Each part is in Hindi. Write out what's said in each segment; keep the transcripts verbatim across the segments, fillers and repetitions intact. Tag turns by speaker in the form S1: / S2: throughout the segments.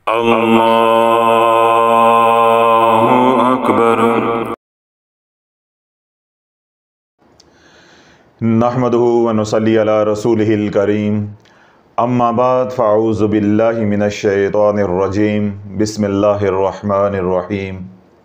S1: अल्लाहु अकबर।
S2: नहमदुहु व नुसल्ली अला रसूलिहिल करीम। अम्मा बाद फ़अऊज़ु बिल्लाहि मिनश शैतानिर रजीम। बिस्मिल्लाहिर रहमानिर रहीम।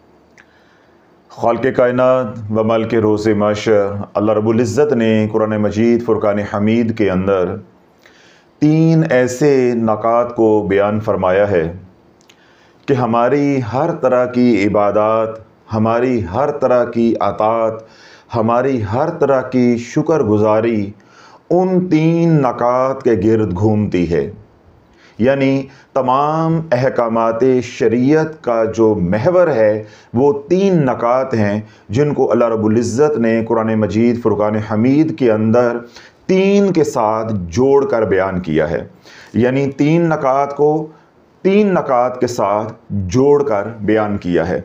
S2: खालिक़ कायनात व मालिक रोज़ महशर अल्लाह रब्बुल इज़्ज़त ने कुरान मजीद फ़ुरक़ान हमीद के अंदर तीन ऐसे नकात को बयान फरमाया है कि हमारी हर तरह की इबादत, हमारी हर तरह की अताअत, हमारी हर तरह की शुक्रगुजारी उन तीन नकात के गिर्द घूमती है। यानी तमाम अहकामात शरीयत का जो महवर है वो तीन नकात हैं जिनको अल्लाह रब्बुल इज़्ज़त ने कुरान मजीद फ़ुरक़ान हमीद के अंदर तीन के साथ जोड़ कर बयान किया है। यानी तीन नकात को तीन नकात के साथ जोड़कर बयान किया है।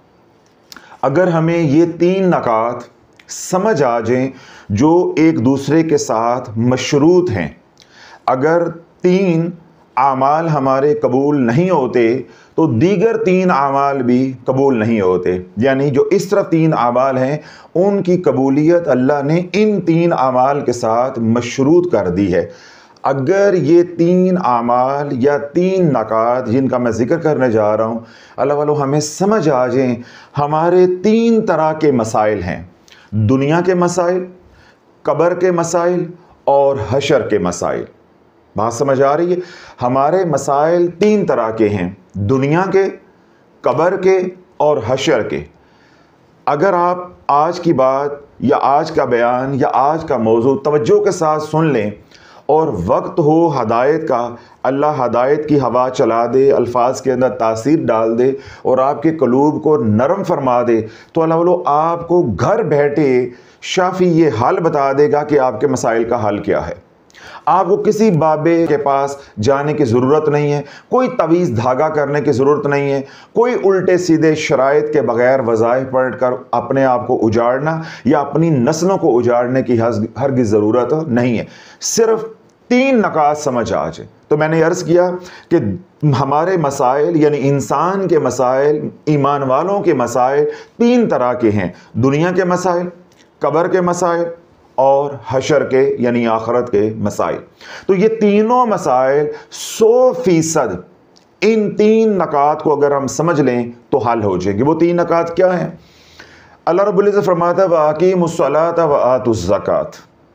S2: अगर हमें ये तीन नकात समझ आ जाएं जो एक दूसरे के साथ मशरूत हैं, अगर तीन आमाल हमारे कबूल नहीं होते तो दीगर तीन आमाल भी कबूल नहीं होते। यानी जो इस तरफ तीन आमाल हैं उनकी कबूलियत अल्लाह ने इन तीन आमाल के साथ मशरूत कर दी है। अगर ये तीन आमाल या तीन नकात जिनका मैं ज़िक्र करने जा रहा हूँ अल्लाह वालों हमें समझ आ जाएं, हमारे तीन तरह के मसाइल हैं, दुनिया के मसाइल, कब्र के मसाइल और हशर के मसाइल। बात समझ आ रही है? हमारे मसाइल तीन तरह के हैं, दुनिया के, कब्र के और हशर के। अगर आप आज की बात या आज का बयान या आज का मौजू तवज्जो के साथ सुन लें और वक्त हो हदायत का, अल्लाह हदायत की हवा चला दे, अल्फाज के अंदर तासीर डाल दे और आपके कलूब को नरम फरमा दे, तो अल्लाह वालों आपको घर बैठे शाफी ये हाल बता देगा कि आपके मसाइल का हल क्या है। आपको किसी बाबे के पास जाने की ज़रूरत नहीं है, कोई तवीज़ धागा करने की ज़रूरत नहीं है, कोई उल्टे सीधे शराइत के बग़ैर वज़ाइफ पढ़कर अपने आप को उजाड़ना या अपनी नस्लों को उजाड़ने की हरगिज़ ज़रूरत नहीं है। सिर्फ़ तीन नकात समझ आ जाए। तो मैंने अर्ज़ किया कि हमारे मसाइल यानी इंसान के मसाइल, ईमान वालों के मसाइल तीन तरह के हैं, दुनिया के मसाइल, कब्र के मसाइल और हशर के यानी आखरत के मसाइल। तो ये तीनों मसाइल सौ फीसद इन तीन नकात को अगर हम समझ लें तो हल हो जाएंगे। वो तीन नकात क्या हैं? अल्लाह रब्बुल इज़्ज़त फरमाता है वअकीमुस्सलात व आतुज़्ज़कात,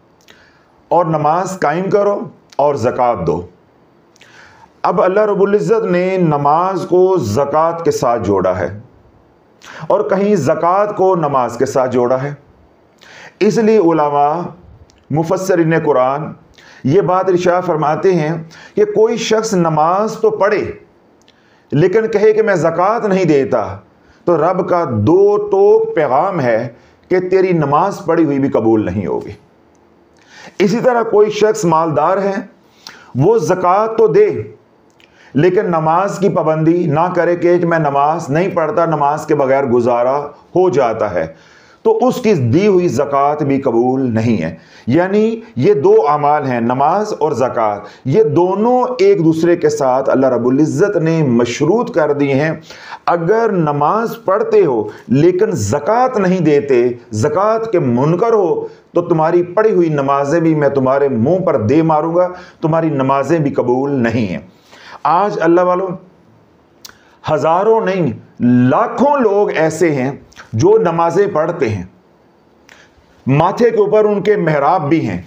S2: और नमाज कायम करो और ज़कात दो। अब अल्लाह रब्बुल इज़्ज़त ने नमाज को ज़कात के साथ जोड़ा है और कहीं ज़कात को नमाज के साथ जोड़ा है। इसलिए उलमा मुफस्सिरीन कुरान ये बात इरशाद फरमाते हैं कि कोई शख्स नमाज तो पढ़े लेकिन कहे कि मैं ज़कात नहीं देता, तो रब का दो टोक पैगाम है कि तेरी नमाज पढ़ी हुई भी कबूल नहीं होगी। इसी तरह कोई शख्स मालदार है, वो ज़कात तो दे लेकिन नमाज की पाबंदी ना करे कि मैं नमाज नहीं पढ़ता, नमाज के बगैर गुजारा हो जाता है, तो उसकी दी हुई ज़कात भी कबूल नहीं है। यानी ये दो अमाल हैं, नमाज और ज़कात, ये दोनों एक दूसरे के साथ अल्लाह रब्बुल इज़्ज़त ने मशरूत कर दिए हैं। अगर नमाज पढ़ते हो लेकिन ज़कात नहीं देते, ज़कात के मुनकर हो, तो तुम्हारी पढ़ी हुई नमाजें भी मैं तुम्हारे मुंह पर दे मारूंगा, तुम्हारी नमाजें भी कबूल नहीं हैं। आज अल्लाह वालों हज़ारों नहीं लाखों लोग ऐसे हैं जो नमाजें पढ़ते हैं, माथे के ऊपर उनके मेहराब भी हैं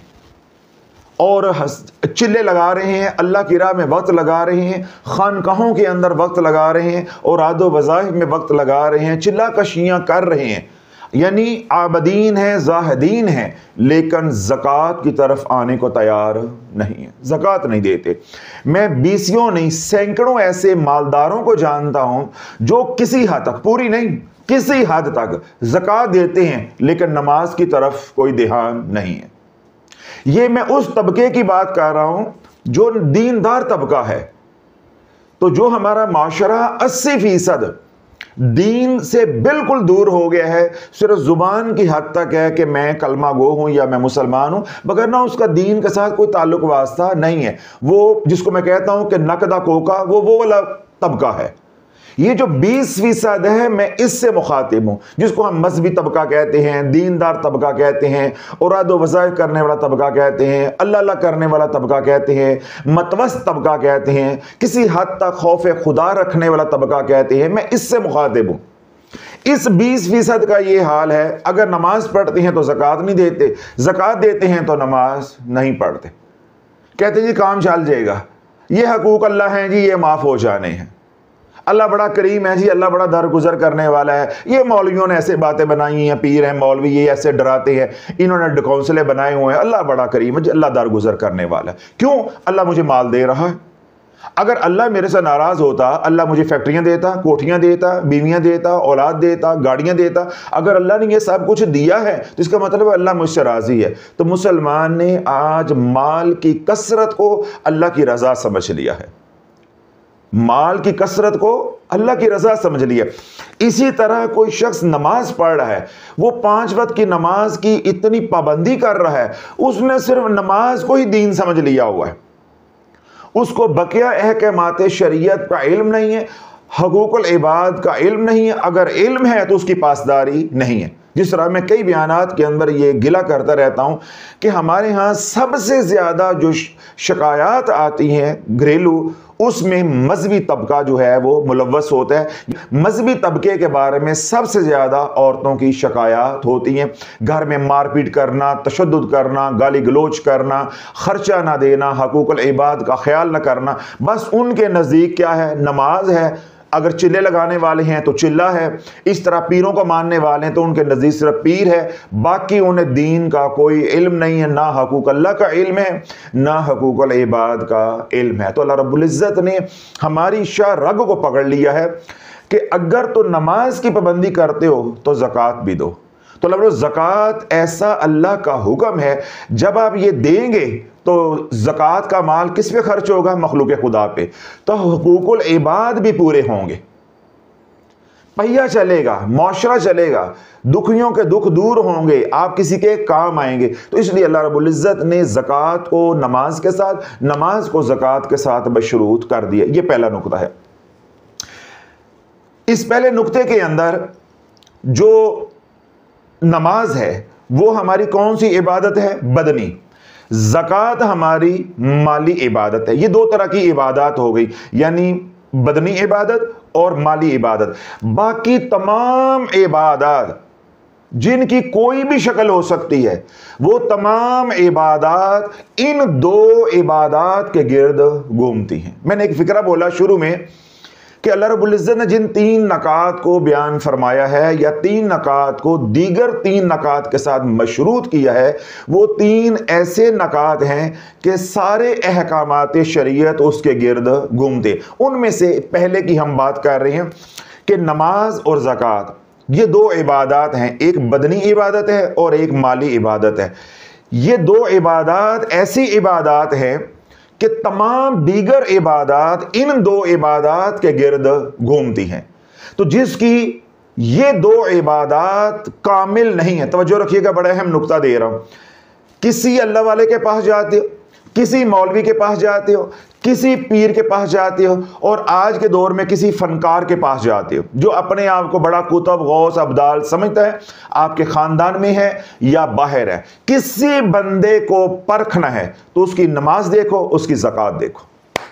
S2: और चिल्ले लगा रहे हैं, अल्लाह की राह में वक्त लगा रहे हैं, खानकाहों के अंदर वक्त लगा रहे हैं और आदो वज़ाइफ में वक्त लगा रहे हैं, चिल्ला कशियाँ कर रहे हैं। यानी आबदीन हैं, जाहिदीन हैं, लेकिन ज़कात की तरफ आने को तैयार नहीं है, ज़कात नहीं देते। मैं बीसियों नहीं सैकड़ों ऐसे मालदारों को जानता हूँ जो किसी हद तक, पूरी नहीं किसी हद तक ज़कात देते हैं लेकिन नमाज की तरफ कोई ध्यान नहीं है। ये मैं उस तबके की बात कर रहा हूँ जो दीनदार तबका है। तो जो हमारा माशरा अस्सी फीसद दीन से बिल्कुल दूर हो गया है, सिर्फ जुबान की हद तक है कि मैं कलमा गो हूं या मैं मुसलमान हूं, मगर ना उसका दीन के साथ कोई ताल्लुक वास्ता नहीं है। वो जिसको मैं कहता हूं कि नकदा कोका, वो वो वाला तबका है। ये जो बीस फीसद है मैं इससे मुखातिब हूँ, जिसको हम मजहबी तबका कहते हैं, दीनदार तबका कहते हैं, औराद व वज़ाइफ करने वाला तबका कहते हैं, अल्लाह अल्लाह करने वाला तबका कहते हैं, मतवस्त तबका कहते हैं, किसी हद तक खौफ खुदा रखने वाला तबका कहते हैं, मैं इससे मुखातिब हूँ। इस बीस फीसद का ये हाल है, अगर नमाज पढ़ते हैं तो ज़कात नहीं देते, ज़कात देते हैं तो नमाज नहीं पढ़ते, कहते जी काम चल जाएगा, ये हकूक़ अल्लाह हैं जी, ये माफ़ हो जाने हैं, अल्लाह बड़ा करीम है जी, अल्लाह बड़ा दरगुजर करने वाला है। ये मौलवियों ने ऐसे बातें बनाई हैं, पीर हैं मौलवी, ये ऐसे डराते हैं, इन्होंने कौंसले बनाए हुए हैं, अल्लाह बड़ा करीम है जी, अल्लाह दरगुजर करने वाला है। क्यों? अल्लाह मुझे माल दे रहा है। अगर अल्लाह मेरे से नाराज़ होता, अल्लाह मुझे फैक्ट्रियाँ देता, कोठियाँ देता, बीवियाँ देता, औलाद देता, गाड़ियाँ देता, अगर अल्लाह ने ये सब कुछ दिया है तो इसका मतलब अल्लाह मुझसे राज़ी है। तो मुसलमान ने आज माल की कसरत को अल्लाह की रज़ा समझ लिया है, माल की कसरत को अल्लाह की रज़ा समझ लिया। इसी तरह कोई शख्स नमाज पढ़ रहा है, वो पांच वक्त की नमाज की इतनी पाबंदी कर रहा है, उसने सिर्फ नमाज को ही दीन समझ लिया हुआ है, उसको बकिया अहकामात शरीयत का इल्म नहीं है, हकूकुल इबाद का इल्म नहीं है। अगर इल्म है तो उसकी पासदारी नहीं है। जिस तरह मैं कई बयानात के अंदर ये गिला करता रहता हूँ कि हमारे यहाँ सबसे ज़्यादा जो शिकायत आती हैं घरेलू, उसमें मजहबी तबका जो है वो मुलव्वस होता है। मजहबी तबके के बारे में सबसे ज़्यादा औरतों की शिकायत होती हैं, घर में मारपीट करना, तशद्दुद करना, गाली गलोच करना, ख़र्चा ना देना, हकूकुल इबाद का ख्याल न करना। बस उनके नज़दीक क्या है? नमाज है। अगर चिल्ले लगाने वाले हैं तो चिल्ला है, इस तरह पीरों को मानने वाले हैं तो उनके नज़दीक सिर्फ पीर है, बाकी उन्हें दीन का कोई इल्म नहीं है, ना हकूक़ अल्लाह का इल्म है, ना हकूक़ुल इबाद का इल्म है। तो अल्लाह रब्बुल इज़्ज़त ने हमारी शाह रग को पकड़ लिया है कि अगर तो नमाज की पाबंदी करते हो तो ज़कात भी दो। तो लफ्ज़ ज़कात ऐसा अल्लाह का हुक्म है, जब आप ये देंगे तो ज़कात का माल किस पे खर्च होगा? मखलूक खुदा पे। तो हुकूकुल इबाद भी पूरे होंगे, पहिया चलेगा, मौशरा चलेगा, दुखियों के दुख दूर होंगे, आप किसी के काम आएंगे। तो इसलिए अल्लाह रब्बुल इज़्ज़त ने ज़कात को नमाज के साथ, नमाज को ज़कात के साथ मशरूत कर दिया। ये पहला नुक्ता है। इस पहले नुक्ते के अंदर जो नमाज है वो हमारी कौन सी इबादत है? बदनी। ज़कात हमारी माली इबादत है। ये दो तरह की इबादत हो गई, यानी बदनी इबादत और माली इबादत। बाकी तमाम इबादत जिनकी कोई भी शक्ल हो सकती है, वो तमाम इबादत इन दो इबादत के गिर्द घूमती हैं। मैंने एक फिक्रा बोला शुरू में कि अल्लाह रब्बुल इज़्ज़त ने जिन तीन नकात को बयान फरमाया है या तीन नकात को दीगर तीन नकात के साथ मशरूत किया है, वो तीन ऐसे नकात हैं कि सारे अहकामात शरीयत उसके गिर्द घूमते। उनमें से पहले की हम बात कर रहे हैं कि नमाज और ज़कात ये दो इबादत हैं, एक बदनी इबादत है और एक माली इबादत है। ये दो इबादत ऐसी इबादत हैं कि तमाम दीगर इबादत इन दो इबादत के गिर्द घूमती हैं। तो जिसकी ये दो इबादत कामिल नहीं है, तवज्जो रखिएगा, बड़ा अहम नुक्ता दे रहा हूं। किसी अल्लाह वाले के पास जाते हो, किसी मौलवी के पास जाते हो, किसी पीर के पास जाते हो, और आज के दौर में किसी फनकार के पास जाते हो जो अपने आप को बड़ा कुतुब गौस अब्दाल समझता है, आपके ख़ानदान में है या बाहर है। किसी बंदे को परखना है तो उसकी नमाज देखो, उसकी ज़कात देखो।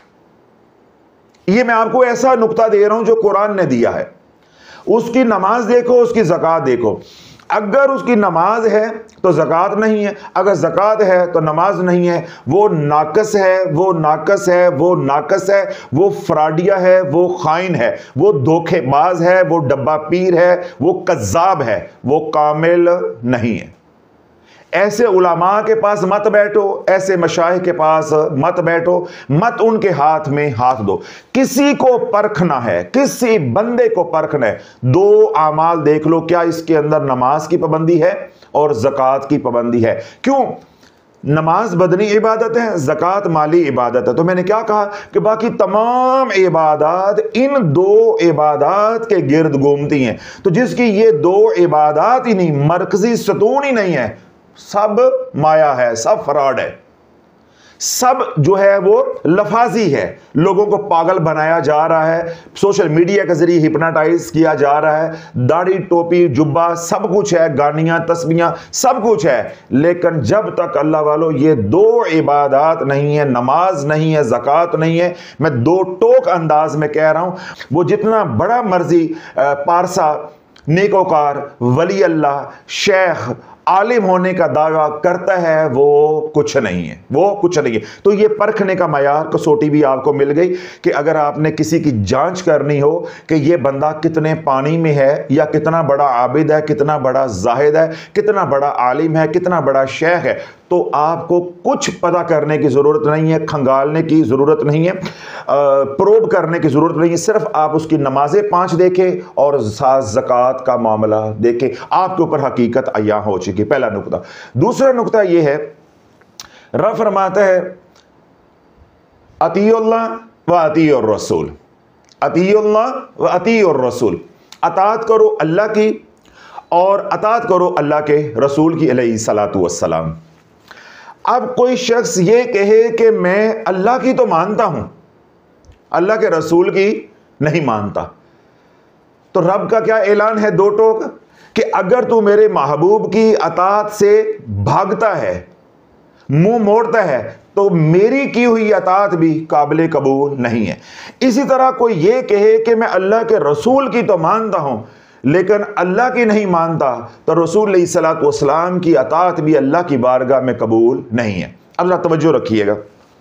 S2: ये मैं आपको ऐसा नुक्ता दे रहा हूं जो कुरान ने दिया है। उसकी नमाज देखो, उसकी ज़कात देखो। अगर उसकी नमाज है तो ज़कात नहीं है, अगर ज़कात है तो नमाज नहीं है, वो नाकस है, वो नाकस है, वो नाकस है, वो फ्राडिया है, वो खाइन है, वो धोखेबाज है, वो डब्बा पीर है, वो कज़्ज़ाब है, वो कामिल नहीं है। ऐसे उलमा के पास मत बैठो, ऐसे मशाइख के पास मत बैठो, मत उनके हाथ में हाथ दो। किसी को परखना है, किसी बंदे को परखना है, दो आमाल देख लो, क्या इसके अंदर नमाज की पाबंदी है और ज़कात की पाबंदी है। क्यों? नमाज बदनी इबादत है, ज़कात माली इबादत है। तो मैंने क्या कहा कि बाकी तमाम इबादत इन दो इबादत के गिर्द घूमती हैं। तो जिसकी ये दो इबादत ही नहीं, मरकजी सतून ही नहीं है, सब माया है, सब फ्रॉड है। सब जो है वो लफाजी है, लोगों को पागल बनाया जा रहा है, सोशल मीडिया के जरिए हिप्नोटाइज किया जा रहा है, दाढ़ी टोपी जुब्बा सब कुछ है, गानियां तस्बीहां सब कुछ है, लेकिन जब तक अल्लाह वालों ये दो इबादत नहीं है, नमाज नहीं है, ज़कात नहीं है, मैं दो टोक अंदाज में कह रहा हूं, वो जितना बड़ा मर्जी पारसा नेकोकार वली अल्लाह शेख आलिम होने का दावा करता है, वो कुछ नहीं है, वो कुछ नहीं है। तो ये परखने का मयार कसौटी भी आपको मिल गई कि अगर आपने किसी की जांच करनी हो कि ये बंदा कितने पानी में है, या कितना बड़ा आबिद है, कितना बड़ा जाहिद है, कितना बड़ा आलिम है, कितना बड़ा शेख है, तो आपको कुछ पता करने की ज़रूरत नहीं है, खंगालने की ज़रूरत नहीं है, प्रोब करने की ज़रूरत नहीं है। सिर्फ आप उसकी नमाजें पांच देखें और ज़कात का मामला देखें, आपके ऊपर हकीकत अय्यां हो चुकी। पहला नुक्ता। दूसरा नुक्ता यह है, रब फरमाता है अतीउल्लाह व अतीउर रसूल, अतीउल्लाह व अतीउर रसूल, अतात करो अल्लाह की और अतात करो अल्लाह के रसूल की अलैहिस्सलातु वस्सलाम। अब कोई शख्स ये कहे कि मैं अल्लाह की तो मानता हूं, अल्लाह के रसूल की नहीं मानता, तो रब का क्या ऐलान है दो टोक कि अगर तू मेरे महबूब की अतात से भागता है, मुंह मोड़ता है, तो मेरी की हुई अतात भी काबिल कबूल नहीं है। इसी तरह कोई ये कहे कि मैं अल्लाह के रसूल की तो मानता हूं लेकिन अल्लाह की नहीं मानता, तो रसूल अलैहिस्सलातु वस्सलाम की अतात भी अल्लाह की बारगाह में कबूल नहीं है। अल्लाह तवज्जो रखिएगा,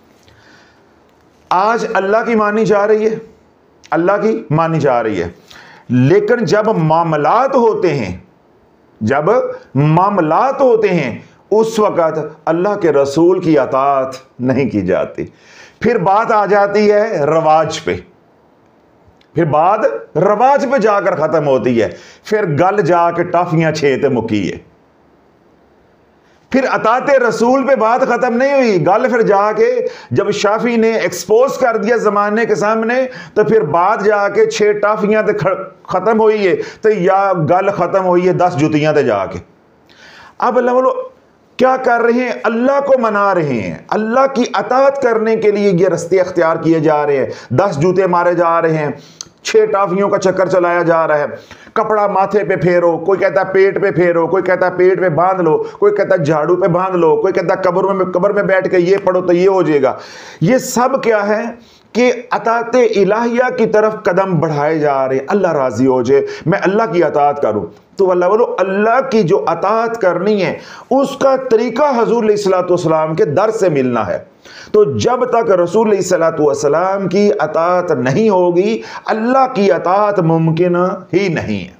S2: आज अल्लाह की मानी जा रही है, अल्लाह की मानी जा रही है, लेकिन जब मामलात होते हैं, जब मामलात होते हैं उस वक़्त अल्लाह के रसूल की अतात नहीं की जाती। फिर बात आ जाती है रवाज पे, फिर बात रवाज पे जाकर खत्म होती है, फिर गल जाके टाफियां छेते मुकी है। फिर अताते रसूल पे बात खत्म नहीं हुई, गल फिर जाके जब शाफी ने एक्सपोज कर दिया जमाने के सामने, तो फिर बात जाके छह टाफियां ते खत्म हुई है, तो या गल खत्म हुई है दस जुतियां ते जाके। अब अल्लाह बोलो क्या कर रहे हैं, अल्लाह को मना रहे हैं, अल्लाह की अतात करने के लिए ये रस्ते अख्तियार किए जा रहे हैं, दस जूते मारे जा रहे हैं, छह टाफियों का चक्कर चलाया जा रहा है, कपड़ा माथे पे फेरो, कोई कहता है पेट पे फेरो, कोई कहता है पेट पे बांध लो, कोई कहता है झाड़ू पे बांध लो, कोई कहता है कब्र में कब्र में बैठ के ये पढ़ो तो ये हो जाएगा। ये सब क्या है कि अतात इलाहिया की तरफ कदम बढ़ाए जा रहे हैं, अल्लाह राजी हो जाए, मैं अल्लाह की अतात करूं। तो अल्लाह बोलो अल्लाह की जो अतात करनी है उसका तरीका हुजूर अलैहिस्सलातु वस्सलाम के दर से मिलना है। तो जब तक रसूल अलैहिस्सलातु वस्सलाम की अतात नहीं होगी, अल्लाह की अतात मुमकिन ही नहीं है,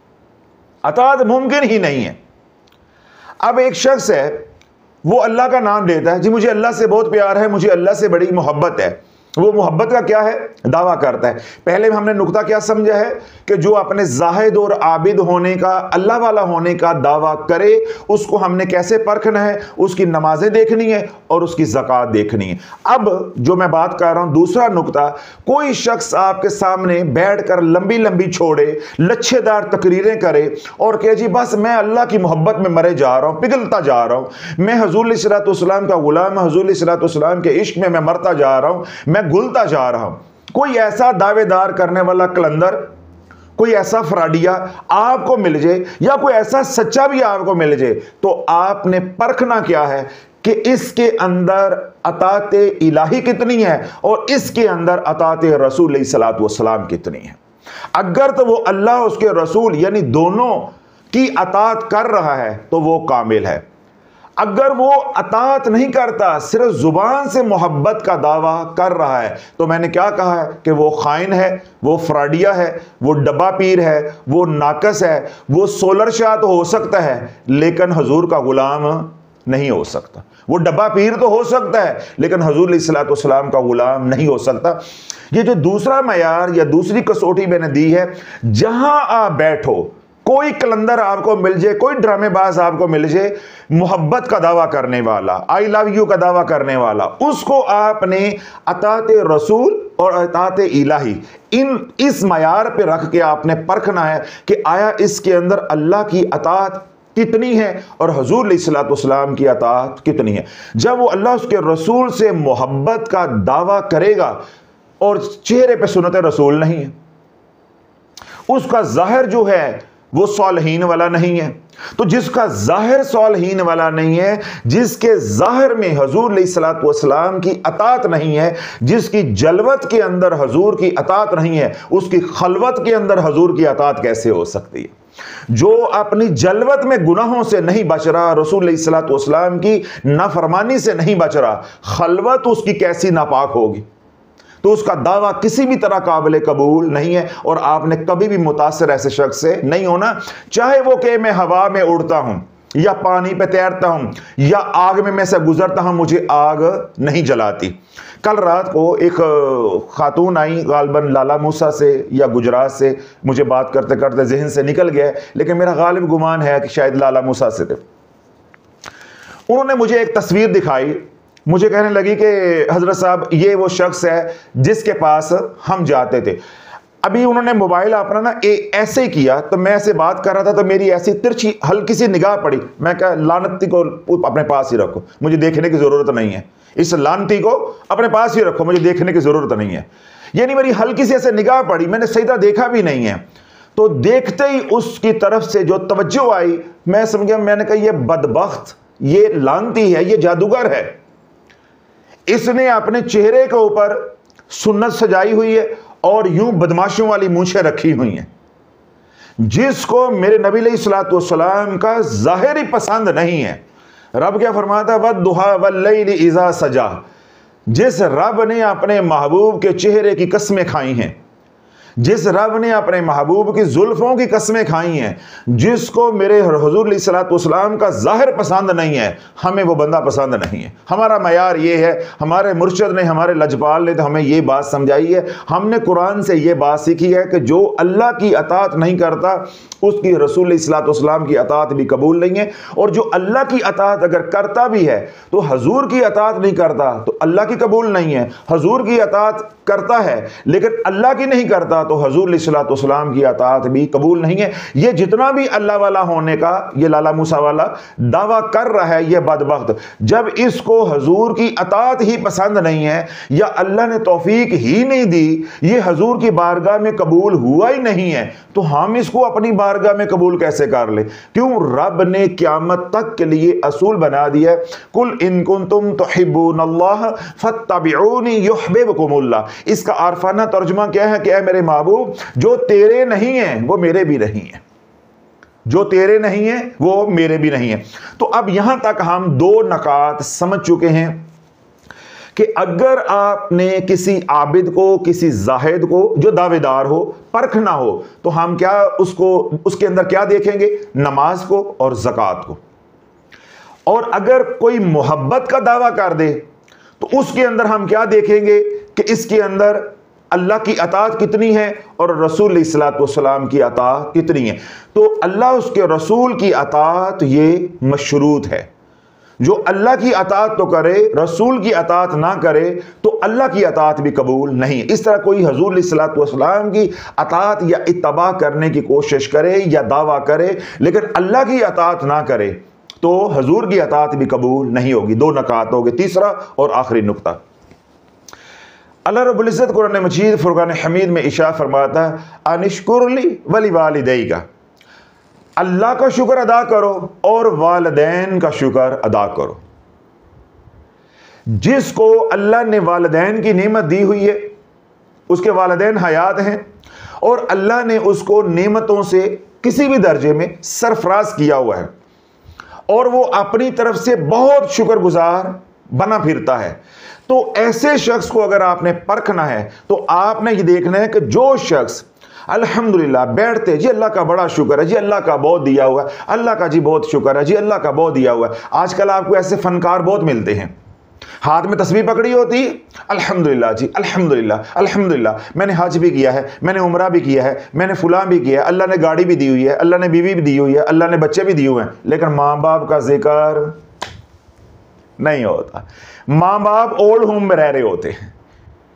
S2: अतात मुमकिन ही नहीं है। अब एक शख्स है, वो अल्लाह का नाम लेता है, जी मुझे अल्लाह से बहुत प्यार है, मुझे अल्लाह से बड़ी मोहब्बत है, वो मोहब्बत का क्या है दावा करता है। पहले हमने नुक्ता क्या समझा है कि जो अपने जाहिद और आबिद होने का, अल्लाह वाला होने का दावा करे, उसको हमने कैसे परखना है, उसकी नमाजें देखनी है और उसकी ज़कात देखनी है। अब जो मैं बात कर रहा हूं दूसरा नुक्ता, कोई शख्स आपके सामने बैठकर लंबी लंबी छोड़े, लच्छेदार तकरीरें करे और कहे जी बस मैं अल्लाह की मोहब्बत में मरे जा रहा हूं, पिघलता जा रहा हूं, मैं हुजूर अलैहिस्सलातु वस्सलाम का गुलाम, हुजूर अलैहिस्सलातु वस्सलाम के इश्क में मैं मरता जा रहा हूं, मैं घुलता जा रहा हूं। कोई ऐसा दावेदार करने वाला कलंदर, कोई ऐसा फ्राडिया आपको मिल जाए या कोई ऐसा सच्चा भी आपको मिल जाए, तो आपने परखना क्या है कि इसके अंदर अतात इलाही कितनी है और इसके अंदर अतात रसूल अलैहिस्सलातु वस्सलाम कितनी है। अगर तो वो अल्लाह उसके रसूल यानी दोनों की अतात कर रहा है तो वो कामिल है। अगर वो अतात नहीं करता, सिर्फ जुबान से मोहब्बत का दावा कर रहा है, तो मैंने क्या कहा है कि वो खाइन है, वो फ्राडिया है, वो डब्बा पीर है, वो नाकस है, वो सोलर शाह तो हो सकता है लेकिन हुजूर का गुलाम नहीं हो सकता। वो डब्बा पीर तो हो सकता है लेकिन हुजूर अलैहिस्सलातु वस्सलाम का गुलाम नहीं हो सकता। ये जो दूसरा मयार या दूसरी कसौटी मैंने दी है, जहां आप बैठो कोई कलंदर आपको मिल जाए, कोई ड्रामेबाज आपको मिल जाए, मोहब्बत का दावा करने वाला, आई लव यू का दावा करने वाला, उसको आपने अतात रसूल और अतात इलाही इन इस मयार पे रख के आपने परखना है कि आया इसके अंदर अल्लाह की अतात कितनी है और हुजूर अलैहिस्सलाम की अताअत कितनी है। जब वो अल्लाह उसके रसूल से मोहब्बत का दावा करेगा और चेहरे पे सुन्नत रसूल नहीं है, उसका जाहिर जो है वो सालिहीन वाला नहीं है। तो जिसका जाहिर सालिहीन वाला नहीं है, जिसके जाहिर में हुजूर अलैहिस्सलाम की अताअत नहीं है, जिसकी जलवत के अंदर हुजूर की अताअत नहीं है, उसकी खलवत के अंदर हुजूर की अताअत कैसे हो सकती है। जो अपनी जलवत में गुनाहों से नहीं बच रहा, रसूल अलैहिस्सलाम की नाफरमानी से नहीं बच रहा, खलवत उसकी कैसी नापाक होगी। तो उसका दावा किसी भी तरह काबिल कबूल नहीं है। और आपने कभी भी मुतासिर ऐसे शख्स से नहीं होना, चाहे वो कि मैं हवा में उड़ता हूं या पानी पे तैरता हूं या आग में मैं से गुजरता हूं, मुझे आग नहीं जलाती। कल रात को एक खातून आई, गालिबन लाला मूसा से या गुजरात से, मुझे बात करते करते जहन से निकल गया, लेकिन मेरा गालिब गुमान है कि शायद लाला मूसा से थे। उन्होंने मुझे एक तस्वीर दिखाई, मुझे कहने लगी कि हजरत साहब ये वो शख्स है जिसके पास हम जाते थे। अभी उन्होंने मोबाइल अपना ना ए, ऐसे किया, तो मैं ऐसे बात कर रहा था तो मेरी ऐसी तिरछी हल्की सी निगाह पड़ी। मैं कहा लानती को अपने पास ही रखो, मुझे देखने की ज़रूरत नहीं है, इस लानती को अपने पास ही रखो, मुझे देखने की ज़रूरत नहीं है। यानी मेरी हल्की सी ऐसे निगाह पड़ी, मैंने सीधा देखा भी नहीं है। तो देखते ही उसकी तरफ से जो तवज्जो आई, मैं समझ गया, मैंने कहा ये बदबख्त, ये लानती है, ये जादूगर है, इसने अपने चेहरे के ऊपर सुन्नत सजाई हुई है और यूं बदमाशों वाली मूंछें रखी हुई हैं, जिसको मेरे नबी अलैहिस्सलाम का जाहिर ही पसंद नहीं है। रब क्या फरमाता, वद्दुहा वल्लैलि इज़ा सजा, जिस रब ने अपने महबूब के चेहरे की कस्में खाई हैं, जिस रब ने अपने महबूब की जुल्फों की कस्में खाई हैं, जिसको मेरे हुजूर अलैहिस्सलाम का जाहिर पसंद नहीं है, हमें वो बंदा पसंद नहीं है। हमारा मयार ये है, हमारे मुर्शिद ने, हमारे लजपाल ने तो हमें ये बात समझाई है, हमने कुरान से ये बात सीखी है कि जो अल्लाह की अताअत नहीं करता उसकी रसूल अलैहिस्सलाम की अताअत भी कबूल नहीं है, और जो अल्लाह की अताअत अगर करता भी है तो हुजूर की अताअत नहीं करता तो अल्लाह की कबूल नहीं है। हुजूर की अताअत करता है लेकिन अल्लाह की नहीं करता तो हुजूर अलैहिस्सलाम की अताअत भी कबूल नहीं है। ये जितना भी अल्लाह वाला होने का ये लाला मूसा वाला दावा कर रहा है, ये बदबख्त, जब इसको हुजूर की अताअत ही पसंद नहीं है या अल्लाह ने तौफीक ही नहीं दी, ये हुजूर की बारगाह में कबूल हुआ ही नहीं है, तो हम इसको अपनी बारगाह में कबूल कैसे कर ले। क्यों? रब ने क़यामत तक के लिए असूल बना दिया है, कुल इन कुंतुम तुहिब्बूनल्लाह फत्तबिऊनी युहब्बुकुमुल्लाह। इसका आरफाना तर्जुमा क्या है कि ऐ मेरे महबूब, जो तेरे नहीं है वो मेरे भी नहीं है, जो तेरे नहीं है वो मेरे भी नहीं है। तो अब यहां तक हम दो नकात समझ चुके हैं कि अगर आपने किसी आबिद को, किसी जाहिद को जो दावेदार हो, परखना हो, तो हम क्या उसको उसके अंदर क्या देखेंगे? नमाज को और ज़कात को। और अगर कोई मोहब्बत का दावा कर दे तो उसके अंदर हम क्या देखेंगे कि इसके अंदर अल्लाह की अताअत कितनी है और रसूल अलैहिस्सलाम की अताअत कितनी है। तो अल्लाह उसके रसूल की अताअत ये मशरूत है। जो अल्लाह की अताअत तो करे, रसूल की अताअत ना करे तो अल्लाह की अताअत भी कबूल नहीं है। इस तरह कोई हुजूर अलैहिस्सलाम की अताअत या इत्तबा करने की कोशिश करे या दावा करे लेकिन अल्लाह की अताअत ना करे तो हुजूर की अताअत भी कबूल नहीं होगी। दो नकात हो गए। तीसरा और आखिरी नुक्ता, अल्लाह रब्बुल इज़्ज़त कुरान मजीद फुरकान हमीद में इशा फरमाता है, अनिश्कुरली वली वालिदैका, अल्लाह का शुक्र अदा करो और वालिदैन का शुक्र अदा करो। जिसको अल्लाह ने वालिदैन की नेमत दी हुई है, उसके वालिदैन हयात हैं और अल्लाह ने उसको नेमतों से किसी भी दर्जे में सरफराज किया हुआ है और वो अपनी तरफ से बहुत शुक्रगुजार बना फिरता है, तो ऐसे शख्स को अगर आपने परखना है तो आपने ये देखना है कि जो शख्स अल्हम्दुलिल्लाह बैठते, जी अल्लाह का बड़ा शुक्र है, जी अल्लाह का बहुत दिया हुआ है, अल्लाह का जी बहुत शुक्र है, जी अल्लाह का बहुत दिया हुआ है। आजकल आपको ऐसे फनकार बहुत मिलते हैं, हाथ में तस्बीह पकड़ी होती, अल्हम्दुलिल्लाह जी अल्हम्दुलिल्लाह अल्हम्दुलिल्लाह, मैंने हज भी किया है, मैंने उम्रा भी किया है, मैंने फुलां भी किया है, अल्लाह ने गाड़ी भी दी हुई है, अल्लाह ने बीवी भी दी हुई है, अल्लाह ने बच्चे भी दिए हुए हैं, लेकिन माँ बाप का जिक्र नहीं होता। माँ बाप ओल्ड होम में रह रहे होते हैं,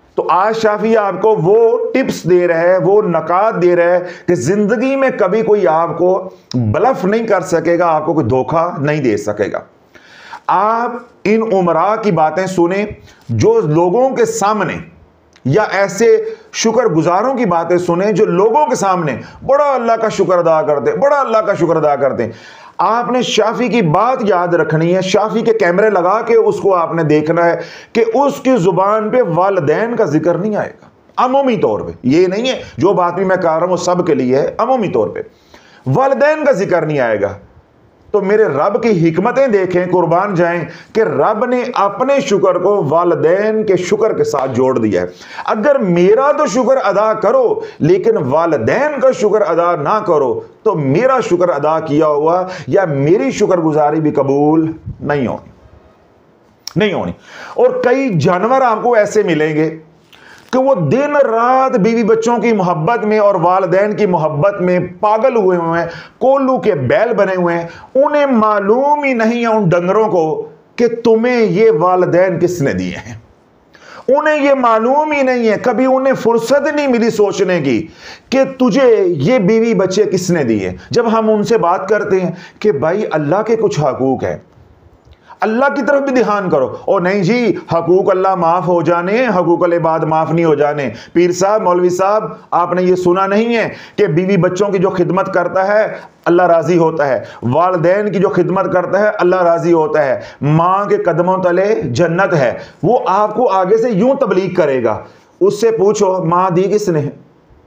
S2: तो आज शाफी आपको वो टिप्स दे रहा है, वो नकात दे रहा है कि जिंदगी में कभी कोई आपको ब्लफ नहीं कर सकेगा, आपको कोई धोखा नहीं दे सकेगा। आप इन उमरा की बातें सुने जो लोगों के सामने, या ऐसे शुक्रगुजारों की बातें सुने जो लोगों के सामने बड़ा अल्लाह का शुक्र अदा करते, बड़ा अल्लाह का शुक्र अदा करते। आपने शाफी की बात याद रखनी है, शाफी के कैमरे लगा के उसको आपने देखना है कि उसकी जुबान पे वालिदैन का जिक्र नहीं आएगा। अमूमी तौर पे, ये नहीं है जो बात भी मैं कह रहा हूं वो सब के लिए है, अमूमी तौर पे वालिदैन का जिक्र नहीं आएगा। तो मेरे रब की हिकमतें देखें, कुर्बान जाएं कि रब ने अपने शुक्र को वालिदैन के शुक्र के साथ जोड़ दिया है। अगर मेरा तो शुक्र अदा करो लेकिन वालिदैन का शुक्र अदा ना करो तो मेरा शुक्र अदा किया हुआ या मेरी शुक्रगुजारी भी कबूल नहीं होनी, नहीं होनी। और कई जानवर आपको ऐसे मिलेंगे कि वो दिन रात बीवी बच्चों की मोहब्बत में और वालिदैन की मोहब्बत में पागल हुए हुए हैं, कोल्लू के बैल बने हुए हैं। उन्हें मालूम ही नहीं है उन डंगरों को कि तुम्हें ये वालिदैन किसने दिए हैं। उन्हें ये मालूम ही नहीं है, कभी उन्हें फुर्सत नहीं मिली सोचने की कि तुझे ये बीवी बच्चे किसने दिए। जब हम उनसे बात करते हैं कि भाई अल्लाह के कुछ हकूक है, अल्लाह की तरफ भी ध्यान करो। और नहीं जी, हकूक अल्लाह माफ हो जाने, हकूक अल इबाद माफ नहीं हो जाने। पीर साहब, मौलवी साहब, आपने ये सुना नहीं है कि बीवी बच्चों की जो खिदमत करता है अल्लाह राजी होता है, वालिदैन की जो खिदमत करता है अल्लाह राजी होता है, माँ के कदमों तले जन्नत है। वो आपको आगे से यूं तबलीग करेगा। उससे पूछो माँ दी किसने है,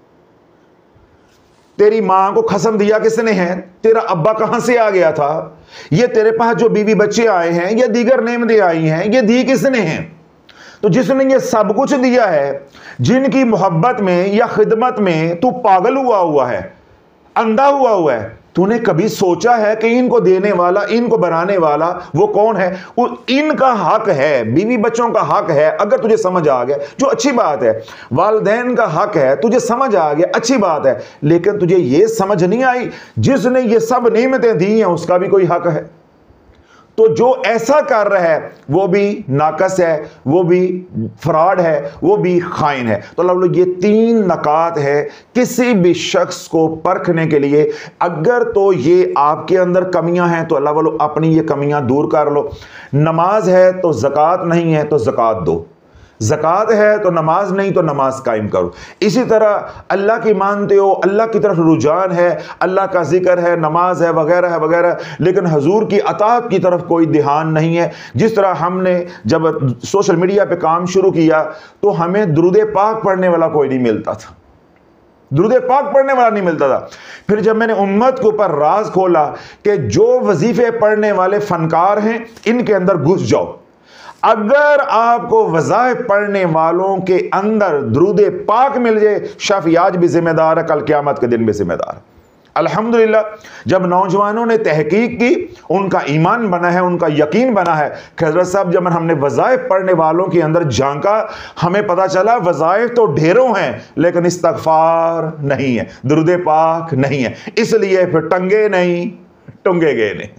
S2: तेरी मां को खसम दिया किसने है, तेरा अब्बा कहां से आ गया था, ये तेरे पास जो बीवी बच्चे आए हैं या दीगर नेमतें आई हैं ये दी किसने हैं। तो जिसने ये सब कुछ दिया है, जिनकी मोहब्बत में या खिदमत में तू पागल हुआ हुआ है, अंधा हुआ हुआ है, तूने कभी सोचा है कि इनको देने वाला, इनको बनाने वाला वो कौन है। वो इनका हक है, बीवी बच्चों का हक है। अगर तुझे समझ आ गया जो अच्छी बात है, वालिदैन का हक है, तुझे समझ आ गया अच्छी बात है। लेकिन तुझे ये समझ नहीं आई जिसने ये सब नेमतें दी हैं उसका भी कोई हक है। तो जो ऐसा कर रहा है वो भी नाकस है, वो भी फ्रॉड है, वो भी खाइन है। तो अल्लाह बोले ये तीन नकात है किसी भी शख्स को परखने के लिए। अगर तो ये आपके अंदर कमियां हैं तो अल्लाह बोले अपनी ये कमियां दूर कर लो। नमाज है तो ज़कात नहीं है तो ज़कात दो, ज़कात है तो नमाज नहीं तो नमाज कायम करो। इसी तरह अल्लाह की मानते हो, अल्लाह की तरफ रुझान है, अल्लाह का जिक्र है, नमाज है, वगैरह है वगैरह, लेकिन हुजूर की अताअत की तरफ कोई ध्यान नहीं है। जिस तरह हमने जब सोशल मीडिया पे काम शुरू किया तो हमें दुरूद पाक पढ़ने वाला कोई नहीं मिलता था, दुरूद पाक पढ़ने वाला नहीं मिलता था। फिर जब मैंने उम्मत के ऊपर राज खोला कि जो वजीफे पढ़ने वाले फनकार हैं इनके अंदर घुस जाओ, अगर आपको वज़ाइफ पढ़ने वालों के अंदर दुरूद पाक मिल जाए, शाफी आज भी जिम्मेदार है, कल क़यामत के दिन भी जिम्मेदार है। अल्हम्दुलिल्लाह जब नौजवानों ने तहकीक की, उनका ईमान बना है, उनका यकीन बना है कि हज़रत साहब जब हमने वज़ाइफ पढ़ने वालों के अंदर झांका, हमें पता चला वज़ाइफ तो ढेरों हैं लेकिन इस्तग़फ़ार नहीं है, दुरूद पाक नहीं है। इसलिए फिर टंगे नहीं टुंगे गए नहीं,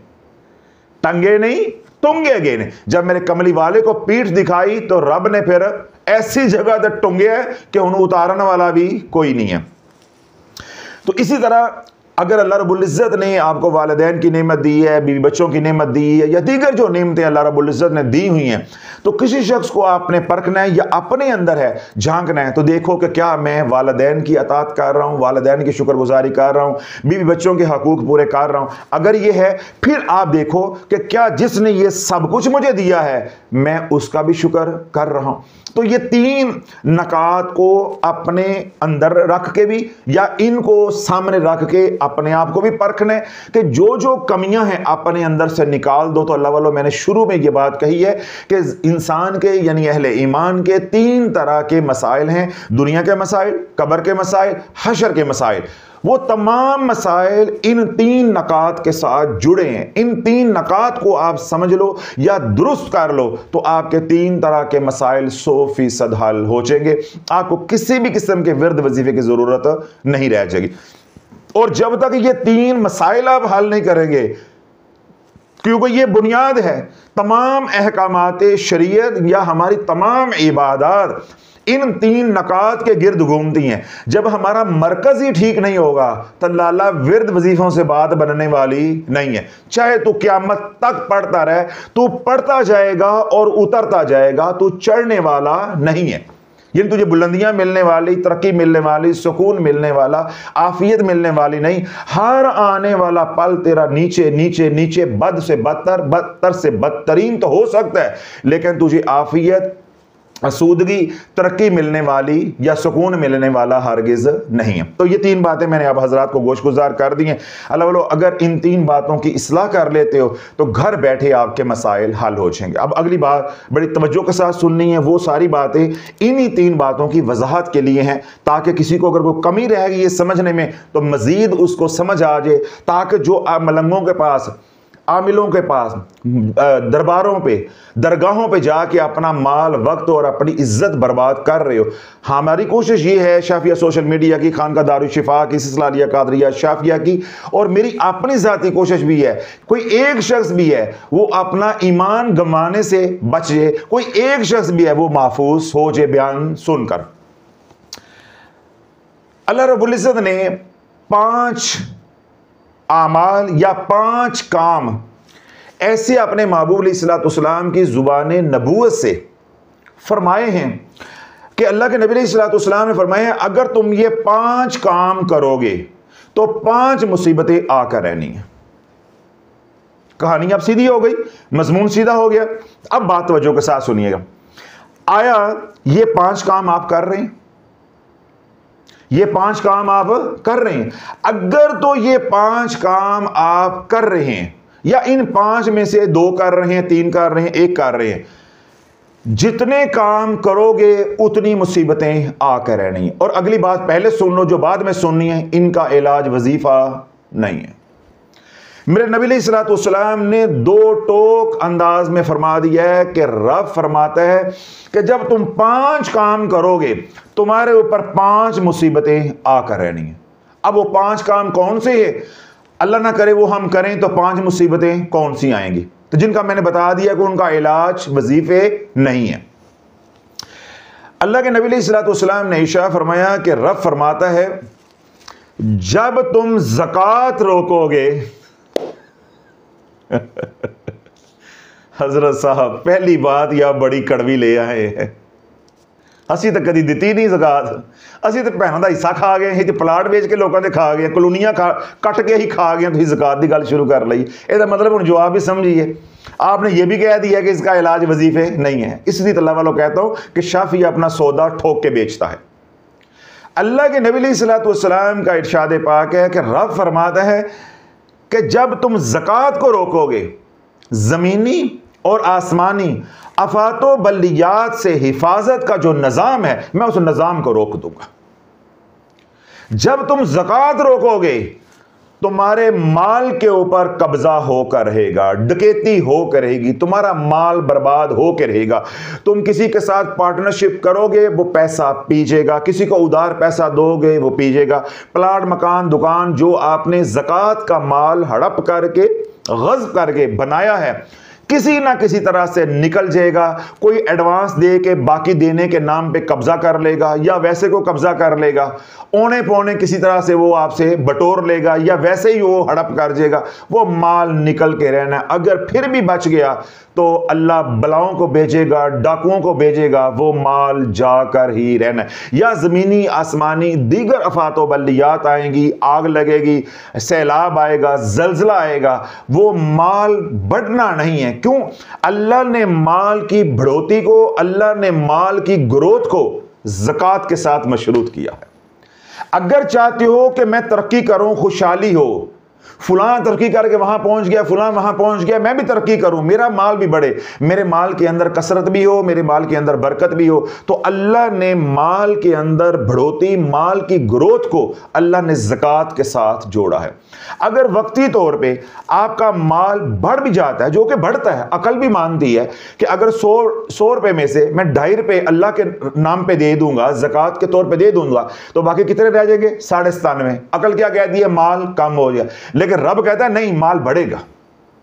S2: टंगे नहीं टुंगे गए ने। जब मेरे कमली वाले को पीठ दिखाई तो रब ने फिर ऐसी जगह तक टुंगे है कि उन्हें उतारने वाला भी कोई नहीं है। तो इसी तरह अगर अल्लाह रब्बुल इज़्ज़त ने आपको वालिदैन की नेमत दी है, बीवी बच्चों की नेमत दी है, या दीगर जो नेमतें अल्लाह रब्बुल इज़्ज़त ने दी हुई हैं, तो किसी शख्स को आपने परखना है या अपने अंदर है झांकना है। तो देखो कि क्या मैं वालिदैन की अताअत कर रहा हूँ, वालिदैन की शुक्रगुजारी कर रहा हूँ, बीवी बच्चों के हकूक़ पूरे कर रहा हूँ। अगर ये है फिर आप देखो कि क्या जिसने ये सब कुछ मुझे दिया है मैं उसका भी शुक्र कर रहा हूँ। तो ये तीन नकात को अपने अंदर रख के भी या इनको सामने रख के अपने आप को भी परखने कि जो जो कमियां हैं अपने अंदर से निकाल दो। तो अल्लाह वालों, मैंने शुरू में ये बात कही है कि इंसान के यानी अहले ईमान के तीन तरह के मसाइल हैं, दुनिया के मसाइल, कब्र के मसाइल, हशर के मसाइल। वो तमाम मसाइल इन तीन नकात के साथ जुड़े हैं। इन तीन नकात को आप समझ लो या दुरुस्त कर लो तो आपके तीन तरह के मसाइल सौ फीसद हल हो जाएंगे। आपको किसी भी किस्म के विर्द वजीफे की जरूरत नहीं रह जाएगी। और जब तक ये तीन मसाइल आप हल नहीं करेंगे, क्योंकि ये बुनियाद है तमाम अहकामात शरीयत या हमारी तमाम इबादत, इन तीन नकात के गिर्द घूमती हैं। जब हमारा मरकज ही ठीक नहीं होगा तो लाला विरद वजीफों से बात बनने वाली नहीं है। चाहे तू क़यामत तक पढ़ता रहे, तू पढ़ता जाएगा और उतरता जाएगा, तू चढ़ने वाला नहीं है। यानी तुझे बुलंदियां मिलने वाली, तरक्की मिलने वाली, सुकून मिलने वाला, आफियत मिलने वाली नहीं। हर आने वाला पल तेरा नीचे नीचे नीचे, बद से बदतर, बदतर से बदतरीन तो हो सकता है, लेकिन तुझे आफियत, आसूदगी, तरक्की मिलने वाली या सुकून मिलने वाला हरगिज नहीं है। तो ये तीन बातें मैंने आप हजरात को गोशगुजार कर दी हैं। अल्लाह वालों, अगर इन तीन बातों की इस्लाह कर लेते हो तो घर बैठे आपके मसाइल हल हो जाएंगे। अब अगली बात बड़ी तवज्जो के साथ सुननी है। वो सारी बातें इन्हीं तीन बातों की वजाहत के लिए हैं, ताकि किसी को अगर कोई कमी रहेगी ये समझने में तो मजीद उसको समझ आ जाए, ताकि जो मलंगों के पास, आमिलों के पास, दरबारों पे, दरगाहों पे जाके अपना माल, वक्त और अपनी इज्जत बर्बाद कर रहे हो। हमारी कोशिश ये है, शाफिया सोशल मीडिया की, खानका दारुल शिफा की, सिलसिला अलिया कादरिया शाफिया की, और मेरी अपनी ज़ाती कोशिश भी है, कोई एक शख्स भी है वो अपना ईमान गंवाने से बच जाए, कोई एक शख्स भी है वो महफूज हो जाए बयान सुनकर। अल्लाह रब्बुल इज़्ज़त ने पांच आमाल या पांच काम ऐसे अपने महबूब अलैहिस्सलाम की ज़ुबान नबूवत से फरमाए हैं कि अल्लाह के नबी अलैहिस्सलाम ने फरमाया है, अगर तुम ये पांच काम करोगे तो पांच मुसीबतें आकर रहनी है। कहानी अब सीधी हो गई, मजमून सीधा हो गया। अब बात तवज्जो के साथ सुनिएगा। आया ये पांच काम आप कर रहे हैं, ये पांच काम आप कर रहे हैं, अगर तो ये पांच काम आप कर रहे हैं, या इन पांच में से दो कर रहे हैं, तीन कर रहे हैं, एक कर रहे हैं, जितने काम करोगे उतनी मुसीबतें आकर रहनी है। और अगली बात पहले सुन लो, जो बाद में सुननी है, इनका इलाज वजीफा नहीं है। मेरे नबी अलैहिस्सलाम ने दो टोक अंदाज में फरमा दिया है कि रब फरमाता है कि जब तुम पांच काम करोगे तुम्हारे ऊपर पांच मुसीबतें आकर रहनी है। अब वो पांच काम कौन से हैं? अल्लाह ना करे वो हम करें तो पांच मुसीबतें कौन सी आएंगी? तो जिनका मैंने बता दिया कि उनका इलाज वजीफे नहीं है। अल्लाह के नबी अलैहिस्सलाम ने इरशाद फरमाया कि रब फरमाता है, जब तुम ज़कात रोकोगे हजरत साहब पहली बात यह बड़ी कड़वी ले आए हैं। असी तो कभी दिती नहीं ज़कात, असी तो भैनों का हिस्सा खा गए, ये प्लाट बेच के लोगों के खा गए, कलोनियां खा कट के ही खा गए, तो ज़कात की गल शुरू कर ली। इसका मतलब हम जवाब भी समझिए। आपने ये भी कह दिया कि इसका इलाज वजीफे नहीं है। इसलिए अल्लाह वालों कहता हूँ कि शाफी अपना सौदा ठोक के बेचता है। अल्लाह के नबी अलैहिस्सलाम का इरशाद पाक है कि रब फरमाता है कि जब तुम ज़कात को रोकोगे, ज़मीनी और आसमानी अफातो बल्लियात से हिफाजत का जो निज़ाम है, मैं उस निज़ाम को रोक दूंगा। जब तुम ज़कात रोकोगे तुम्हारे माल के ऊपर कब्जा होकर रहेगा, डकैती होकर रहेगी, तुम्हारा माल बर्बाद होकर रहेगा। तुम किसी के साथ पार्टनरशिप करोगे वो पैसा पीजेगा, किसी को उधार पैसा दोगे वो पीजेगा। प्लाट, मकान, दुकान जो आपने ज़कात का माल हड़प करके, ग़ज़्ब करके बनाया है, किसी ना किसी तरह से निकल जाएगा। कोई एडवांस दे के बाकी देने के नाम पे कब्जा कर लेगा, या वैसे को कब्जा कर लेगा, औने पौने किसी तरह से वो आपसे बटोर लेगा, या वैसे ही वो हड़प कर जाएगा। वो माल निकल के रहना है। अगर फिर भी बच गया तो अल्लाह बलाओं को भेजेगा, डाकुओं को भेजेगा, वो माल जाकर ही रहना है। या ज़मीनी आसमानी दीगर अफातो बल्लियात आएंगी, आग लगेगी, सैलाब आएगा, जल्जला आएगा, वो माल बढ़ना नहीं है। क्यों? अल्लाह ने माल की बढ़ोतरी को, अल्लाह ने माल की ग्रोथ को ज़कात के साथ मशरूत किया है। अगर चाहते हो कि मैं तरक्की करूं, खुशहाली हो, फुलां तरक्की करके वहां पहुंच गया, फुलां वहां पहुंच गया, मैं भी तरक्की करूं, मेरा माल भी बढ़े, मेरे माल के अंदर कसरत भी हो, मेरे माल के अंदर बरकत भी हो, तो अल्लाह ने माल के अंदर बढ़ोतरी, माल की ग्रोथ को अल्लाह ने ज़कात के साथ जोड़ा है। अगर वक्ती तौर पे आपका माल बढ़ भी जाता है, जो कि बढ़ता है, अकल भी मानती है कि अगर सौ सौ रुपए में से मैं ढाई रुपए अल्लाह के नाम पे दे दूंगा, ज़कात के तौर पे दे दूंगा, तो बाकी कितने रह जाएंगे? साढ़े सतानवे। अकल क्या कहती है? माल कम हो गया। लेकिन रब कहता है नहीं, माल बढ़ेगा।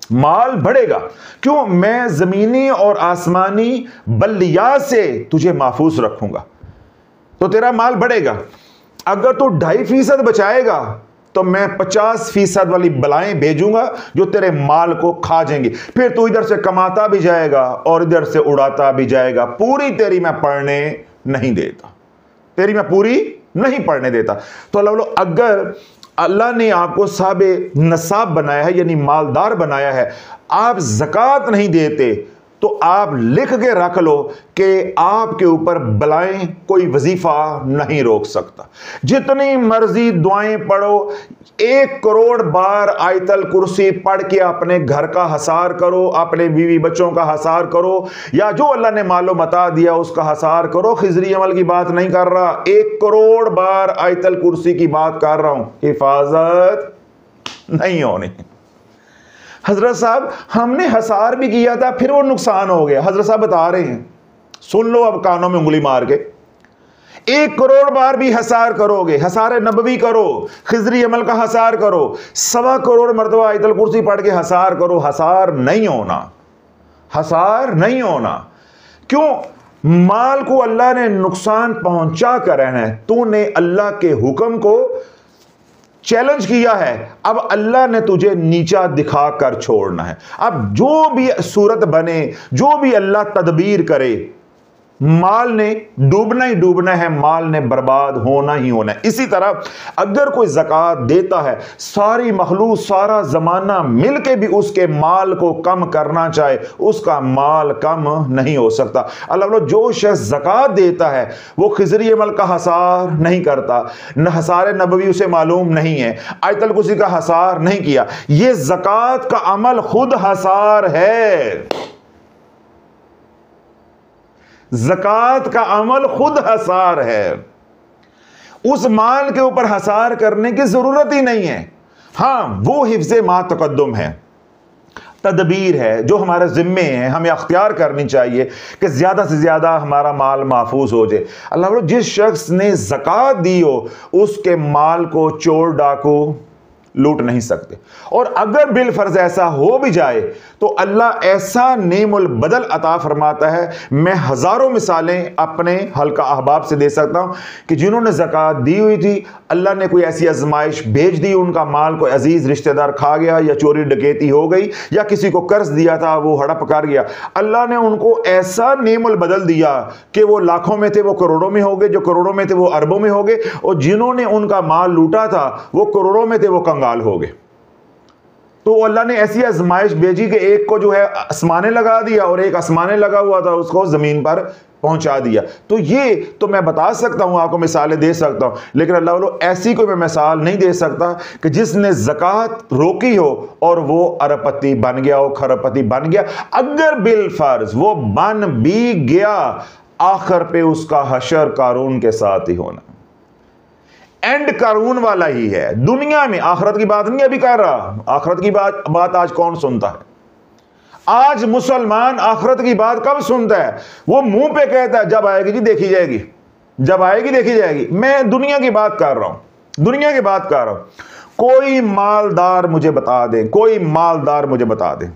S2: माल बढ़ेगा। क्यों? मैं ज़मीनी और आसमानी बलिया से तुझे महफूज रखूंगा, तो तेरा माल बढ़ेगा। अगर तू ढाई फीसद बचाएगा तो मैं पचास फीसद वाली बलाएं भेजूंगा जो तेरे माल को खा जाएंगी। फिर तू इधर से कमाता भी जाएगा और इधर से उड़ाता भी जाएगा। पूरी तेरी मैं पढ़ने नहीं देता, तेरी मैं पूरी नहीं पढ़ने देता। तो अल्लाह, अगर अल्लाह ने आपको साहब नसाब बनाया है, यानी मालदार बनाया है, आप ज़कात नहीं देते, तो आप लिख के रख लो कि आपके ऊपर बलाएं कोई वजीफा नहीं रोक सकता। जितनी मर्जी दुआएं पढ़ो, एक करोड़ बार आयतल कुर्सी पढ़ के अपने घर का हसार करो, अपने बीवी बच्चों का हसार करो, या जो अल्लाह ने मालो मता दिया उसका हसार करो। खिजरी अमल की बात नहीं कर रहा, एक करोड़ बार आयतल कुर्सी की बात कर रहा हूं। हिफाजत नहीं होनी। हजरत साहब, हमने हसार भी किया था, फिर वो नुकसान हो गया। हजरत साहब बता रहे हैं, सुन लो अब कानों में उंगली मार के, एक करोड़ बार भी हसार करोगे, हसार नबवी करो, खिजरी अमल का हसार करो, सवा करोड़ मरतबा आयतल कुर्सी पढ़ के हसार करो, हसार नहीं होना, हसार नहीं होना। क्यों? माल को अल्लाह ने नुकसान पहुंचा कर रहना है। तूने अल्लाह के हुक्म को चैलेंज किया है, अब अल्लाह ने तुझे नीचा दिखा कर छोड़ना है। अब जो भी सूरत बने, जो भी अल्लाह तदबीर करे, माल ने डूबना ही डूबना है, माल ने बर्बाद होना ही होना है। इसी तरह अगर कोई ज़कात देता है, सारी मखलूक, सारा ज़माना मिल के भी उसके माल को कम करना चाहे, उसका माल कम नहीं हो सकता। अल्लाह, जो शख्स ज़कात देता है वो खिजरी अमल का हसार नहीं करता, न हसार नबवी उसे मालूम नहीं है, आयतल कुर्सी का हसार नहीं किया, ये ज़कात का अमल खुद हसार है। ज़कात का अमल खुद हसार है। उस माल के ऊपर हसार करने की जरूरत ही नहीं है। हां, वो हिफ्ज़े मा तक़द्दुम है, तदबीर है जो हमारे जिम्मे है, हमें अख्तियार करनी चाहिए कि ज्यादा से ज्यादा हमारा माल महफूज हो जाए। अल्लाह, जिस शख्स ने ज़कात दी हो उसके माल को चोर डाकू लूट नहीं सकते। और अगर बिल फर्ज ऐसा हो भी जाए तो अल्लाह ऐसा नेमुल बदल अता फरमाता है। मैं हजारों मिसालें अपने हल्का अहबाब से दे सकता हूं कि जिन्होंने ज़कात दी हुई थी, अल्लाह ने कोई ऐसी आजमाइश भेज दी, उनका माल कोई अजीज रिश्तेदार खा गया, या चोरी डकैती हो गई, या किसी को कर्ज दिया था वो हड़प कर गया। अल्लाह ने उनको ऐसा नेमुल बदल दिया कि वो लाखों में थे वो करोड़ों में हो गए, जो करोड़ों में थे वो अरबों में हो गए, और जिन्होंने उनका माल लूटा था वो करोड़ों में थे वो कंगाल हो गए। तो अल्लाह ने ऐसी आजमाइश भेजी कि एक को जो है आसमाने लगा दिया और एक आसमाने लगा हुआ था उसको जमीन पर पहुंचा दिया। तो ये तो मैं बता सकता हूं, आपको मिसालें दे सकता हूं, लेकिन अल्लाह ऐसी कोई मैं मिसाल नहीं दे सकता कि जिसने ज़कात रोकी हो और वो अरबपति बन गया हो, खरबपति बन गया। अगर बिल फर्ज वो बन भी गया, आखिर पे उसका हशर कारून के साथ ही होना, एंड कारून वाला ही है। दुनिया में आखिरत की बात नहीं अभी कर रहा, आखिरत की बात बात आज कौन सुनता है? आज मुसलमान आखिरत की बात कब सुनता है? वो मुंह पे कहता है जब आएगी जी देखी जाएगी, जब आएगी देखी जाएगी। मैं दुनिया की बात कर रहा हूं, दुनिया की बात कर रहा हूं। कोई मालदार मुझे बता दे, कोई मालदार मुझे बता दे,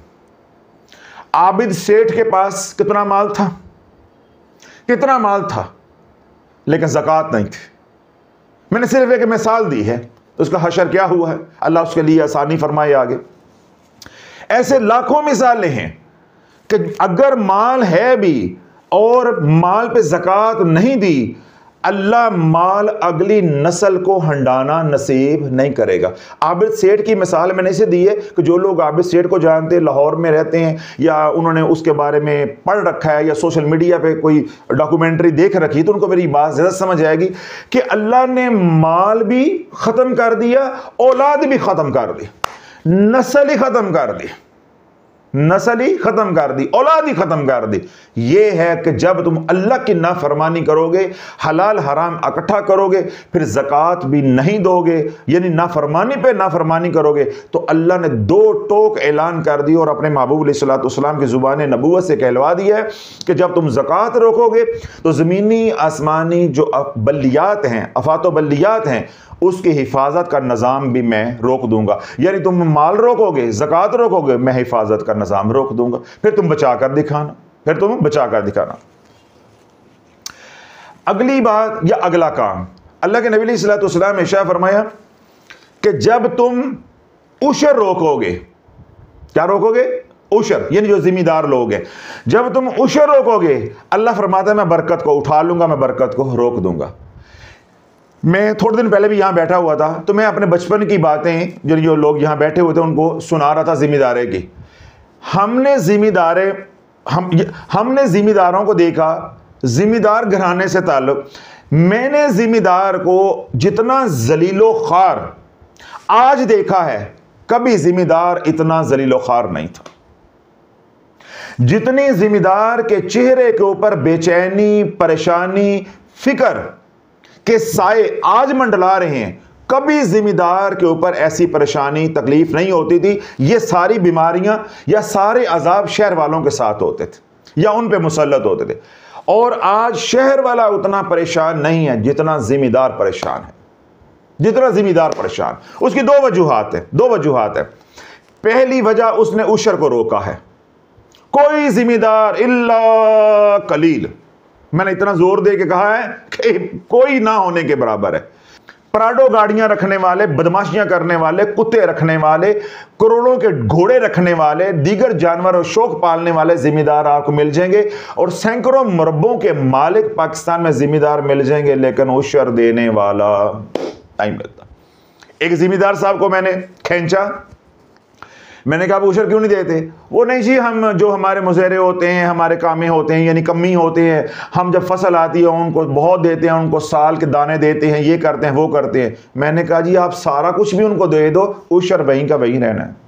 S2: आबिद सेठ के पास कितना माल था, कितना माल था, लेकिन ज़कात नहीं थी। मैंने सिर्फ एक मिसाल दी है, तो उसका हशर क्या हुआ है, अल्लाह उसके लिए आसानी फरमाए आगे। ऐसे लाखों मिसालें हैं कि अगर माल है भी और माल पे ज़कात नहीं दी, अल्लाह माल अगली नस्ल को हंडाना नसीब नहीं करेगा। आबिद सेठ की मिसाल मैंने इसे दी है कि जो लोग आबिद सेठ को जानते हैं, लाहौर में रहते हैं, या उन्होंने उसके बारे में पढ़ रखा है, या सोशल मीडिया पे कोई डॉक्यूमेंट्री देख रखी, तो उनको मेरी बात ज़्यादा समझ आएगी कि अल्लाह ने माल भी ख़त्म कर दिया, औलाद भी ख़त्म कर दी, नस्ल ही ख़त्म कर दी। नस्ल ही ख़त्म कर दी, औलाद ही ख़त्म कर दी। ये है कि जब तुम अल्लाह की नाफरमानी करोगे, हलाल हराम इकट्ठा करोगे, फिर ज़कात भी नहीं दोगे, यानी नाफरमानी पे नाफरमानी करोगे, तो अल्लाह ने दो टोक ऐलान कर दी और अपने महबूब अलैहिस्सलाम की ज़ुबान नबूवत से कहलवा दिया है कि जब तुम ज़कात रोकोगे तो ज़मीनी आसमानी जो बल्लियात हैं, अफ़ातो बल्लियात हैं, उसकी हिफाजत का निज़ाम भी मैं रोक दूंगा। यानी तुम माल रोकोगे, ज़कात रोकोगे, मैं हिफाजत का निज़ाम रोक दूंगा, फिर तुम बचा कर दिखाना, फिर तुम बचा कर दिखाना। अगली बात या अगला काम, अल्लाह के नबी सल्लल्लाहु अलैहि वसल्लम ने इरशाद फरमाया कि जब तुम उशर रोकोगे, क्या रोकोगे? उशर, यानी जो जिम्मेदार लोग हैं, जब तुम उशर रोकोगे, अल्लाह फरमाता है मैं बरकत को उठा लूंगा, मैं बरकत को रोक दूंगा। मैं थोड़े दिन पहले भी यहाँ बैठा हुआ था, तो मैं अपने बचपन की बातें जो जो लोग यहाँ बैठे हुए थे उनको सुना रहा था जिम्मेदारे की। हमने जिम्मेदारे हम हमने जिम्मेदारों को देखा, जिम्मेदार घराने से ताल्लुक। मैंने जिम्मेदार को जितना जलीलो ख्वार आज देखा है, कभी जिम्मेदार इतना जलीलो ख्वार नहीं था। जितनी जिम्मेदार के चेहरे के ऊपर बेचैनी, परेशानी, फिक्र के साए आज मंडला रहे हैं, कभी जिम्मेदार के ऊपर ऐसी परेशानी, तकलीफ नहीं होती थी। ये सारी बीमारियां या सारे अजाब शहर वालों के साथ होते थे या उन पे मुसल्लत होते थे, और आज शहर वाला उतना परेशान नहीं है जितना जिम्मेदार परेशान है, जितना जिम्मेदार परेशान। उसकी दो वजूहात है, दो वजूहात है। पहली वजह, उसने उशर को रोका है। कोई जिम्मेदार इल्ला कलील, मैंने इतना जोर दे के कहा है कि कोई ना होने के बराबर है। प्राडो गाड़ियां रखने वाले, बदमाशियां करने वाले, कुत्ते रखने वाले, करोड़ों के घोड़े रखने वाले, दीगर जानवर और शौक पालने वाले जिम्मेदार आपको मिल जाएंगे, और सैकड़ों मरबों के मालिक पाकिस्तान में जिम्मेदार मिल जाएंगे, लेकिन उशर देने वाला नहीं मिलता। एक जिम्मेदार साहब को मैंने खींचा, मैंने कहा उशर क्यों नहीं देते? वो नहीं जी, हम जो हमारे मुजहरे होते हैं, हमारे कामे होते हैं, यानी कमी होते हैं, हम जब फसल आती है उनको बहुत देते हैं, उनको साल के दाने देते हैं, ये करते हैं, वो करते हैं। मैंने कहा जी आप सारा कुछ भी उनको दे दो, उशर वहीं का वहीं रहना है।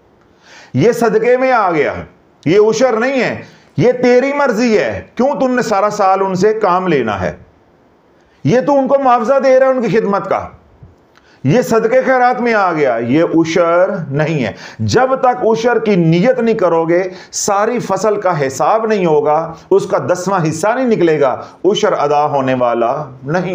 S2: ये सदके में आ गया, ये उशर नहीं है, ये तेरी मर्जी है, क्यों तुमने सारा साल उनसे काम लेना है? ये तो उनको मुआवजा दे रहा है उनकी खिदमत का, ये सदके खैरात में आ गया, ये उशर नहीं है। जब तक उशर की नियत नहीं करोगे, सारी फसल का हिसाब नहीं होगा, उसका दसवां हिस्सा नहीं निकलेगा, उशर अदा होने वाला नहीं।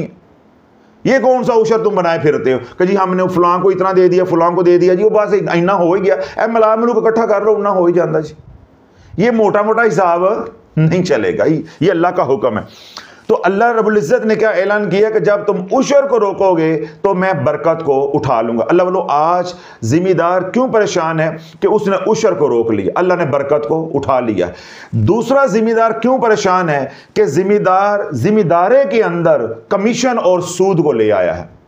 S2: ये कौन सा उशर तुम बनाए फिरते हो कि जी हमने फलां को इतना दे दिया, फलां को दे दिया जी, वो बस इतना हो ही गया, ए मला मिलू इकट्ठा कर लो, उतना हो ही जाता जी। ये मोटा मोटा हिसाब नहीं चलेगा, ये अल्लाह का हुक्म है। तो अल्लाह रब्बुल इज्जत ने क्या ऐलान किया कि जब तुम उशर को रोकोगे तो मैं बरकत को उठा लूंगा। अल्लाह बोलो, आज जिम्मेदार क्यों परेशान है कि उसने उशर को रोक लिया, अल्लाह ने बरकत को उठा लिया। दूसरा, जिम्मेदार क्यों परेशान है कि जिम्मेदार जिम्मेदारे के अंदर कमीशन और सूद को ले आया है।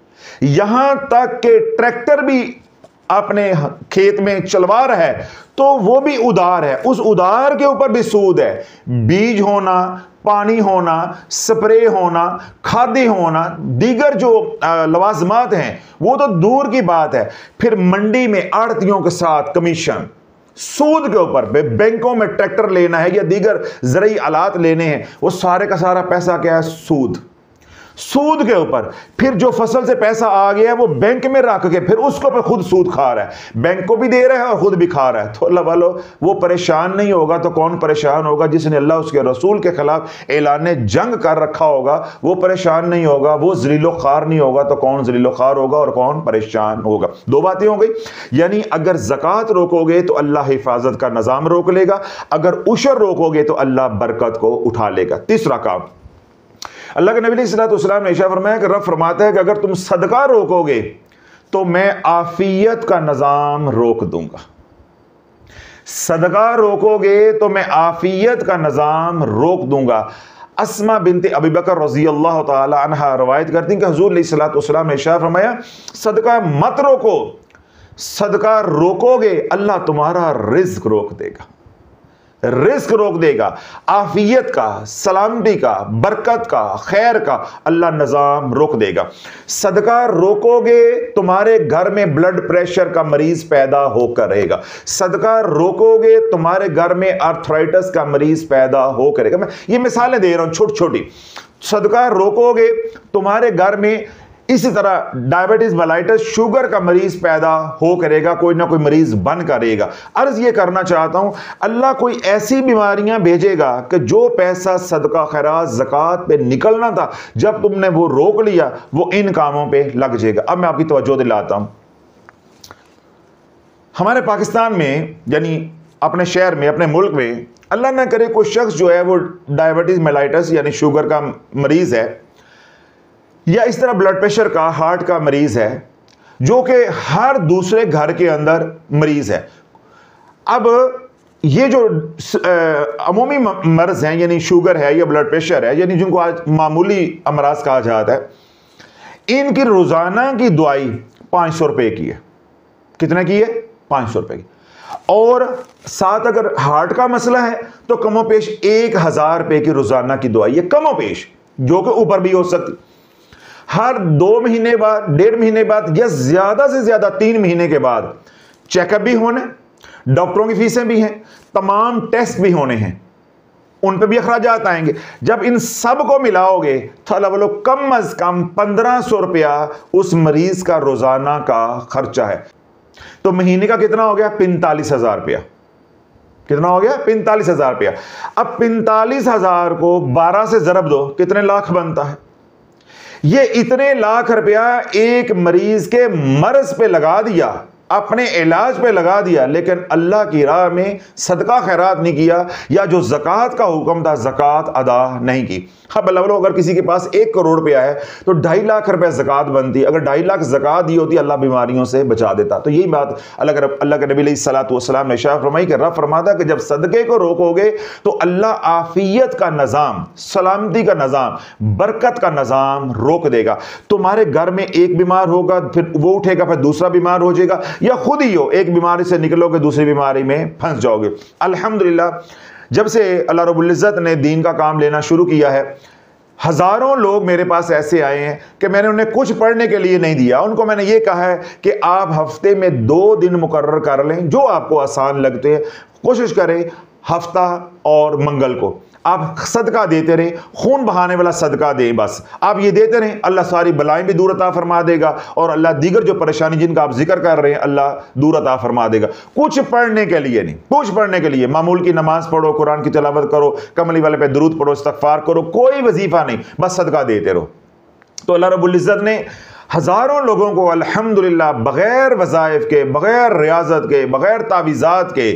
S2: यहां तक कि ट्रैक्टर भी अपने खेत में चलवा रहा है तो वो भी उधार है, उस उधार के ऊपर भी सूद है। बीज होना, पानी होना, स्प्रे होना, खादी होना, दीगर जो लवाजमात हैं वो तो दूर की बात है। फिर मंडी में आड़तियों के साथ कमीशन, सूद के ऊपर, बैंकों में ट्रैक्टर लेना है या दीगर ज़रूरी आलात लेने हैं, वो सारे का सारा पैसा क्या है? सूद। सूद के ऊपर फिर जो फसल से पैसा आ गया है वो बैंक में रख के फिर उसको पे खुद सूद खा रहा है, बैंक को भी दे रहा है और खुद भी खा रहा है। तो अल्लाह वालो, वो परेशान नहीं होगा तो कौन परेशान होगा? जिसने अल्लाह उसके रसूल के खिलाफ ऐलान जंग कर रखा होगा वो परेशान नहीं होगा, वो जलीलो खार नहीं होगा तो कौन जलीलो खार होगा और कौन परेशान होगा? दो बातें हो गई, यानी अगर ज़कात रोकोगे तो अल्लाह हिफाजत का निज़ाम रोक लेगा, अगर उशर रोकोगे तो अल्लाह बरकत को उठा लेगा। तीसरा काम, अल्लाह के नबी सल्लल्लाहु अलैहि वसल्लम ने इरशाद फरमाया कि रब फरमाता है कि अगर तुम सदका रोकोगे तो मैं आफियत का निज़ाम रोक दूंगा। सदका रोकोगे तो मैं आफियत का निज़ाम रोक दूंगा। अस्मा बिनते अबी बकर रज़ी अल्लाह तआला अन्हा रवायत करती हैं कि हुज़ूर सल्लल्लाहु अलैहि वसल्लम ने इरशाद फरमाया, सदका मत रोको, सदका रोकोगे अल्लाह तुम्हारा रिज्क रोक देगा। रिस्क रोक देगा, आफियत का, सलामती का, बरकत का, खैर का अल्लाह निज़ाम रोक देगा। सदका रोकोगे तुम्हारे घर में ब्लड प्रेशर का मरीज पैदा होकर रहेगा। सदका रोकोगे तुम्हारे घर में आर्थराइटिस का मरीज पैदा होकर रहेगा। मैं ये मिसालें दे रहा हूं छोटी छोटी। सदका रोकोगे तुम्हारे घर में इसी तरह डायबिटीज, मेलाइटिस, शुगर का मरीज पैदा हो करेगा, कोई ना कोई मरीज बन करेगा। अर्ज ये करना चाहता हूं, अल्लाह कोई ऐसी बीमारियां भेजेगा कि जो पैसा सदका खैरात ज़कात पे निकलना था, जब तुमने वो रोक लिया, वो इन कामों पे लग जाएगा। अब मैं आपकी तवज्जो दिलाता हूं, हमारे पाकिस्तान में यानी अपने शहर में, अपने मुल्क में, अल्लाह ना करे कोई शख्स जो है वो डायबिटीज, मेलाइटिस यानी शुगर का मरीज है, या इस तरह ब्लड प्रेशर का, हार्ट का मरीज है, जो कि हर दूसरे घर के अंदर मरीज है। अब ये जो अमूमी मर्ज हैं, यानी शुगर है या ब्लड प्रेशर है, यानी जिनको आज मामूली अमराज कहा जाता है, इनकी रोजाना की दवाई पाँच सौ रुपये की है। कितने की है? पाँच सौ रुपये की। और साथ अगर हार्ट का मसला है तो कमो पेश एक हजार रुपये की रोजाना की दवाई है, कमो पेश, जो कि ऊपर भी हो सकती। हर दो महीने बाद, डेढ़ महीने बाद, या ज्यादा से ज्यादा तीन महीने के बाद चेकअप भी होने, डॉक्टरों की फीसें भी हैं, तमाम टेस्ट भी होने हैं, उन पे भी अखराजात आएंगे। जब इन सब को मिलाओगे तो अल्लाह बोलो कम अज कम पंद्रह सौ रुपया उस मरीज का रोजाना का खर्चा है। तो महीने का कितना हो गया? पैंतालीस हजार रुपया। कितना हो गया? पैंतालीस हजार रुपया। अब पैंतालीस हजार को बारह से जरब दो, कितने लाख बनता है? ये इतने लाख रुपया एक मरीज के मर्ज पे लगा दिया, अपने इलाज पे लगा दिया, लेकिन अल्लाह की राह में सदका खैरात नहीं किया, या जो ज़कात का हुक्म था ज़कात अदा नहीं की। हाँ बल्ला अगर किसी के पास एक करोड़ रुपया है तो ढाई लाख रुपया ज़कात बनती। अगर ढाई लाख ज़कात दी होती अल्लाह बीमारियों से बचा देता। तो यही बात अल्लाह अल्लाह के नबी अलैहिस्सलातु वस्सलाम ने इरशाद फरमाई कि रब फरमाता कि जब सदक़े को रोकोगे तो अल्लाह आफियत का निज़ाम, सलामती का निज़ाम, बरकत का निज़ाम रोक देगा। तुम्हारे घर में एक बीमार होगा, फिर वो उठेगा, फिर दूसरा बीमार हो जाएगा, या खुद ही हो एक बीमारी से निकलोगे दूसरी बीमारी में फंस जाओगे। अल्हम्दुलिल्लाह जब से अल्लाह रब्बुल इज़्ज़त ने दीन का काम लेना शुरू किया है, हजारों लोग मेरे पास ऐसे आए हैं कि मैंने उन्हें कुछ पढ़ने के लिए नहीं दिया। उनको मैंने ये कहा है कि आप हफ्ते में दो दिन मुकर्रर कर लें, जो आपको आसान लगते हैं, कोशिश करें हफ्ता और मंगल को आप सदका देते रहे, खून बहाने वाला सदका दें। बस आप ये देते रहें, अल्लाह सारी बलाएं भी दूर अता फरमा देगा, और अल्लाह दीगर जो परेशानी जिनका आप जिक्र कर रहे हैं अल्लाह दूर अता फरमा देगा। कुछ पढ़ने के लिए नहीं, कुछ पढ़ने के लिए मामूल की नमाज पढ़ो, कुरान की तिलावत करो, कमली वाले पे दुरूद पढ़ो, इस्तग़फ़ार करो, कोई वजीफा नहीं, बस सदका देते रहो। तो अल्लाह रब्बुल इज़्ज़त ने हजारों लोगों को अल्हम्दुलिल्लाह बगैर वज़ाइफ के, बगैर रियाजत के, बगैर तावीज़ात के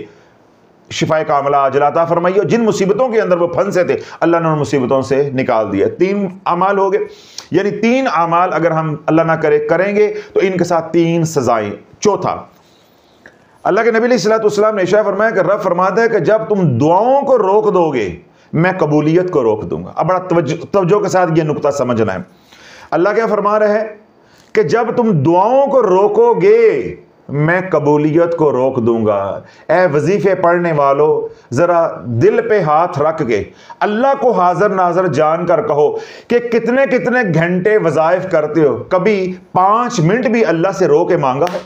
S2: शिफाए कामला अजलाता फरमाई, और जिन मुसीबतों के अंदर वो फंसे थे अल्लाह ने उन मुसीबतों से निकाल दिया। तीन अमाल हो गए, यानी तीन अमाल अगर हम अल्लाह ना करे करेंगे तो इनके साथ तीन सजाएं। चौथा, अल्लाह के नबी अलैहिस्सलातु वस्सलाम ने इरशाद फरमाया कि रब फरमाता है कि जब तुम दुआओं को रोक दोगे मैं कबूलियत को रोक दूंगा। अब बड़ा तवज्जो के साथ ये नुक्ता समझना है। अल्लाह क्या फरमा रहे हैं कि जब तुम दुआओं को रोकोगे मैं कबूलियत को रोक दूंगा। ए वजीफे पढ़ने वालों, जरा दिल पे हाथ रख के अल्लाह को हाजिर नाजर जानकर कहो कि कितने कितने घंटे वज़ाइफ करते हो, कभी पांच मिनट भी अल्लाह से रो के मांगा है?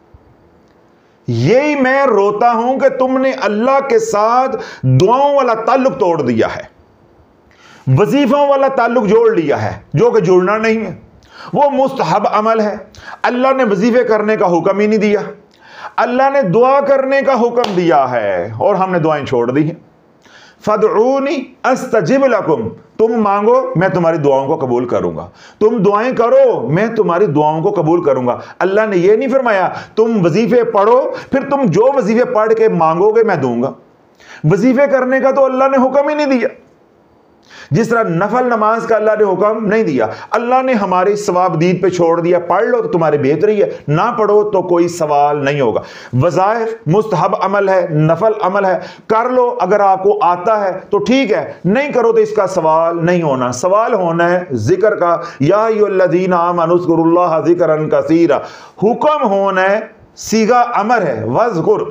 S2: यही मैं रोता हूं कि तुमने अल्लाह के साथ दुआओं वाला ताल्लुक तोड़ दिया है, वजीफों वाला ताल्लुक जोड़ लिया है, जो कि जुड़ना नहीं है, वो मुस्तहब अमल है। अल्लाह ने वजीफे करने का हुक्म ही नहीं दिया, अल्लाह ने दुआ करने का हुक्म दिया है, और हमने दुआएं छोड़ दी हैं। फदऊनी अस्तजिब लकुम, तुम मांगो मैं तुम्हारी दुआओं को कबूल करूंगा, तुम दुआएं करो मैं तुम्हारी दुआओं को कबूल करूंगा। अल्लाह ने यह नहीं फरमाया तुम वजीफे पढ़ो फिर तुम जो वजीफे पढ़ के मांगोगे मैं दूंगा। वजीफे करने का तो अल्लाह ने हुक्म ही नहीं दिया, जिस तरह नफल नमाज का अल्लाह ने हुक्म नहीं दिया। अल्लाह ने हमारे सवाब दीद पे छोड़ दिया, पढ़ लो तो तुम्हारी बेहतरी है, ना पढ़ो तो कोई सवाल नहीं होगा। वज़ाइफ मुस्तहब अमल है, नफल अमल है, कर लो अगर आपको आता है तो ठीक है, नहीं करो तो इसका सवाल नहीं होना। सवाल होना है जिक्र का, या अय्युहल्लज़ीना आमनू उज़्कुरुल्लाह ज़िक्रन कसीरा। हुक्म होना है, सीगा अमर है, वज़्कुर,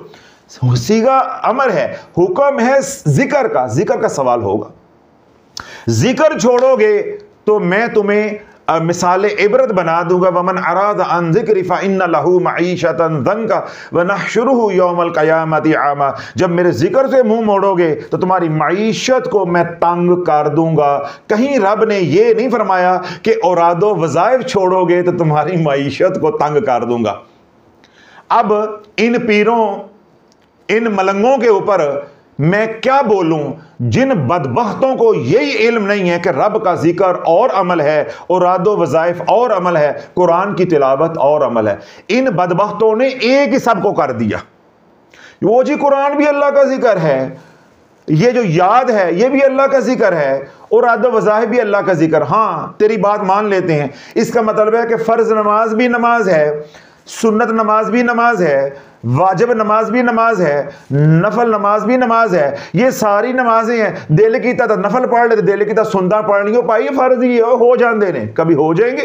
S2: सीगा अमर है, हुक्म है जिक्र का, जिक्र का सवाल होगा। जिक्र छोड़ोगे तो मैं तुम्हें मिसाल इबरत बना दूंगा। वमन अराद अन ज़िक्री फ़इन्न लहू मईशतन ज़ंका व नहशुरुहु यौमल क़यामति आमा। जब मेरे जिक्र से मुंह मोड़ोगे तो तुम्हारी मईशत को मैं तंग कर दूंगा। कहीं रब ने यह नहीं फरमाया कि औरादो वज़ाइफ छोड़ोगे तो तुम्हारी मईशत को तंग कर दूंगा। अब इन पीरों, इन मलंगों के ऊपर मैं क्या बोलूं जिन बदबख्तों को यही इल्म नहीं है कि रब का जिक्र और अमल है, औरादो वज़ाइफ और अमल है, कुरान की तिलावत और अमल है। इन बदबख्तों ने एक ही सबको कर दिया। वो जी कुरान भी अल्लाह का जिक्र है, ये जो याद है ये भी अल्लाह का जिक्र है, औरादो वज़ाइफ भी अल्लाह का जिक्र। हाँ, तेरी बात मान लेते हैं। इसका मतलब है कि फ़र्ज नमाज भी नमाज है, सुन्नत नमाज भी नमाज है, वाजिब नमाज भी नमाज है, नफल नमाज भी नमाज है। ये सारी नमाजें हैं। दिल की तो नफल पढ़ लेते, दिल की तो सुनता पढ़ लियो पाई फर्ज ही हो जान देने, कभी हो जाएंगे।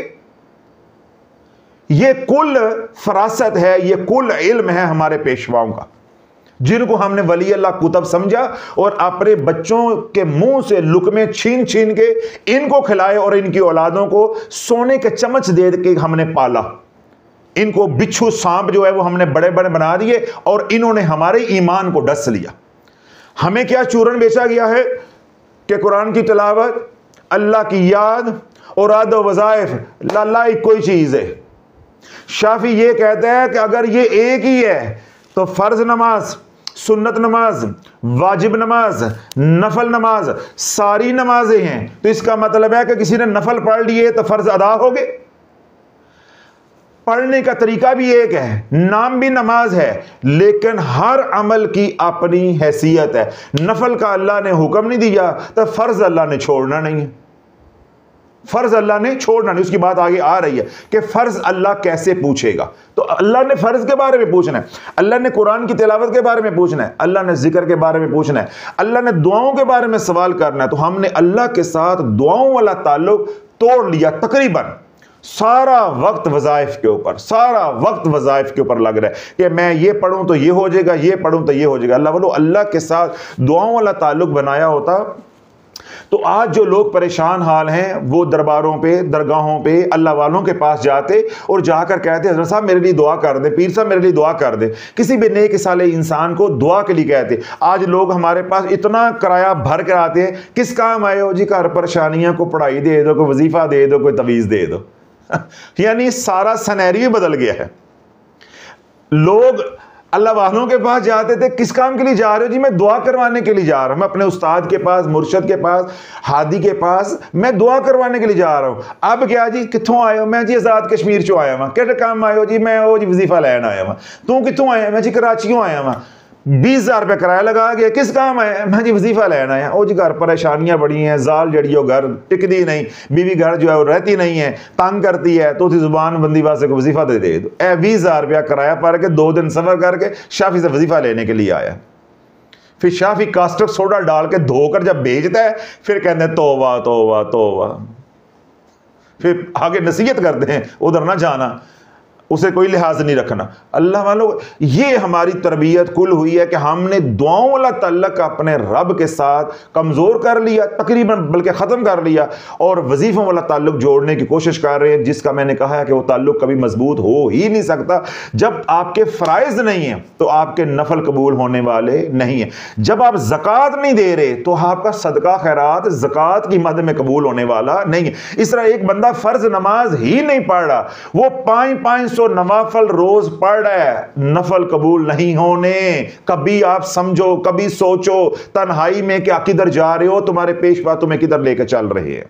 S2: ये कुल फरासत है, ये कुल इल्म है हमारे पेशवाओं का, जिनको हमने वली अल्लाह कुतब समझा और अपने बच्चों के मुंह से लुकमे छीन छीन के इनको खिलाए और इनकी औलादों को सोने के चम्मच दे के हमने पाला। इनको बिच्छू सांप जो है वो हमने बड़े बड़े बना दिए और इन्होंने हमारे ईमान को डस लिया। हमें क्या चूरन बेचा गया है कि कुरान की तिलावत, अल्लाह की याद, औरादो वज़ाइफ लाइक कोई चीज़ है। शाफी ये कहता है कि अगर ये एक ही है तो फ़र्ज नमाज, सुन्नत नमाज, वाजिब नमाज, नफल नमाज सारी नमाजें हैं। तो इसका मतलब है कि किसी ने नफल पढ़ लिए तो फ़र्ज अदा हो गए। पढ़ने का तरीका भी एक है, नाम भी नमाज है, लेकिन हर अमल की अपनी हैसियत है। नफल का अल्लाह ने हुक्म नहीं दिया तो फर्ज अल्लाह ने छोड़ना नहीं है, फर्ज अल्लाह ने छोड़ना नहीं। उसकी बात आगे आ रही है कि फर्ज अल्लाह कैसे पूछेगा। तो अल्लाह ने फर्ज के बारे में पूछना है, अल्लाह ने कुरान की तिलावत के बारे में पूछना है, अल्लाह ने जिक्र के बारे में पूछना है, अल्लाह ने दुआओं के बारे में सवाल करना है। तो हमने अल्लाह के साथ दुआओं वाला ताल्लुक तोड़ लिया। तकरीबन सारा वक्त वज़ाइफ के ऊपर, सारा वक्त वज़ाइफ के ऊपर लग रहा है कि मैं ये पढ़ूं तो ये हो जाएगा, ये पढ़ूं तो ये हो जाएगा। अल्लाह वालों, अल्लाह के साथ दुआओं वाला ताल्लुक बनाया होता तो आज जो लोग परेशान हाल हैं वो दरबारों पे, दरगाहों पे अल्लाह वालों के पास जाते और जाकर कहते हज़रत साहब मेरे लिए दुआ कर दे, पीर साहब मेरे लिए दुआ कर दे। किसी भी नेक साले इंसान को दुआ के लिए कहते। आज लोग हमारे पास इतना किराया भर कर आते हैं, किस काम आए हो जी? घर परेशानियां, को पढ़ाई दे दो, कोई वजीफा दे दो, कोई तवीज़ दे दो। यानी सारा सनेरियो बदल गया है। लोग अल्लाह वालों के पास जाते थे, किस काम के लिए जा रहे हो जी? मैं दुआ करवाने के लिए जा रहा हूं, मैं अपने उस्ताद के पास, मुर्शद के पास, हादी के पास मैं दुआ करवाने के लिए जा रहा हूं। अब क्या जी, कितों आए हो? मैं जी आजाद कश्मीर चो आया वहां। किहड़े काम आए हो जी? मैं वो जी वजीफा लैन आया वहां। तू कितों आया? मैं जी कराचियों आया वहां। बीस हजार रुपया किराया लगा गया। किस काम आया? मैं जी वजीफा लैन आया। ओ जी घर परेशानियां बड़ी हैं, जाल जड़ी हो घर टिकती नहीं, बीवी घर जो है वो रहती नहीं है, तंग करती है, तो जुबान बंदी वास्ते को वजीफा दे दे दो। ए बीस हजार रुपया किराया पड़ के दो दिन सफर करके शाफी से वजीफा लेने के लिए आया। फिर शाफी कास्टर सोडा डाल के धोकर जब बेचता है फिर कहते हैं तौबा तौबा तौबा। फिर आगे नसीहत करते हैं उधर ना जाना, उसे कोई लिहाज नहीं रखना। अल्लाह वालों, ये हमारी तरबियत कुल हुई है कि हमने दुआओं वाला ताल्लुक अपने रब के साथ कमज़ोर कर लिया, तकरीबन बल्कि ख़त्म कर लिया, और वजीफ़ों वाला ताल्लुक जोड़ने की कोशिश कर रहे हैं, जिसका मैंने कहा है कि वो ताल्लुक कभी मजबूत हो ही नहीं सकता। जब आपके फ़राइज़ नहीं हैं तो आपके नफल कबूल होने वाले नहीं हैं। जब आप ज़कात नहीं दे रहे तो आपका सदका खैरात ज़कात की मद में कबूल होने वाला नहीं है। इस तरह एक बंदा फ़र्ज नमाज ही नहीं पढ़ रहा, वो पाँच पाँच सौ नवाफल रोज पढ़ रहा है, नफल कबूल नहीं होने। कभी आप समझो, कभी सोचो तन्हाई में क्या किधर जा रहे हो, तुम्हारे पेशवा तुम्हें किधर लेकर चल रहे हैं।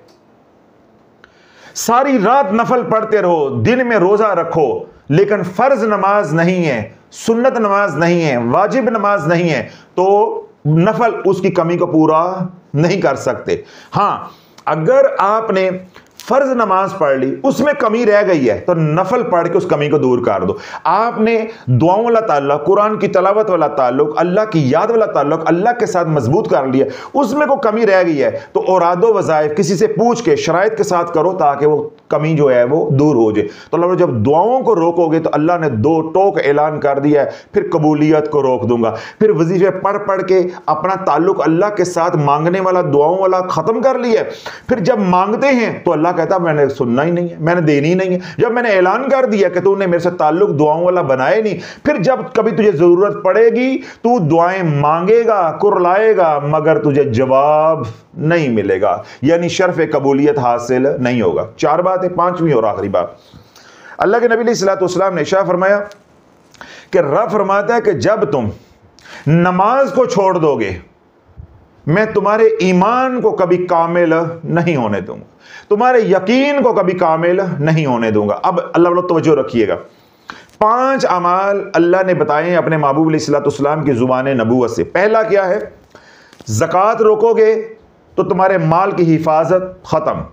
S2: सारी रात नफल पढ़ते रहो, दिन में रोजा रखो, लेकिन फर्ज नमाज नहीं है, सुन्नत नमाज नहीं है, वाजिब नमाज नहीं है, तो नफल उसकी कमी को पूरा नहीं कर सकते। हां, अगर आपने फर्ज नमाज पढ़ ली, उसमें कमी रह गई है, तो नफल पढ़ के उस कमी को दूर कर दो। आपने दुआओं वाला ताल्लुक, कुरान की तलावत वाला ताल्लुक, अल्लाह की याद वाला ताल्लुक अल्लाह के साथ मजबूत कर लिया, उसमें कोई कमी रह गई है तो औरादो वज़ाइफ किसी से पूछ के शराइत के साथ करो, ताकि वो कमी जो है वो दूर हो जाए। तो अल्लाह जब दुआओं को रोकोगे तो अल्लाह ने दो टोक ऐलान कर दिया है, फिर कबूलियत को रोक दूंगा। फिर वजीफे पढ़ पढ़ के अपना ताल्लुक अल्लाह के साथ मांगने वाला, दुआओं वाला ख़त्म कर लिया। फिर जब मांगते हैं तो अल्लाह कहता मैंने सुनना ही नहीं है, मैंने देनी ही नहीं है। जब मैंने ऐलान कर दिया कि तूने मेरे से ताल्लुक दुआओं वाला बनाए नहीं, फिर जब कभी तुझे ज़रूरत पड़ेगी तू दुआएं मांगेगा, कुरलाएगा, मगर तुझे जवाब नहीं मिलेगा, यानी शर्फ कबूलियत हासिल नहीं होगा। चार बातें, पांचवी और आखिरी बात, अल्लाह के नबी अलैहिस्सलातु वस्सलाम ने इरशाद फरमाया कि रब फरमाता है कि जब तुम नमाज को छोड़ दोगे मैं तुम्हारे ईमान को कभी कामिल नहीं होने दूंगा, तुम्हारे यकीन को कभी कामिल नहीं होने दूंगा। अब अल्लाह वालों तवज्जो रखिएगा, पांच अमाल अल्लाह ने बताए हैं अपने महबूब अलैहिस्सलातु वस्सलाम की जुबान नबूवत से। पहला क्या है? ज़कात रोकोगे तो तुम्हारे माल की हिफाजत ख़त्म,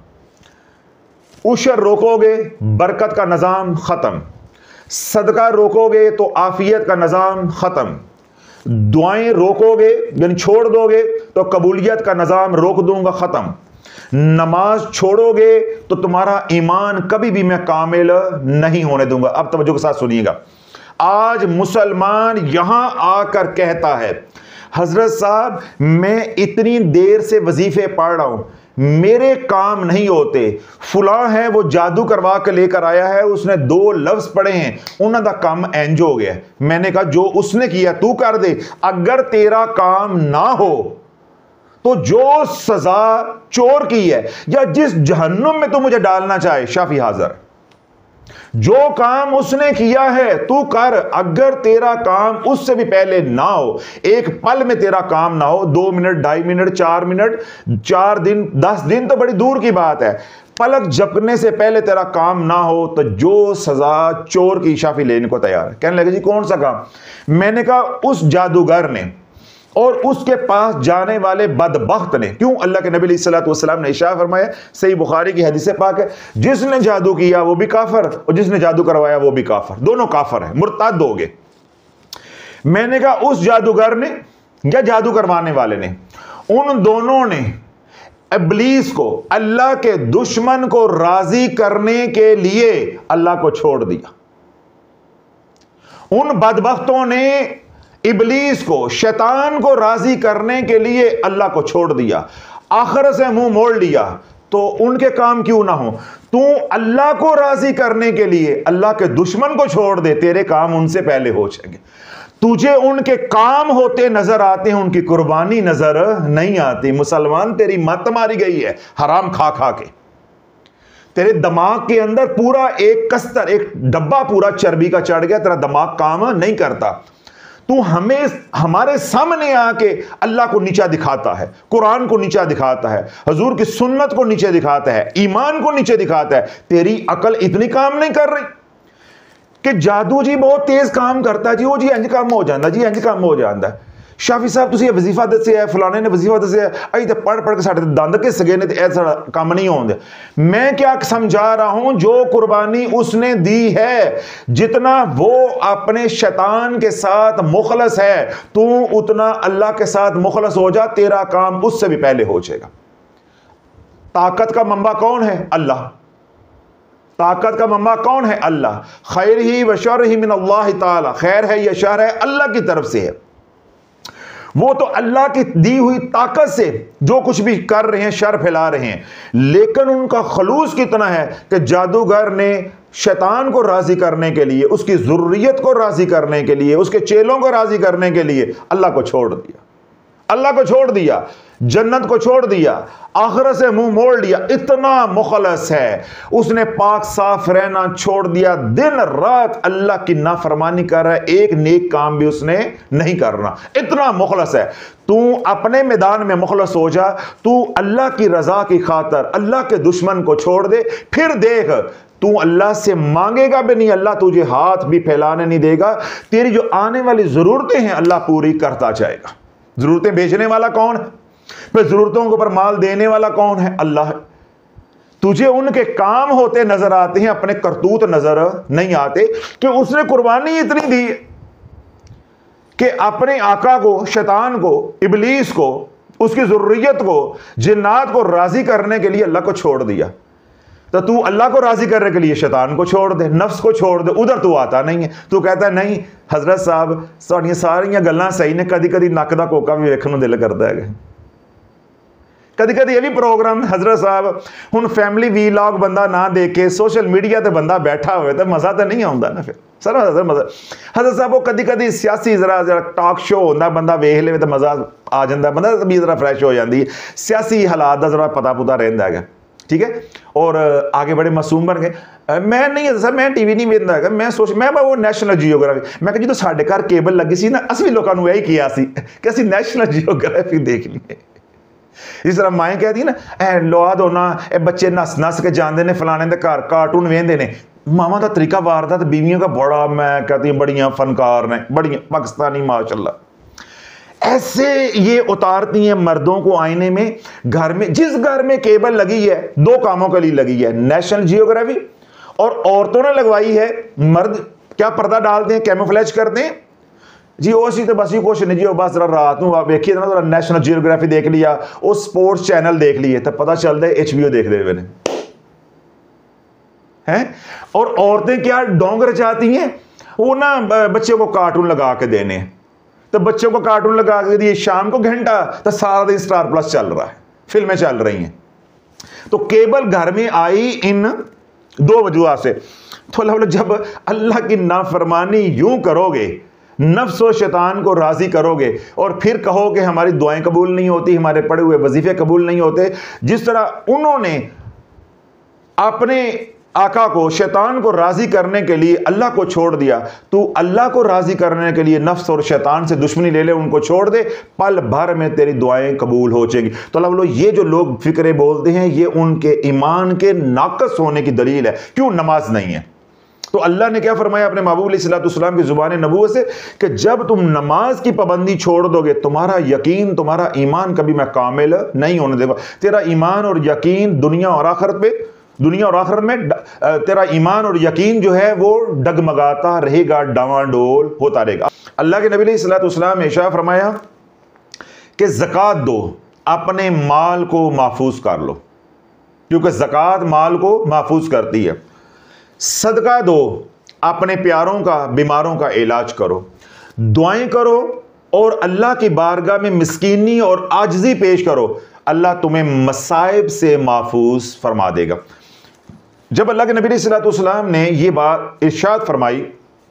S2: उशर रोकोगे बरकत का निज़ाम ख़त्म, सदका रोकोगे तो आफियत का निज़ाम ख़त्म, दुआएं रोकोगे यानी छोड़ दोगे तो कबूलियत का निज़ाम रोक दूंगा, ख़त्म, नमाज छोड़ोगे तो तुम्हारा ईमान कभी भी मैं कामिल नहीं होने दूंगा। अब तवज्जो के साथ सुनिएगा, आज मुसलमान यहां आकर कहता है हजरत साहब मैं इतनी देर से वजीफे पढ़ रहा हूं, मेरे काम नहीं होते, फुला है वो जादू करवा के लेकर आया है, उसने दो लफ्ज पढ़े हैं, उन्होंने दा काम एंज हो गया। मैंने कहा जो उसने किया तू कर दे, अगर तेरा काम ना हो तो जो सजा चोर की है या जिस जहन्नुम में तू मुझे डालना चाहे, शाफी हाजिर, जो काम उसने किया है तू कर, अगर तेरा काम उससे भी पहले ना हो, एक पल में तेरा काम ना हो, दो मिनट, ढाई मिनट, चार मिनट, चार दिन, दस दिन तो बड़ी दूर की बात है, पलक झपकने से पहले तेरा काम ना हो तो जो सजा चोर की, शाफी लेने को तैयार है। कहने लगे जी कौन सा काम? मैंने कहा उस जादूगर ने और उसके पास जाने वाले बदबख्त ने। क्यों? अल्लाह के नबी अलैहिस्सलातु वस्सलाम ने इरशाद फरमाया, सही बुखारी की हदीस पाक है, जिसने जादू किया वो भी काफर और जिसने जादू करवाया वो भी काफर, दोनों काफर है, मुर्तद हो गए। मैंने कहा उस जादूगर ने या जादू करवाने वाले ने, उन दोनों ने इब्लीस को, अल्लाह के दुश्मन को राजी करने के लिए अल्लाह को छोड़ दिया। उन बदबख्तों ने इब्लीस को, शैतान को राजी करने के लिए अल्लाह को छोड़ दिया, आखिरत से मुंह मोड़ लिया। तो उनके काम क्यों ना हो, तू अल्लाह को राजी करने के लिए अल्लाह के दुश्मन को छोड़ दे, तेरे काम उनसे पहले हो जाएंगे। तुझे उनके काम होते नजर आते हैं, उनकी कुर्बानी नजर नहीं आती। मुसलमान तेरी मत मारी गई है हराम खा खा के, तेरे दिमाग के अंदर पूरा एक कस्तर, एक डब्बा पूरा चर्बी का चढ़ गया, तेरा दिमाग काम नहीं करता। तू हमें हमारे सामने आके अल्लाह को नीचा दिखाता है, कुरान को नीचा दिखाता है, हुजूर की सुन्नत को नीचे दिखाता है, ईमान को नीचे दिखाता है। तेरी अकल इतनी काम नहीं कर रही कि जादू जी बहुत तेज काम करता है जी, वो जी इंज काम हो जाता जी, इंज काम हो जाता। शाफी साहब तुसी ये वजीफा दस्सिया, फलाने ने वजीफा दस्सिया, अभी तो पढ़ पढ़ के साढ़े दंद घिस गए ने, तो साड़ा काम नहीं होंगे। मैं क्या समझा रहा हूं, जो कुर्बानी उसने दी है, जितना वो अपने शैतान के साथ मुखलस है, तू उतना अल्लाह के साथ मुखलस हो जा, तेरा काम उससे भी पहले हो जाएगा। ताकत का मंबा कौन है? अल्लाह। ताकत का मंबा कौन है? अल्लाह। खैर ही व शर ही मिन अल्लाह ताला, खैर है या शर है अल्लाह की तरफ से है। वो तो अल्लाह की दी हुई ताकत से जो कुछ भी कर रहे हैं, शर फैला रहे हैं, लेकिन उनका खलूस कितना है कि जादूगर ने शैतान को राजी करने के लिए, उसकी ज़ुर्रियत को राजी करने के लिए, उसके चेलों को राजी करने के लिए अल्लाह को छोड़ दिया, अल्लाह को छोड़ दिया, जन्नत को छोड़ दिया, आखिरत से मुंह मोड़ लिया। इतना मुखलस है, उसने पाक साफ रहना छोड़ दिया, दिन रात अल्लाह की नाफरमानी कर रहा है, एक नेक काम भी उसने नहीं करना, इतना मुखलस है। तू अपने मैदान में मुखलस हो जा, तू अल्लाह की रजा की खातर अल्लाह के दुश्मन को छोड़ दे, फिर देख तू अल्लाह से मांगेगा भी नहीं, अल्लाह तुझे हाथ भी फैलाने नहीं देगा। तेरी जो आने वाली जरूरतें हैं अल्लाह पूरी करता जाएगा। जरूरतें भेजने वाला कौन है? फिर जरूरतों के ऊपर माल देने वाला कौन है? अल्लाह है। तुझे उनके काम होते नजर आते हैं, अपने करतूत नजर नहीं आते कि उसने कुर्बानी इतनी दी कि अपने आका को, शैतान को, इब्लीस को, उसकी ज़ुर्रियत को, जिन्नात को राजी करने के लिए अल्लाह को छोड़ दिया। तो तू अल्लाह को राजी करने के लिए शैतान को छोड़ दे, नफ्स को छोड़ दे, उधर तू आता नहीं है। तू कहता है नहीं हजरत साहब साड़ियाँ सारियां गल्लां सही ने, कदी कदी नक दा कोका भी वेखण नूं दिल करदा है, कदी कदी ये भी प्रोग्राम हजरत साहब हुण फैमिली वीलॉग बंदा ना देख के सोशल मीडिया ते बंदा बैठा हुए तो मज़ा तो नहीं आता ना। फिर सर मज़ा हजरत साहब वो कदी कदी सियासी जरा जरा टॉक शो होंदा बंदा वेख ले तो मज़ा आ जाता, बंदा तबीयत जरा फ्रैश हो जाती है, सियासी हालात का जरा पता पुता रहिंदा है, ठीक है। और आगे बड़े मासूम बन गए। मैं नहीं सर मैं टीवी नहीं वेखदा है, मैं सोच मैं वो नैशनल जियोग्राफी, मैं जो साढ़े घर केबल लगी सी ना असीं लोगों को यही किया सी कि असीं नैशनल जियोग्राफी देख लीए। इस तरह माएँ कहती ना ए लुआ दो ना, ए बच्चे नस नस के जाते हैं फलाने के घर कार्टून वेंदे ने। मामा का तरीका वारदात बीवियों का बड़ा, मैं कहती हूँ बड़ियाँ फनकार ने, बड़ियाँ पाकिस्तानी माशाल्लाह। ऐसे ये उतारती हैं मर्दों को आईने में। घर में जिस घर में केबल लगी है दो कामों के लिए लगी है, नेशनल जियोग्राफी, और औरतों ने लगवाई है, मर्द क्या पर्दा डालते हैं, कैमोफ्लेज करते हैं जी। वो सी तो बस ही कुछ नहीं जी, वो बस जरा रात को आप देखिए ना, जरा नेशनल जियोग्राफी देख लिया, वो स्पोर्ट्स चैनल देख लिए तो पता चलता है एच बी ओ देख रहे हुए हैं। और औरतें क्या डोंग रचाती हैं, वो ना बच्चे को कार्टून लगा के देने, तो बच्चों को कार्टून लगा के दिए, शाम को घंटा तो सारा दिन स्टार प्लस चल रहा है, फिल्में चल रही हैं। तो केबल घर में आई इन दो वजूह से। तो जब अल्लाह की नाफरमानी यूं करोगे, नफ्स और शैतान को राजी करोगे, और फिर कहो कि हमारी दुआएं कबूल नहीं होती, हमारे पढ़े हुए वजीफे कबूल नहीं होते, जिस तरह उन्होंने अपने आका को शैतान को राजी करने के लिए अल्लाह को छोड़ दिया, तू अल्लाह को राजी करने के लिए नफ्स और शैतान से दुश्मनी ले ले, उनको छोड़ दे, पल भर में तेरी दुआएं कबूल हो जाएंगी। तो अल्लाह बोलो ये जो लोग फिक्रे बोलते हैं ये उनके ईमान के नाकस होने की दलील है। क्यों? नमाज नहीं है। तो अल्लाह ने क्या फरमाया अपने महबूब अलैहिस्सलाम की जुबान नबूवत से कि जब तुम नमाज की पाबंदी छोड़ दोगे, तुम्हारा यकीन तुम्हारा ईमान कभी मैं कामिल नहीं होने देगा। तेरा ईमान और यकीन दुनिया और आखिरत में दुनिया और आखिरत में तेरा ईमान और यकीन जो है वो डगमगाता रहेगा, डावाडोल होता रहेगा। अल्लाह के नबी अलैहिस्सलाम ने इरशाद फरमाया कि ज़कात दो, अपने माल को महफूज कर लो, क्योंकि ज़कात माल को महफूज करती है। सदका दो, अपने प्यारों का बीमारों का इलाज करो, दुआएं करो और अल्लाह की बारगाह में मिस्कीनी और आजिज़ी पेश करो, अल्लाह तुम्हें मसाइब से महफूज फरमा देगा। जब अल्लाह के नबी सल्लल्लाहु अलैहि वसल्लम ने ये बात इरशाद फरमाई,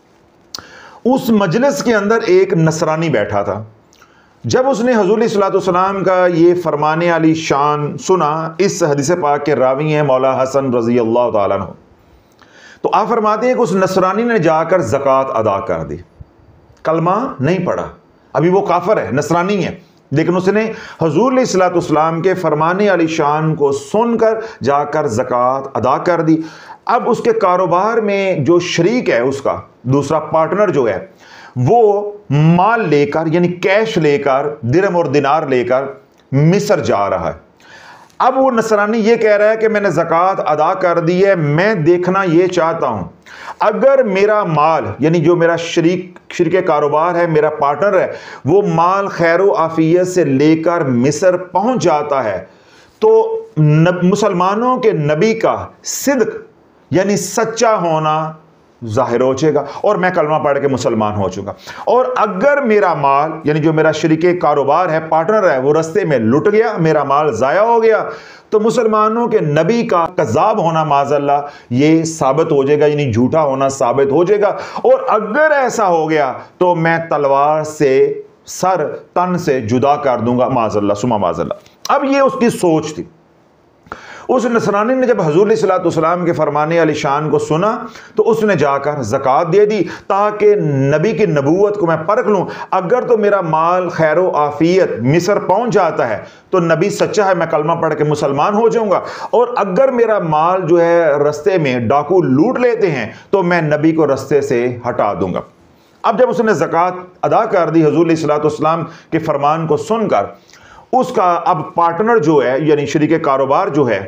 S2: उस मजलिस के अंदर एक नसरानी बैठा था। जब उसने हुज़ूर सल्लल्लाहु अलैहि वसल्लम का ये फरमाने वाली शान सुना, इस हदीस पाक के रावी हैं मौला हसन रज़ी अल्लाह तआला अन्हु, तो आप फरमाते हैं कि उस नसरानी ने जाकर ज़कात अदा कर दी, कलमा नहीं पढ़ा, अभी वो काफिर है, नसरानी है, लेकिन उसने हुज़ूर सल्लल्लाहु अलैहि वसल्लम के फरमाने वाली शान को सुनकर जाकर ज़कात अदा कर दी। अब उसके कारोबार में जो शरीक है, उसका दूसरा पार्टनर जो है, वो माल लेकर यानी कैश लेकर, दिरहम और दिनार लेकर मिस्र जा रहा है। अब वो नसरानी ये कह रहा है कि मैंने ज़कात अदा कर दी है, मैं देखना ये चाहता हूँ अगर मेरा माल यानी जो मेरा शरीक शरीक कारोबार है, मेरा पार्टनर है, वो माल खैर आफियत से लेकर मिस्र पहुँच जाता है तो मुसलमानों के नबी का सिद्क यानी सच्चा होना जाहिर हो जाएगा और मैं कलमा पढ़ के मुसलमान हो चुका। और अगर मेरा माल यानी जो मेरा शरीके कारोबार है, पार्टनर है, वो रास्ते में लुट गया, मेरा माल ज़ाया हो गया, तो मुसलमानों के नबी का कज़ाब होना माज़अल्लाह ये साबित हो जाएगा, यानी झूठा होना साबित हो जाएगा। और अगर ऐसा हो गया तो मैं तलवार से सर तन से जुदा कर दूंगा, माज़अल्लाह सुमा माज़अल्लाह। अब ये उसकी सोच थी। उस नसरानी ने जब हुज़ूर सल्लल्लाहु अलैहि वसल्लम के फरमाने वाली शान को सुना तो उसने जाकर ज़कात दे दी ताकि नबी की नबूवत को मैं परख लूँ। अगर तो मेरा माल खैर आफियत मिस्र पहुँच जाता है तो नबी सच्चा है, मैं कलमा पढ़ के मुसलमान हो जाऊँगा, और अगर मेरा माल जो है रास्ते में डाकू लूट लेते हैं तो मैं नबी को रास्ते से हटा दूँगा। अब जब उसने ज़कात अदा कर दी हुज़ूर सल्लल्लाहु अलैहि वसल्लम के फरमान को सुनकर, उसका अब पार्टनर जो है यानी शरीके कारोबार जो है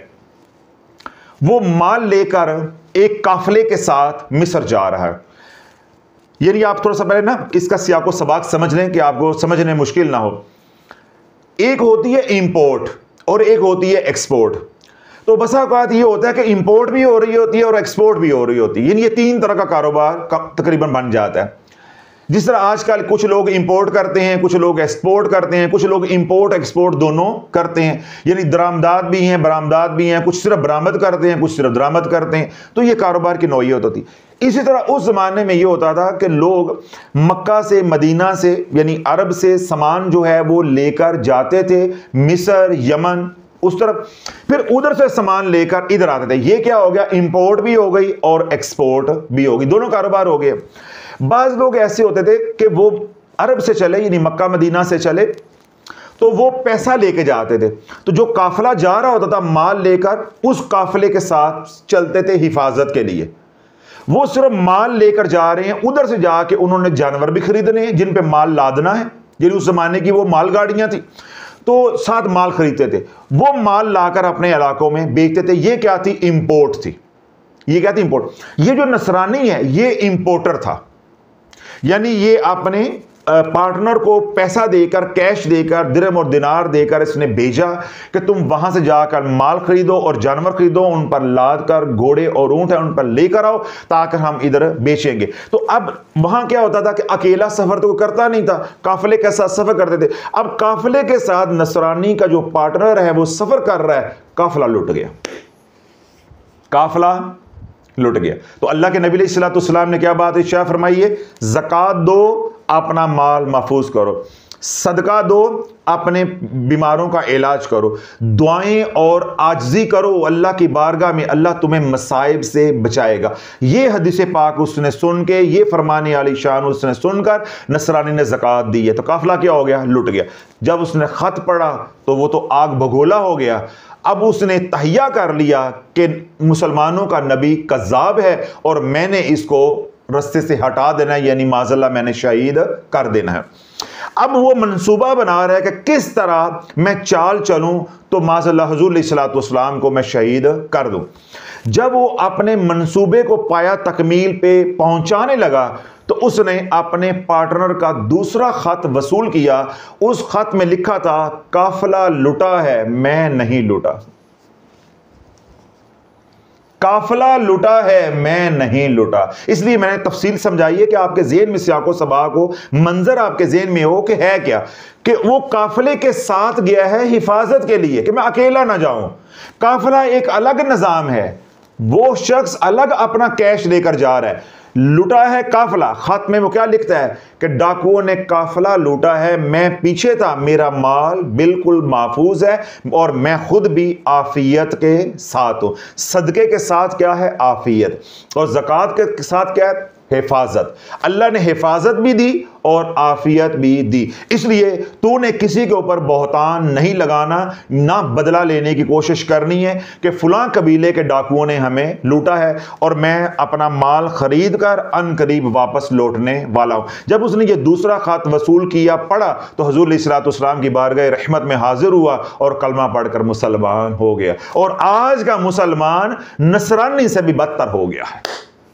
S2: वो माल लेकर एक काफले के साथ मिस्र जा रहा है। यानी आप थोड़ा सा पहले ना इसका सियाको सबाक समझ लें कि आपको समझने मुश्किल ना हो। एक होती है इंपोर्ट और एक होती है एक्सपोर्ट। तो बसा औकात ये होता है कि इंपोर्ट भी हो रही होती है और एक्सपोर्ट भी हो रही होती है, यानी ये तीन तरह का कारोबार तकरीबन बन जाता है। जिस तरह आजकल कुछ लोग इंपोर्ट करते हैं, कुछ लोग एक्सपोर्ट करते हैं, कुछ लोग इंपोर्ट एक्सपोर्ट दोनों करते हैं, यानी दरामदात भी हैं बरामदात भी हैं, कुछ सिर्फ बरामद करते हैं, कुछ सिर्फ दरामद करते हैं। तो ये कारोबार की नौइयत होती। इसी तरह उस जमाने में ये होता था कि लोग मक्का से मदीना से यानी अरब से सामान जो है वो लेकर जाते थे मिस्र यमन उस तरफ, फिर उधर से सामान लेकर इधर आते थे। ये क्या हो गया, इंपोर्ट भी हो गई और एक्सपोर्ट भी हो गई, दोनों कारोबार हो गए। बाज लोग ऐसे होते थे कि वो अरब से चले यानी मक्का मदीना से चले तो वो पैसा लेके जाते थे, तो जो काफिला जा रहा होता था माल लेकर उस काफिले के साथ चलते थे हिफाजत के लिए। वो सिर्फ माल लेकर जा रहे हैं, उधर से जाके उन्होंने जानवर भी खरीदने हैं जिन पे माल लादना है, यानी उस जमाने की वो मालगाड़ियां थी तो साथ माल खरीदते थे, वो माल लाकर अपने इलाकों में बेचते थे। ये क्या थी, इंपोर्ट थी। ये क्या थी, इंपोर्ट। ये जो नसरानी है ये इंपोर्टर था, यानी ये अपने पार्टनर को पैसा देकर कैश देकर दिरहम और दिनार देकर इसने भेजा कि तुम वहां से जाकर माल खरीदो और जानवर खरीदो, उन पर लाद कर घोड़े और ऊंट है उन पर लेकर आओ ताकि हम इधर बेचेंगे। तो अब वहां क्या होता था कि अकेला सफर तो करता नहीं था, काफिले के साथ सफर करते थे। अब काफिले के साथ नसरानी का जो पार्टनर है वो सफर कर रहा है, काफिला लुट गया, काफिला लुट गया। तो अल्लाह के नबी अलैहिस्सलाम ने क्या बात इरशाद फरमाई है, ज़कात दो, अपना माल महफूज करो, सदका दो, अपने बीमारों का इलाज करो, दुआएं और आजिज़ी करो, अल्लाह की बारगाह में अल्लाह तुम्हें मसाइब से बचाएगा। ये हदीस पाक उसने सुन के, ये फरमाने वाली शान उसने सुनकर नसरानी ने ज़कात दी है, तो काफिला क्या हो गया, लुट गया। जब उसने खत पढ़ा तो वो तो आग भगोला हो गया। अब उसने तहिया कर लिया कि मुसलमानों का नबी कज़्ज़ाब है और मैंने इसको रस्ते से हटा देना है, यानी माज़ल्लाह मैंने शहीद कर देना है। अब वो मंसूबा बना रहा है कि किस तरह मैं चाल चलूं तो माज़ल्लाह हुज़ूर अलैहिस्सलातु वस्सलाम को मैं शहीद कर दूं। जब वो अपने मंसूबे को पाया तकमील पे पहुंचाने लगा तो उसने अपने पार्टनर का दूसरा खत वसूल किया। उस खत में लिखा था, काफिला लुटा है मैं नहीं लुटा, काफिला लुटा है मैं नहीं लुटा। इसलिए मैंने तफसील समझाई है कि आपके ज़हन में सियाको सबाक हो, मंजर आपके ज़हन में हो कि है क्या, कि वो काफिले के साथ गया है हिफाजत के लिए कि मैं अकेला ना जाऊं। काफिला एक अलग निज़ाम है, वो शख्स अलग अपना कैश लेकर जा रहा है। लुटा है काफिला, खत में वो क्या लिखता है कि डाकुओं ने काफिला लूटा है, मैं पीछे था, मेरा माल बिल्कुल महफूज है और मैं खुद भी आफियत के साथ हूं। सदके के साथ क्या है, आफियत, और ज़कात के साथ क्या है, हिफाजत। अल्लाह ने हिफाजत भी दी और आफियत भी दी। इसलिए तूने किसी के ऊपर बहुतान नहीं लगाना, ना बदला लेने की कोशिश करनी है कि फलां कबीले के डाकुओं ने हमें लूटा है और मैं अपना माल खरीद कर अन करीब वापस लौटने वाला हूं। जब उसने ये दूसरा खत वसूल किया, पढ़ा, तो हुज़ूर अलैहिस्सलातु वस्सलाम की बारगाह रहमत में हाजिर हुआ और कलमा पढ़कर मुसलमान हो गया। और आज का मुसलमान नसरानी से भी बदतर हो गया है,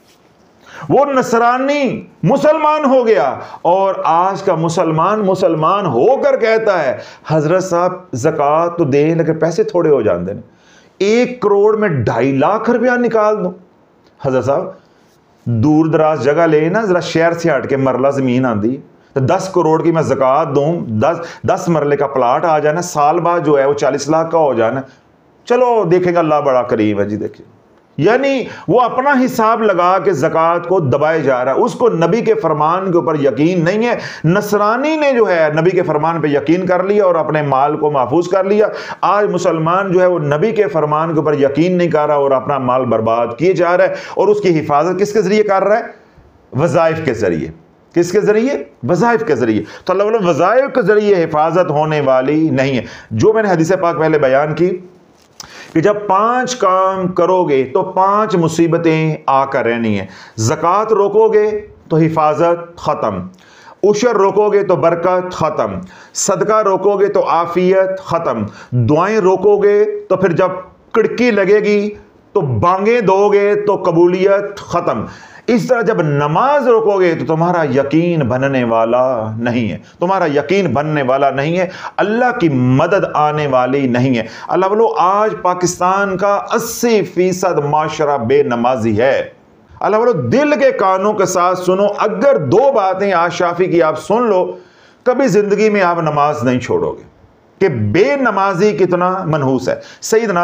S2: वो नसरानी मुसलमान हो गया और आज का मुसलमान मुसलमान होकर कहता है, हजरत साहब ज़कात तो दें लेकिन पैसे थोड़े हो जाते हैं, एक करोड़ में ढाई लाख रुपया निकाल दो। हजरत साहब दूर दराज जगह ले ना, जरा शहर से हट के मरला जमीन आती तो दस करोड़ की मैं ज़कात दूं, दस दस मरले का प्लाट आ जाना, साल बाद जो है वो चालीस लाख का हो जाना, चलो देखेगा अल्लाह बड़ा करीम है जी। देखिए, यानी वो अपना हिसाब लगा के ज़कात को दबाए जा रहा है, उसको नबी के फरमान के ऊपर यकीन नहीं है। नसरानी ने जो है नबी के फरमान पे यकीन कर लिया और अपने माल को महफूज कर लिया। आज मुसलमान जो है वो नबी के फरमान के ऊपर यकीन नहीं कर रहा और अपना माल बर्बाद किए जा रहा है और उसकी हिफाजत किसके जरिए कर रहा है, वज़ाइफ के जरिए। किसके जरिए, वज़ाइफ के जरिए। तो अल्लाह वाला वज़ाइफ के जरिए हिफाजत होने वाली नहीं है। जो मैंने हदीस पाक पहले बयान की कि जब पांच काम करोगे तो पांच मुसीबतें आकर रहनी है। ज़कात रोकोगे तो हिफाजत ख़त्म, उशर रोकोगे तो बरकत ख़त्म, सदका रोकोगे तो आफियत ख़त्म, दुआएं रोकोगे तो फिर जब कड़की लगेगी तो बांगे दोगे तो कबूलियत ख़त्म। इस तरह जब नमाज रोकोगे तो तुम्हारा यकीन बनने वाला नहीं है, तुम्हारा यकीन बनने वाला नहीं है, अल्लाह की मदद आने वाली नहीं है। अल्लाह बोलो, आज पाकिस्तान का अस्सी फीसद माशरा बेनमाजी है। अल्लाह बोलो, दिल के कानों के साथ सुनो, अगर दो बातें आज शाफी की आप सुन लो, कभी जिंदगी में आप नमाज नहीं छोड़ोगे कि बेनमाजी कितना मनहूस है। सैयदना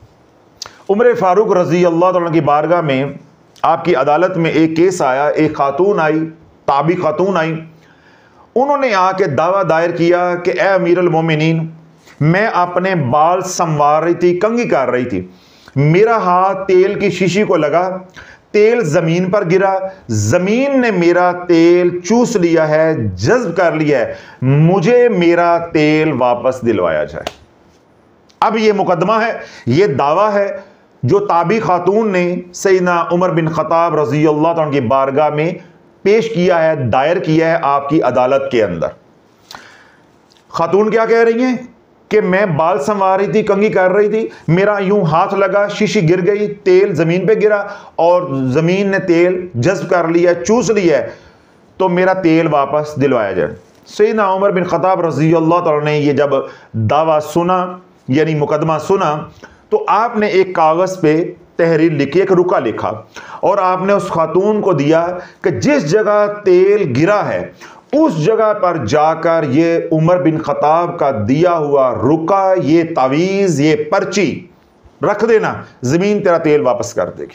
S2: उमर फारूक रजी अल्लाह तआला की बारगाह में, आपकी अदालत में एक केस आया, एक खातून आई, ताबी खातून आई, उन्होंने आके दावा दायर किया कि ए अमीरुल मोमिनीन, मैं अपने बाल संवार रही थी, कंघी कर रही थी, मेरा हाथ तेल की शीशी को लगा, तेल जमीन पर गिरा, जमीन ने मेरा तेल चूस लिया है, जज्ब कर लिया है, मुझे मेरा तेल वापस दिलवाया जाए। अब ये मुकदमा है, ये दावा है जो ताबी खातून ने सैयदना उमर बिन खत्ताब रज़ी अल्लाह तआला की बारगाह में पेश किया है, दायर किया है आपकी अदालत के अंदर। खातून क्या कह रही हैं कि मैं बाल संवार रही थी, कंघी कर रही थी, मेरा यूं हाथ लगा, शीशी गिर गई, तेल जमीन पे गिरा और जमीन ने तेल जज्ब कर लिया, चूस लिया है, तो मेरा तेल वापस दिलवाया जाए। सैयदना उमर बिन खत्ताब रज़ी अल्लाह तआला ने ये जब दावा सुना, यानी मुकदमा सुना, तो आपने एक कागज़ पे तहरीर लिखी, एक रुका लिखा और आपने उस खातून को दिया कि जिस जगह तेल गिरा है उस जगह पर जाकर ये उमर बिन खत्ताब का दिया हुआ रुका, ये तावीज़, ये पर्ची रख देना, ज़मीन तेरा तेल वापस कर देगी।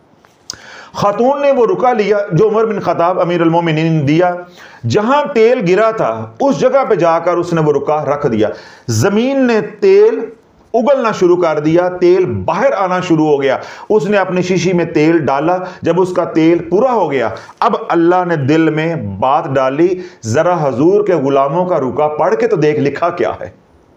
S2: खातून ने वो रुका लिया जो उमर बिन खत्ताब अमीरुल मोमिनीन ने दिया, जहां तेल गिरा था उस जगह पे जाकर उसने वो रुका रख दिया, ज़मीन ने तेल उगलना शुरू कर दिया, तेल बाहर आना शुरू हो गया। उसने अपनी शीशी में तेल डाला, जब उसका तेल पूरा हो गया, अब अल्लाह ने दिल में बात डाली, जरा हजूर के गुलामों का रुका पढ़ के तो देख लिखा क्या है।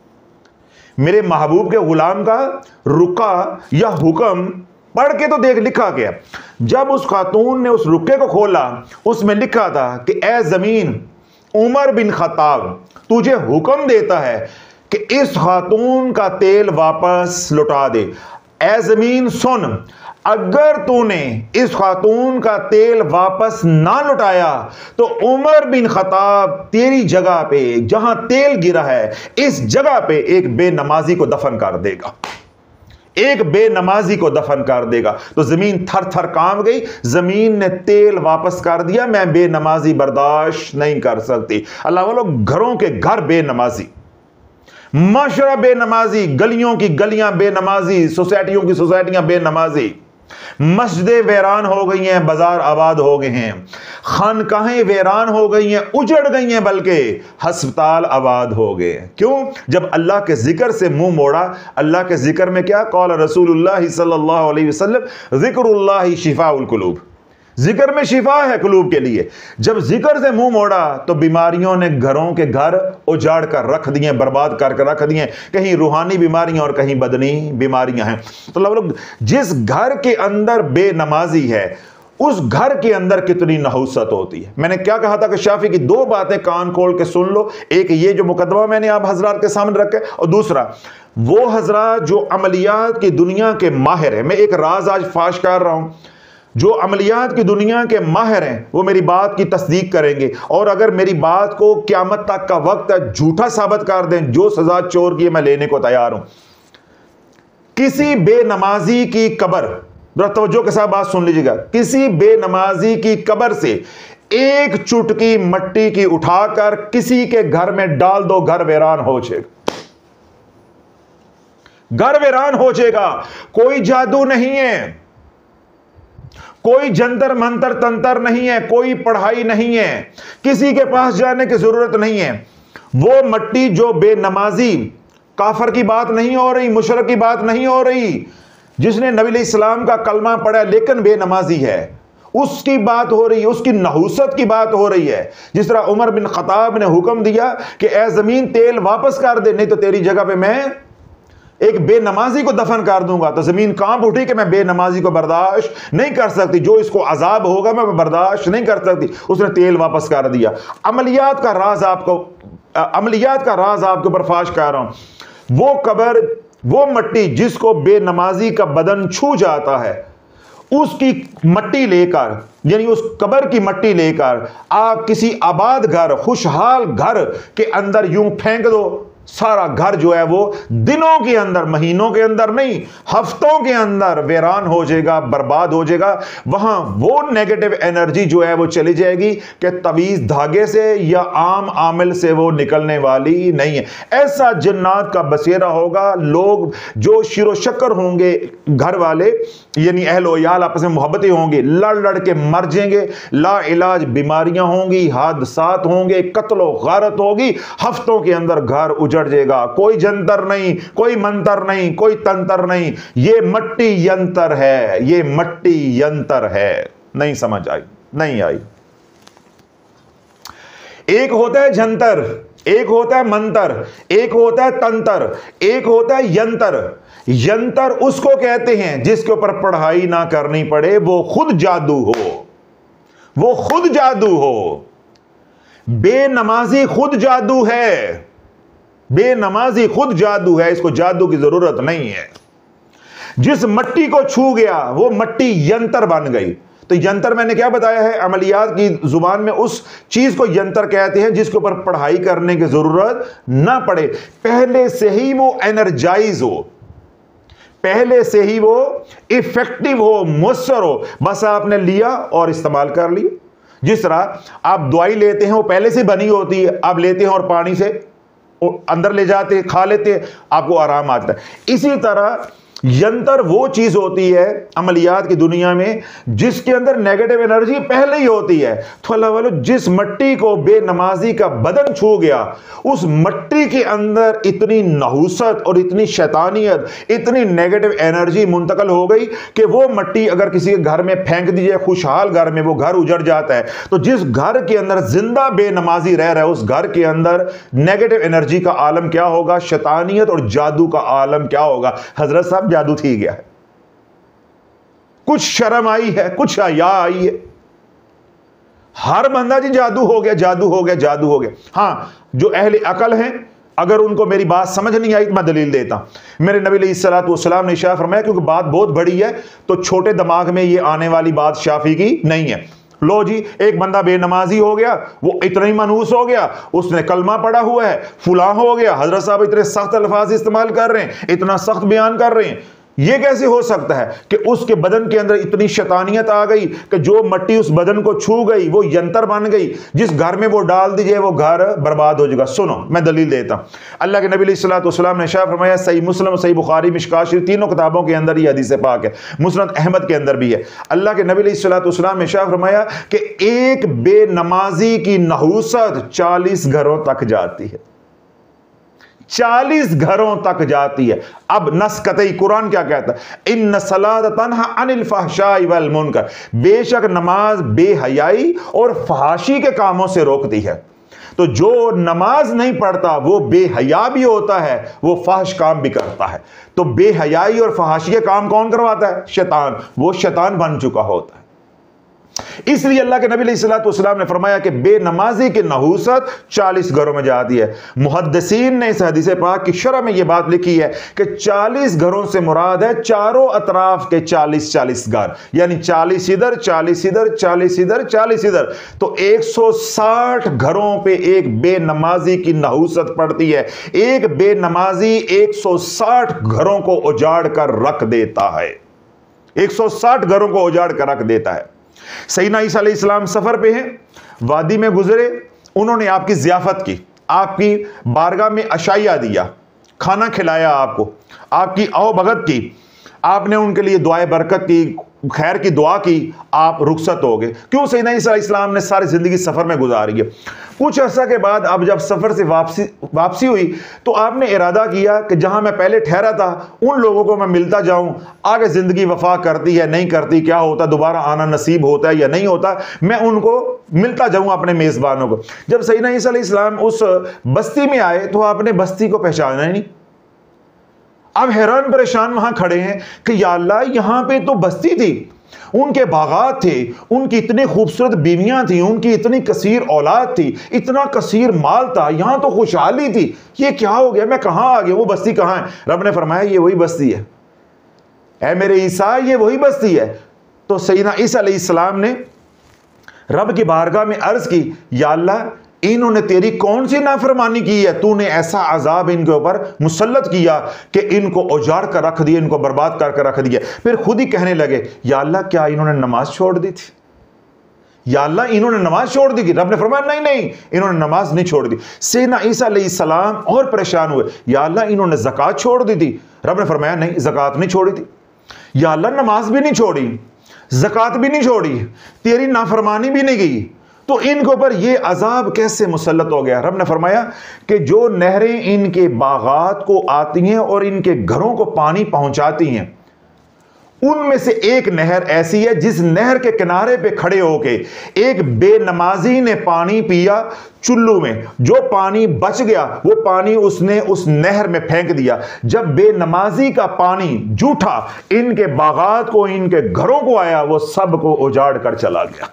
S2: मेरे महबूब के गुलाम का रुका या हुक्म पढ़ के तो देख लिखा क्या। जब उस खातून ने उस रुके को खोला, उसमें लिखा था कि ए जमीन, उमर बिन खत्ताब तुझे हुक्म देता है कि इस खातून का तेल वापस लौटा दे। ए जमीन सुन, अगर तूने इस खातून का तेल वापस ना लौटाया तो उमर बिन खत्ताब तेरी जगह पे, जहां तेल गिरा है, इस जगह पे एक बेनमाजी को दफन कर देगा, एक बेनमाजी को दफन कर देगा। तो जमीन थर थर कांप गई, जमीन ने तेल वापस कर दिया, मैं बेनमाजी बर्दाश्त नहीं कर सकती। अल्लाह वालों, घरों के घर बेनमाजी, माशरा बेनमाजी, गलियों की गलियां बेनमाजी, सोसाइटियों की सोसाइटियां बेनमाजी, मस्जिदें वीरान हो गई हैं, बाजार आबाद हो गए हैं, खानकाहें वीरान हो गई हैं, उजड़ गई हैं, बल्कि हस्पताल आबाद हो गए। क्यों? जब अल्लाह के जिक्र से मुंह मोड़ा। अल्लाह के जिक्र में क्या? कौल रसूलुल्लाह सल्लल्लाहु अलैहि वसल्लम ज़िक्रुल्लाह शिफाउल कुलूब, जिक्र में शिफा है कुलूब के लिए। जब जिक्र से मुंह मोड़ा तो बीमारियों ने घरों के घर उजाड़ कर रख दिए, बर्बाद करके रख दिए, कहीं रूहानी बीमारियां और कहीं बदनी बीमारियां हैं। तो लोग, जिस घर के अंदर बेनमाजी है उस घर के अंदर कितनी नहुसत होती है। मैंने क्या कहा था कि शाफी की दो बातें कान खोल के सुन लो, एक ये जो मुकदमा मैंने आप हजरात के सामने रखे, और दूसरा वो हजरात जो अमलियात की दुनिया के माहिर है। मैं एक राज आज फाश कर रहा हूं, जो अमलियात की दुनिया के माहिर हैं वो मेरी बात की तस्दीक करेंगे, और अगर मेरी बात को क़यामत तक का वक्त झूठा साबित कर दें, जो सजा चोर की मैं लेने को तैयार हूं। किसी बेनमाजी की कब्र, जरा तवज्जो के साथ बात सुन लीजिएगा, किसी बेनमाजी की कब्र से एक चुटकी मट्टी की उठाकर किसी के घर में डाल दो, घर वीरान हो जाएगा, घर वीरान हो जाएगा। कोई जादू नहीं है, कोई जंतर मंतर तंतर नहीं है, कोई पढ़ाई नहीं है, किसी के पास जाने की जरूरत नहीं है। वो मट्टी जो बेनमाजी, काफर की बात नहीं हो रही, मुशरक की बात नहीं हो रही, जिसने नबी इस्लाम का कलमा पढ़ा लेकिन बेनमाजी है, उसकी बात हो रही है, उसकी नहुसत की बात हो रही है। जिस तरह उमर बिन खत्ताब ने हुक्म दिया कि ए जमीन तेल वापस कर दे, नहीं तो तेरी जगह पे मैं एक बेनमाजी को दफन कर दूंगा, तो जमीन कांप उठी कि मैं बेनमाजी को बर्दाश्त नहीं कर सकती, जो इसको अजाब होगा मैं बर्दाश्त नहीं कर सकती। उसने तेल वापस कर दिया। अमलियात का राज आपको अमलियात का राज आपके ऊपर फाश कर रहा हूं। वो कब्र, वो मट्टी जिसको बेनमाजी का बदन छू जाता है, उसकी मट्टी लेकर, यानी उस कब्र की मट्टी लेकर आप किसी आबाद घर, खुशहाल घर के अंदर यूं फेंक दो, सारा घर जो है वो दिनों के अंदर, महीनों के अंदर नहीं, हफ्तों के अंदर वीरान हो जाएगा, बर्बाद हो जाएगा। वहां वो नेगेटिव एनर्जी जो है वो चली जाएगी कि तवीज धागे से या आम आमिल से वो निकलने वाली नहीं है। ऐसा जन्नात का बसेरा होगा। लोग जो शिरो शक्कर होंगे, घर वाले यानी अहलो याल आपस में मोहब्बतें होंगी, लड़ लड़ के मर जाएंगे, ला इलाज बीमारियां होंगी, हादसात होंगे, कत्लो गारत होगी, हफ्तों के अंदर घर उजड़ जाएगा। कोई जंतर नहीं, कोई मंतर नहीं, कोई तंत्र नहीं, ये मट्टी यंत्र है, ये मट्टी यंत्र है। नहीं समझ आई? नहीं आई। एक होता है जंतर, एक होता है मंत्र, एक होता है तंत्र, एक होता है यंत्र। यंत्र उसको कहते हैं जिसके ऊपर पढ़ाई ना करनी पड़े, वो खुद जादू हो, वो खुद जादू हो। बेनमाजी खुद जादू है, बेनमाजी खुद जादू है, इसको जादू की जरूरत नहीं है। जिस मट्टी को छू गया वो मट्टी यंत्र बन गई। तो यंत्र मैंने क्या बताया है, अमलियात की जुबान में उस चीज को यंत्र कहते हैं जिसके ऊपर पढ़ाई करने की जरूरत ना पड़े, पहले से ही वो एनर्जाइज हो, पहले से ही वो इफेक्टिव हो, मुअस्सर हो, बस आपने लिया और इस्तेमाल कर लिया। जिस तरह आप दवाई लेते हैं वो पहले से बनी होती है, आप लेते हैं और पानी से अंदर ले जाते हैं, खा लेते हैं, आपको आराम आता है। इसी तरह यंत्र वो चीज होती है अमलियात की दुनिया में जिसके अंदर नेगेटिव एनर्जी पहले ही होती है। तो अल्लाह वालों, जिस मट्टी को बेनमाजी का बदन छू गया, उस मट्टी के अंदर इतनी नहुसत और इतनी शैतानियत, इतनी नेगेटिव एनर्जी मुंतकल हो गई कि वो मट्टी अगर किसी के घर में फेंक दी जाए, खुशहाल घर में, वो घर उजड़ जाता है। तो जिस घर के अंदर जिंदा बेनमाजी रह रहा है, उस घर के अंदर नेगेटिव एनर्जी का आलम क्या होगा, शैतानियत और जादू का आलम क्या होगा। हजरत साहब, जादू थी गया है, कुछ शर्म आई है, कुछ हया आई है। हर बंदा जी जादू हो गया, जादू हो गया, जादू हो गया। हां, जो अहले अकल हैं, अगर उनको मेरी बात समझ नहीं आई तो मैं दलील देता। मेरे नबी अलैहिस्सलातु वस्सलाम ने इशारा फरमाया, क्योंकि बात बहुत बड़ी है तो छोटे दिमाग में ये आने वाली बात शाफी की नहीं है। लो जी, एक बंदा बेनमाजी हो गया, वो इतना ही मनहूस हो गया, उसने कलमा पढ़ा हुआ है, फुला हो गया, हजरत साहब इतने सख्त अल्फाज इस्तेमाल कर रहे हैं, इतना सख्त बयान कर रहे हैं। ये कैसे हो सकता है कि उसके बदन के अंदर इतनी शैतानियत आ गई कि जो मट्टी उस बदन को छू गई वो यंत्र बन गई, जिस घर में वो डाल दीजिए वो घर बर्बाद हो जाएगा। सुनो, मैं दलील देता हूं। अल्लाह के नबी अलैहिस्सलातु वस्सलाम ने इरशाद फरमाया, सही मुस्लिम, सही बुखारी, मिशकात शरीफ, तीनों किताबों के अंदर ये हदीस पाक है, मुस्नद अहमद के अंदर भी है। अल्लाह के नबी अलैहिस्सलातु वस्सलाम ने इरशाद फरमाया कि एक बेनमाजी की नहुसत चालीस घरों तक जाती है, चालीस घरों तक जाती है। अब नस कतई कुरान क्या कहता है, इन्न सलात तन्हा अनिल फहशाई वल मुनकर, बेशक नमाज बेहयाई और फहाशी के कामों से रोकती है। तो जो नमाज नहीं पढ़ता वो बेहया भी होता है, वो फहश काम भी करता है। तो बेहयाई और फहाशी के काम कौन करवाता है? शैतान। वो शैतान बन चुका होता है। इसलिए अल्लाह के नबी अलैहिस्सलातु वस्सलाम ने फरमाया कि बेनमाजी की नहुसत चालीस घरों में जाती है। मुहद्दिसीन ने इस हदीस पाक की शरह में यह बात लिखी है कि चालीस घरों से मुराद है चारों अतराफ के चालीस चालीस घर, यानी चालीस इधर, चालीस इधर, चालीस इधर, चालीस इधर। तो एक सौ साठ घरों पे एक बेनमाजी की नहुसत पड़ती है। एक बेनमाजी एक सौ साठ घरों को उजाड़ कर रख देता है, एक सौ साठ घरों को उजाड़ कर रख देता है। सैयदना ईसा अलैहिस्सलाम सफर पे हैं, वादी में गुजरे, उन्होंने आपकी ज़ियाफत की, आपकी बारगाह में अशाइया दिया, खाना खिलाया, आपको आपकी आओ भगत की, आपने उनके लिए दुआए बरकत की, खैर की दुआ की, आप रुखसत हो गए। क्यों? सैयदना ईसा अलैहिस्सलाम ने सारी जिंदगी सफर में गुजारी है। कुछ अर्सा के बाद अब जब सफर से वापसी वापसी हुई तो आपने इरादा किया कि जहां मैं पहले ठहरा था उन लोगों को मैं मिलता जाऊं, आगे जिंदगी वफा करती है नहीं करती, क्या होता, दोबारा आना नसीब होता है या नहीं होता, मैं उनको मिलता जाऊं अपने मेजबानों को। जब सैयदना ईसा अलैहिस्सलाम उस बस्ती में आए तो आपने बस्ती को पहचाना ही नहीं। अब हैरान परेशान वहां खड़े हैं कि या अल्लाह, यहां पे तो बस्ती थी, उनके बागात थे, उनकी इतनी खूबसूरत बीवियां थी, उनकी इतनी कसीर औलाद थी, इतना कसीर माल था, यहां तो खुशहाली थी, ये क्या हो गया, मैं कहां आ गया, वो बस्ती कहां है? रब ने फरमाया ये वही बस्ती है, ऐ मेरे ईसा, ये वही बस्ती है। तो सैयदना ईसा अलैहिस्सलाम ने रब की बारगाह में अर्ज की, या अल्लाह इन्होंने तेरी कौन सी नाफरमानी की है, तूने ऐसा अजाब इनके ऊपर मुसल्लत किया कि इनको उजाड़ कर रख दिया, इनको बर्बाद करके रख दिया। फिर खुद ही कहने लगे, या अल्लाह क्या इन्होंने नमाज छोड़ दी थी, या अल्लाह इन्होंने नमाज छोड़ दी थी। रब ने फरमाया नहीं नहीं, इन्होंने नमाज नहीं छोड़ दी। सैयदना ईसा अलैहिस्सलाम और परेशान हुए, या अल्लाह इन्होंने ज़कात छोड़ दी थी। रब ने फरमाया नहीं, ज़कात नहीं छोड़ी थी। या अल्लाह नमाज भी नहीं छोड़ी, ज़कात भी नहीं छोड़ी, तेरी नाफरमानी भी नहीं की, तो इनके ऊपर ये अजाब कैसे मुसल्लत हो गया। रब ने फरमाया कि जो नहरें इनके बागात को आती हैं और इनके घरों को पानी पहुंचाती हैं, उनमें से एक नहर ऐसी है जिस नहर के किनारे पे खड़े होके एक बेनमाजी ने पानी पिया चुल्लू में, जो पानी बच गया वो पानी उसने उस नहर में फेंक दिया। जब बेनमाजी का पानी जूठा इनके बागात को, इनके घरों को आया, वो सब को उजाड़ कर चला गया,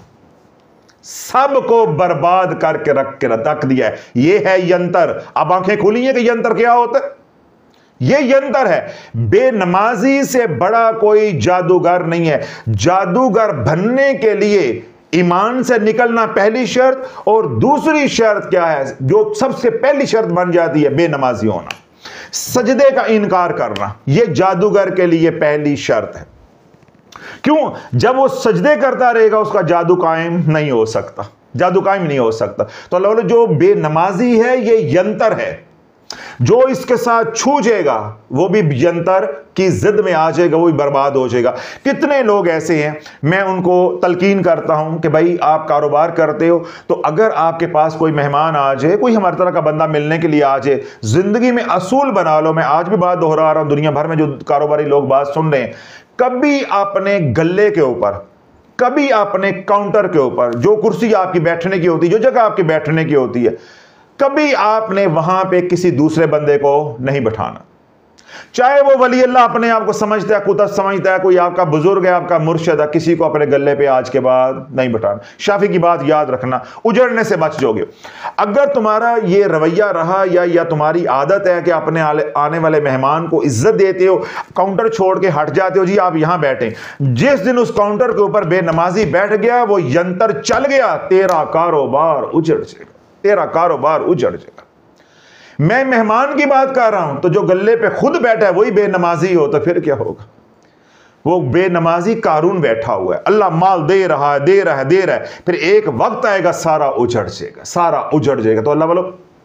S2: सबको बर्बाद करके रख के रख दिया है। ये है यंत्र। अब आंखें खुली है कि यंत्र क्या होता है। ये यंत्र है। बेनमाजी से बड़ा कोई जादूगर नहीं है। जादूगर बनने के लिए ईमान से निकलना पहली शर्त, और दूसरी शर्त क्या है जो सबसे पहली शर्त बन जाती है, बेनमाजी होना, सजदे का इनकार करना। यह जादूगर के लिए पहली शर्त है। क्यों? जब वो सजदे करता रहेगा उसका जादू कायम नहीं हो सकता, जादू कायम नहीं हो सकता। तो अल्लाह जो बेनमाजी है ये यंत्र है, जो इसके साथ छूजेगा वो भी यंत्र की जिद में आ जाएगा, वो भी बर्बाद हो जाएगा। कितने लोग ऐसे हैं, मैं उनको तलकीन करता हूं कि भाई आप कारोबार करते हो तो अगर आपके पास कोई मेहमान आ जाए, कोई हमारी तरह का बंदा मिलने के लिए आ जाए, जिंदगी में असूल बना लो। मैं आज भी बात दोहरा रहा हूं, दुनिया भर में जो कारोबारी लोग बात सुन रहे हैं, कभी अपने गले के ऊपर, कभी अपने काउंटर के ऊपर, जो कुर्सी आपकी बैठने की होती है, जो जगह आपकी बैठने की होती है, कभी आपने वहां पे किसी दूसरे बंदे को नहीं बैठाना। चाहे वो वली अल्लाह अपने आप को समझता है, कुतब समझता है, कोई आपका बुजुर्ग है, आपका मुर्शिद है, किसी को अपने गले पे आज के बाद नहीं बैठाना। शाफी की बात याद रखना, उजड़ने से बच जाओगे। अगर तुम्हारा ये रवैया रहा या या तुम्हारी आदत है कि अपने आने वाले मेहमान को इज्जत देते हो, काउंटर छोड़ के हट जाते हो, जी आप यहां बैठे, जिस दिन उस काउंटर के ऊपर बेनमाजी बैठ गया, वो यंत्र चल गया, तेरा कारोबार उजड़ जाएगा, तेरा कारोबार उजड़ जाएगा। मैं मेहमान की बात कर रहा हूं, तो जो गले पे खुद बैठा है वही बेनमाजी हो तो फिर क्या होगा। वो बेनमाजी कारून बैठा हुआ है, अल्लाह माल दे रहा है, दे रहा है, दे रहा है, फिर एक वक्त आएगा सारा उजड़ जाएगा, सारा उजड़ जाएगा। तो अल्लाह वालों,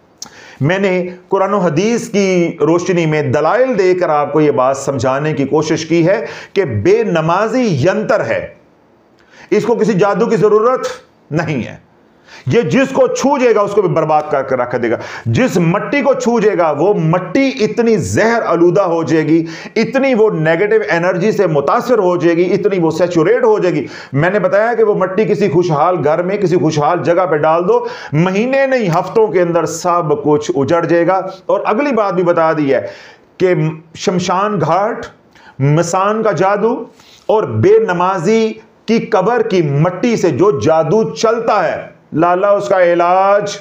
S2: मैंने कुरान और हदीस की रोशनी में दलाइल देकर आपको यह बात समझाने की कोशिश की है कि बेनमाजी यंत्र है, इसको किसी जादू की जरूरत नहीं है। ये जिसको छूजेगा उसको भी बर्बाद करके रख देगा। जिस मट्टी को छूजेगा वो मट्टी इतनी जहर आलूदा हो जाएगी, इतनी वो नेगेटिव एनर्जी से मुतासर हो जाएगी, इतनी वो सैचुरेट हो जाएगी। मैंने बताया कि वो मट्टी किसी खुशहाल घर में, किसी खुशहाल जगह पे डाल दो, महीने नहीं हफ्तों के अंदर सब कुछ उजड़ जाएगा। और अगली बात भी बता दी है कि शमशान घाट, मसान का जादू और बेनमाजी की कब्र की मट्टी से जो जादू चलता है, लाला उसका इलाज,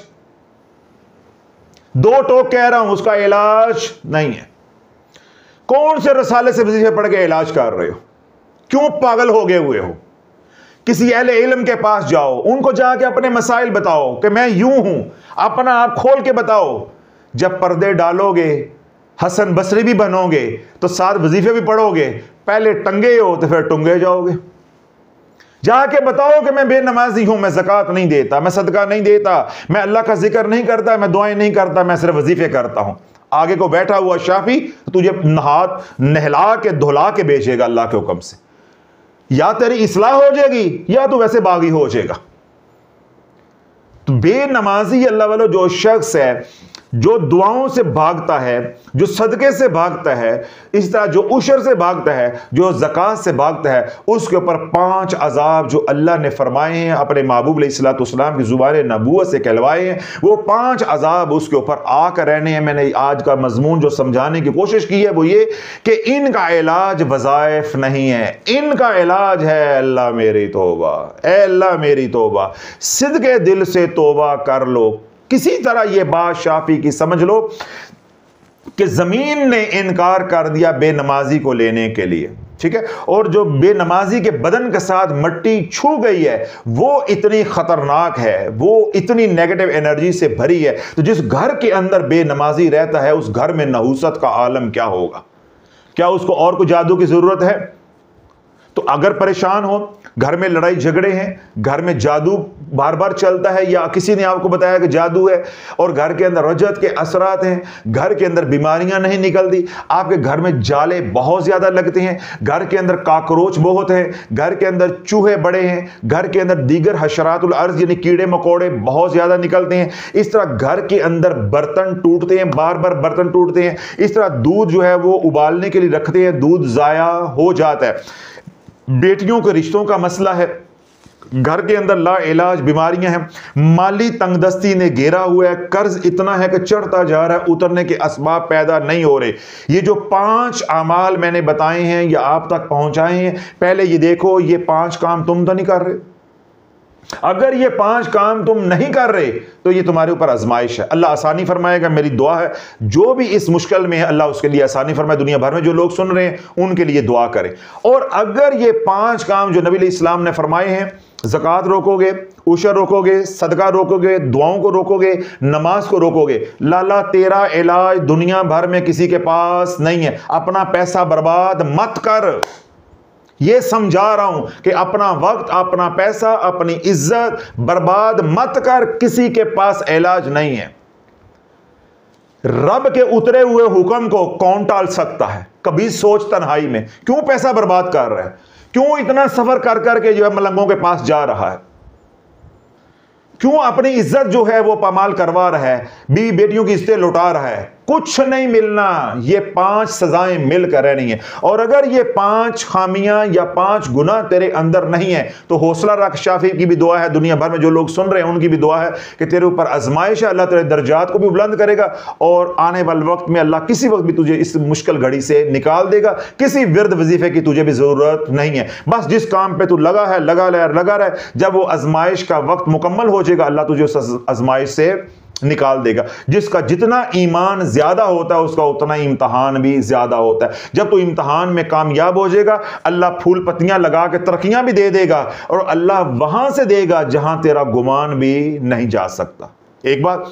S2: दो टोक कह रहा हूं, उसका इलाज नहीं है। कौन से रसाले से वजीफे पढ़ के इलाज कर रहे हो? क्यों पागल हो गए हुए हो? किसी अहले इल्म के पास जाओ, उनको जाके अपने मसाइल बताओ कि मैं यूं हूं, अपना आप खोल के बताओ। जब पर्दे डालोगे, हसन बसरी भी बनोगे तो साथ वजीफे भी पढ़ोगे, पहले टंगे हो तो फिर टुंगे जाओगे। जाके बताओ कि मैं बेनमाजी हूं, मैं ज़कात नहीं देता, मैं सदका नहीं देता, मैं अल्लाह का जिक्र नहीं करता, मैं दुआएं नहीं करता, मैं सिर्फ वजीफे करता हूं। आगे को बैठा हुआ शाफी तुझे हाथ नहला के धुला के बेचेगा अल्लाह के हुक्म से। या तेरी इस्लाह हो जाएगी या तू वैसे बागी हो जाएगा। तो बेनमाजी अल्लाह वालों जो शख्स है, जो दुआओं से भागता है, जो सदके से भागता है, इस तरह जो उशर से भागता है, जो ज़कात से भागता है, उसके ऊपर पांच अजाब जो अल्लाह ने फरमाए हैं, अपने महबूब अलैहिस्सलाम की ज़ुबान नबूवत से कहलवाए हैं, वो पांच अजाब उसके ऊपर आकर रहने हैं। मैंने आज का मजमून जो समझाने की कोशिश की है वो ये कि इनका इलाज वज़ाइफ नहीं है, इनका इलाज है अल्लाह मेरी तौबा, ए अल्लाह मेरी तौबा। सिद्के दिल से तौबा कर लो। किसी तरह ये बात शाफी की समझ लो। कि जमीन ने इनकार कर दिया बेनमाजी को लेने के लिए, ठीक है, और जो बेनमाजी के बदन के साथ मिट्टी छू गई है वो इतनी खतरनाक है, वो इतनी नेगेटिव एनर्जी से भरी है। तो जिस घर के अंदर बेनमाजी रहता है उस घर में नहुसत का आलम क्या होगा? क्या उसको और कोई जादू की जरूरत है? तो अगर परेशान हो, घर में लड़ाई झगड़े हैं, घर में जादू बार बार चलता है या किसी ने आपको बताया कि जादू है, और घर के अंदर रजत के असरात हैं, घर के अंदर बीमारियां नहीं निकलती, आपके घर में जाले बहुत ज्यादा लगते हैं, घर के अंदर काकरोच बहुत हैं, घर के अंदर चूहे बड़े हैं, घर के अंदर दीगर हशरातुल अर्ज यानी कीड़े मकोड़े बहुत ज्यादा निकलते हैं, इस तरह घर के अंदर बर्तन टूटते हैं, बार बार बर्तन टूटते हैं, इस तरह दूध जो है वो उबालने के लिए रखते हैं, दूध जाया हो जाता है, बेटियों के रिश्तों का मसला है, घर के अंदर ला इलाज बीमारियां हैं, माली तंगदस्ती ने घेरा हुआ है, कर्ज इतना है कि चढ़ता जा रहा है, उतरने के असबाब पैदा नहीं हो रहे। ये जो पांच अमाल मैंने बताए हैं या आप तक पहुंचाए हैं, पहले ये देखो ये पांच काम तुम तो नहीं कर रहे। अगर ये पांच काम तुम नहीं कर रहे तो ये तुम्हारे ऊपर आजमाइश है। अल्लाह आसानी फरमाएगा। मेरी दुआ है जो भी इस मुश्किल में है अल्लाह उसके लिए आसानी फरमाए। दुनिया भर में जो लोग सुन रहे हैं उनके लिए दुआ करें। और अगर ये पांच काम जो नबी इस्लाम ने फरमाए हैं, ज़कात रोकोगे, उशर रोकोगे, सदका रोकोगे, दुआओं को रोकोगे, नमाज को रोकोगे, लाला तेरा इलाज दुनिया भर में किसी के पास नहीं है। अपना पैसा बर्बाद मत कर, ये समझा रहा हूं कि अपना वक्त, अपना पैसा, अपनी इज्जत बर्बाद मत कर, किसी के पास इलाज नहीं है। रब के उतरे हुए हुक्म को कौन टाल सकता है? कभी सोच तन्हाई में क्यों पैसा बर्बाद कर रहा है, क्यों इतना सफर कर करके जो है मलंगों के पास जा रहा है, क्यों अपनी इज्जत जो है वो पामाल करवा रहा है, बीवी बेटियों की इज्जतें लुटा रहा है। कुछ नहीं मिलना, ये पांच सजाएं मिलकर रहनी है। और अगर ये पांच खामियां या पांच गुनाह तेरे अंदर नहीं है तो हौसला रख। शाफी की भी दुआ है, दुनिया भर में जो लोग सुन रहे हैं उनकी भी दुआ है कि तेरे ऊपर आजमाइश है, अल्लाह तेरे दर्जात को भी बुलंद करेगा और आने वाले वक्त में अल्लाह किसी वक्त भी तुझे इस मुश्किल घड़ी से निकाल देगा। किसी विर्द वजीफे की तुझे भी जरूरत नहीं है, बस जिस काम पे तू लगा है लगा रहा लगा रहा है, जब वो आजमाइश का वक्त मुकम्मल हो जाएगा अल्लाह तुझे उस आजमाइश से निकाल देगा। जिसका जितना ईमान ज्यादा होता है उसका उतना इम्तहान भी ज्यादा होता है। जब तू इम्तहान में कामयाब हो जाएगा अल्लाह फूल पत्तियां लगा के तरक्कियां भी दे देगा और अल्लाह वहां से देगा जहां तेरा गुमान भी नहीं जा सकता। एक बात,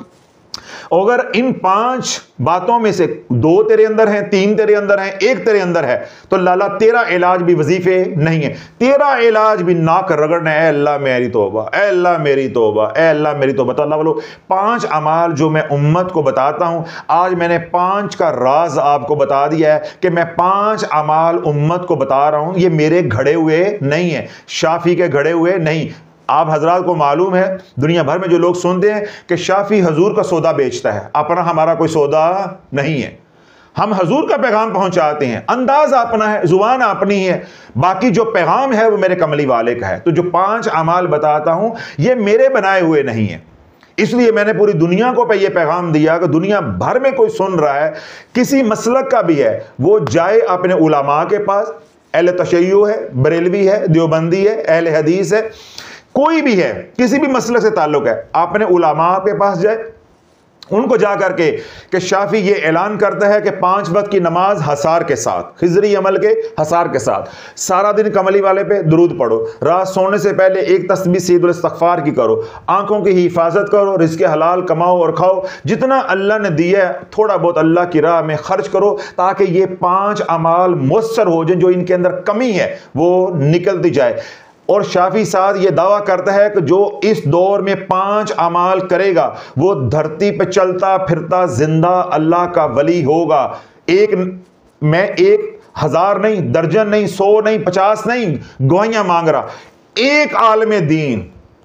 S2: अगर इन पांच बातों में से दो तेरे अंदर हैं, तीन तेरे अंदर हैं, एक तेरे अंदर है तो लाला तेरा इलाज भी वजीफे नहीं है, तेरा इलाज भी नाक रगड़ना है। अल्लाह मेरी तौबा, ए अल्लाह मेरी तौबा, ए अल्लाह मेरी तौबा। तो अल्लाह वालों पांच अमाल जो मैं उम्मत को बताता हूं, आज मैंने पांच का राज आपको बता दिया है कि मैं पांच अमाल उम्मत को बता रहा हूं। ये मेरे घड़े हुए नहीं है, शाफी के घड़े हुए नहीं। आप हजरात को मालूम है दुनिया भर में जो लोग सुनते हैं कि शाफी हजूर का सौदा बेचता है, अपना हमारा कोई सौदा नहीं है। हम हजूर का पैगाम पहुंचाते हैं, अंदाज अपना है, जुबान अपनी है, बाकी जो पैगाम है वो मेरे कमली वाले का है। तो जो पांच अमाल बताता हूं ये मेरे बनाए हुए नहीं है, इसलिए मैंने पूरी दुनिया को पे ये पैगाम दिया कि दुनिया भर में कोई सुन रहा है, किसी मसलक का भी है, वो जाए अपने उलमा के पास, अहले तशय्यो है, बरेलवी है, देवबंदी है, अहले हदीस है, कोई भी है, किसी भी मसले से ताल्लुक है, अपने उलमा के पास जाए, उनको जा करके कि शाफी ये ऐलान करता है कि पांच वक्त की नमाज हसार के साथ, खिजरी अमल के हसार के साथ, सारा दिन कमली वाले पे दुरूद पढ़ो, रात सोने से पहले एक तस्बीह सईदुल इस्तिग़फ़ार की करो, आंखों की हिफाजत करो, रिज़्क़ हलाल कमाओ और खाओ, जितना अल्लाह ने दिया है थोड़ा बहुत अल्लाह की राह में खर्च करो ताकि ये पांच अमाल मुयस्सर हो जाए, जो इनके अंदर कमी है वो निकलती जाए। और शाफी साहब ये दावा करता है कि जो इस दौर में पांच अमाल करेगा वो धरती पे चलता फिरता जिंदा अल्लाह का वली होगा। एक मैं एक हजार नहीं, दर्जन नहीं, सौ नहीं, पचास नहीं गवाहियां मांग रहा, एक आलम दीन,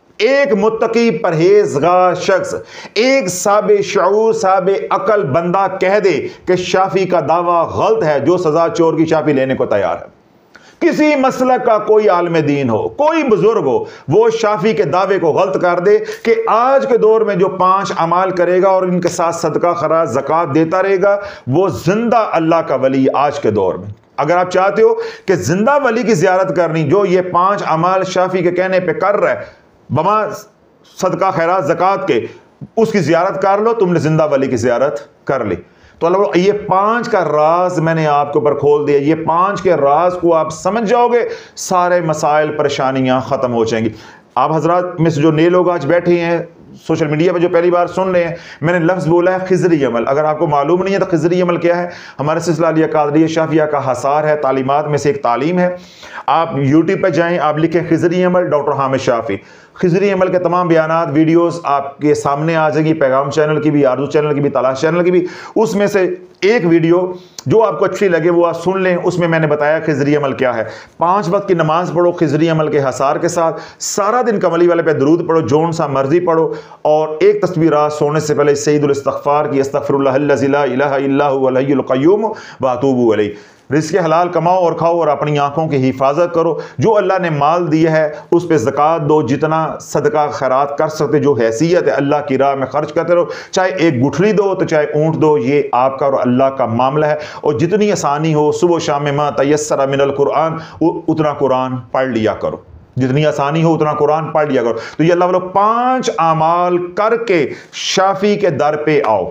S2: एक मुत्तकी परहेजगार शख्स, एक साबे शऊर साबे अकल बंदा कह दे कि शाफी का दावा गलत है, जो सजा चोर की शाफी लेने को तैयार है। किसी मसलक का कोई आलम दीन हो, कोई बुजुर्ग हो, वो शाफी के दावे को गलत कर दे कि आज के दौर में जो पांच अमाल करेगा और इनके साथ सदका खराज ज़कात देता रहेगा वो जिंदा अल्लाह का वली आज के दौर में। अगर आप चाहते हो कि जिंदा वली की ज़ियारत करनी, जो ये पांच अमाल शाफी के कहने पे कर रहा है बमा सदका खैरात ज़कात के, उसकी ज़ियारत कर लो, तुमने जिंदा वली की ज़ियारत कर ली। तो अल्लाह ये पांच का राज मैंने आपके ऊपर खोल दिया, ये पांच के राज को आप समझ जाओगे, सारे मसाइल परेशानियां खत्म हो जाएंगी। आप हजरात में से जो नए लोग आज बैठे हैं सोशल मीडिया पे, जो पहली बार सुन रहे हैं, मैंने लफ्ज़ बोला है खिजरी अमल। अगर आपको मालूम नहीं है तो खिजरी अमल क्या है, हमारे सिलसिला अलिया कादरिया शाफिया का हसार है, तालीमात में से एक तालीम है। आप यूट्यूब पर जाएं, आप लिखें खिजरी अमल डॉक्टर हामिद शाफी, खिजरी अमल के तमाम बयानात वीडियोस आपके सामने आ जाएगी, पैगाम चैनल की भी, आरजू चैनल की भी, तलाश चैनल की भी। उसमें से एक वीडियो जो आपको अच्छी लगे वो आप सुन लें, उसमें मैंने बताया खिजरी अमल क्या है। पांच वक्त की नमाज पढ़ो खिजरी अमल के हसार के साथ, सारा दिन कमली वाले पे दरूद पढ़ो, जोन सा मर्जी पढ़ो, और एक तस्बीह रात सोने से पहले सईदुल इस्तग़फ़ार की, अस्तग़फ़िरुल्लाहल्लज़ी ला इलाहा इल्ला हुवल हय्युल क़य्यूम व अतूबु अलैह। रिज़्क़ हलाल कमाओ और खाओ और अपनी आंखों की हिफाजत करो। जो अल्लाह ने माल दिया है उस पर ज़कात दो, जितना सदका खैरात कर सकते, जो हैसियत है अल्लाह की राह में खर्च करते रहो, चाहे एक गुठली दो तो चाहे ऊँट दो, ये आपका और अल्लाह का मामला है। और जितनी आसानी हो सुबह शाम मा तयस्सर मिनल कुरान, उतना कुरान पढ़ लिया करो, जितनी आसानी हो उतना कुरान पढ़ लिया करो। तो ये अल्लाह वालों पांच आमाल करके शाफी के दर पे आओ।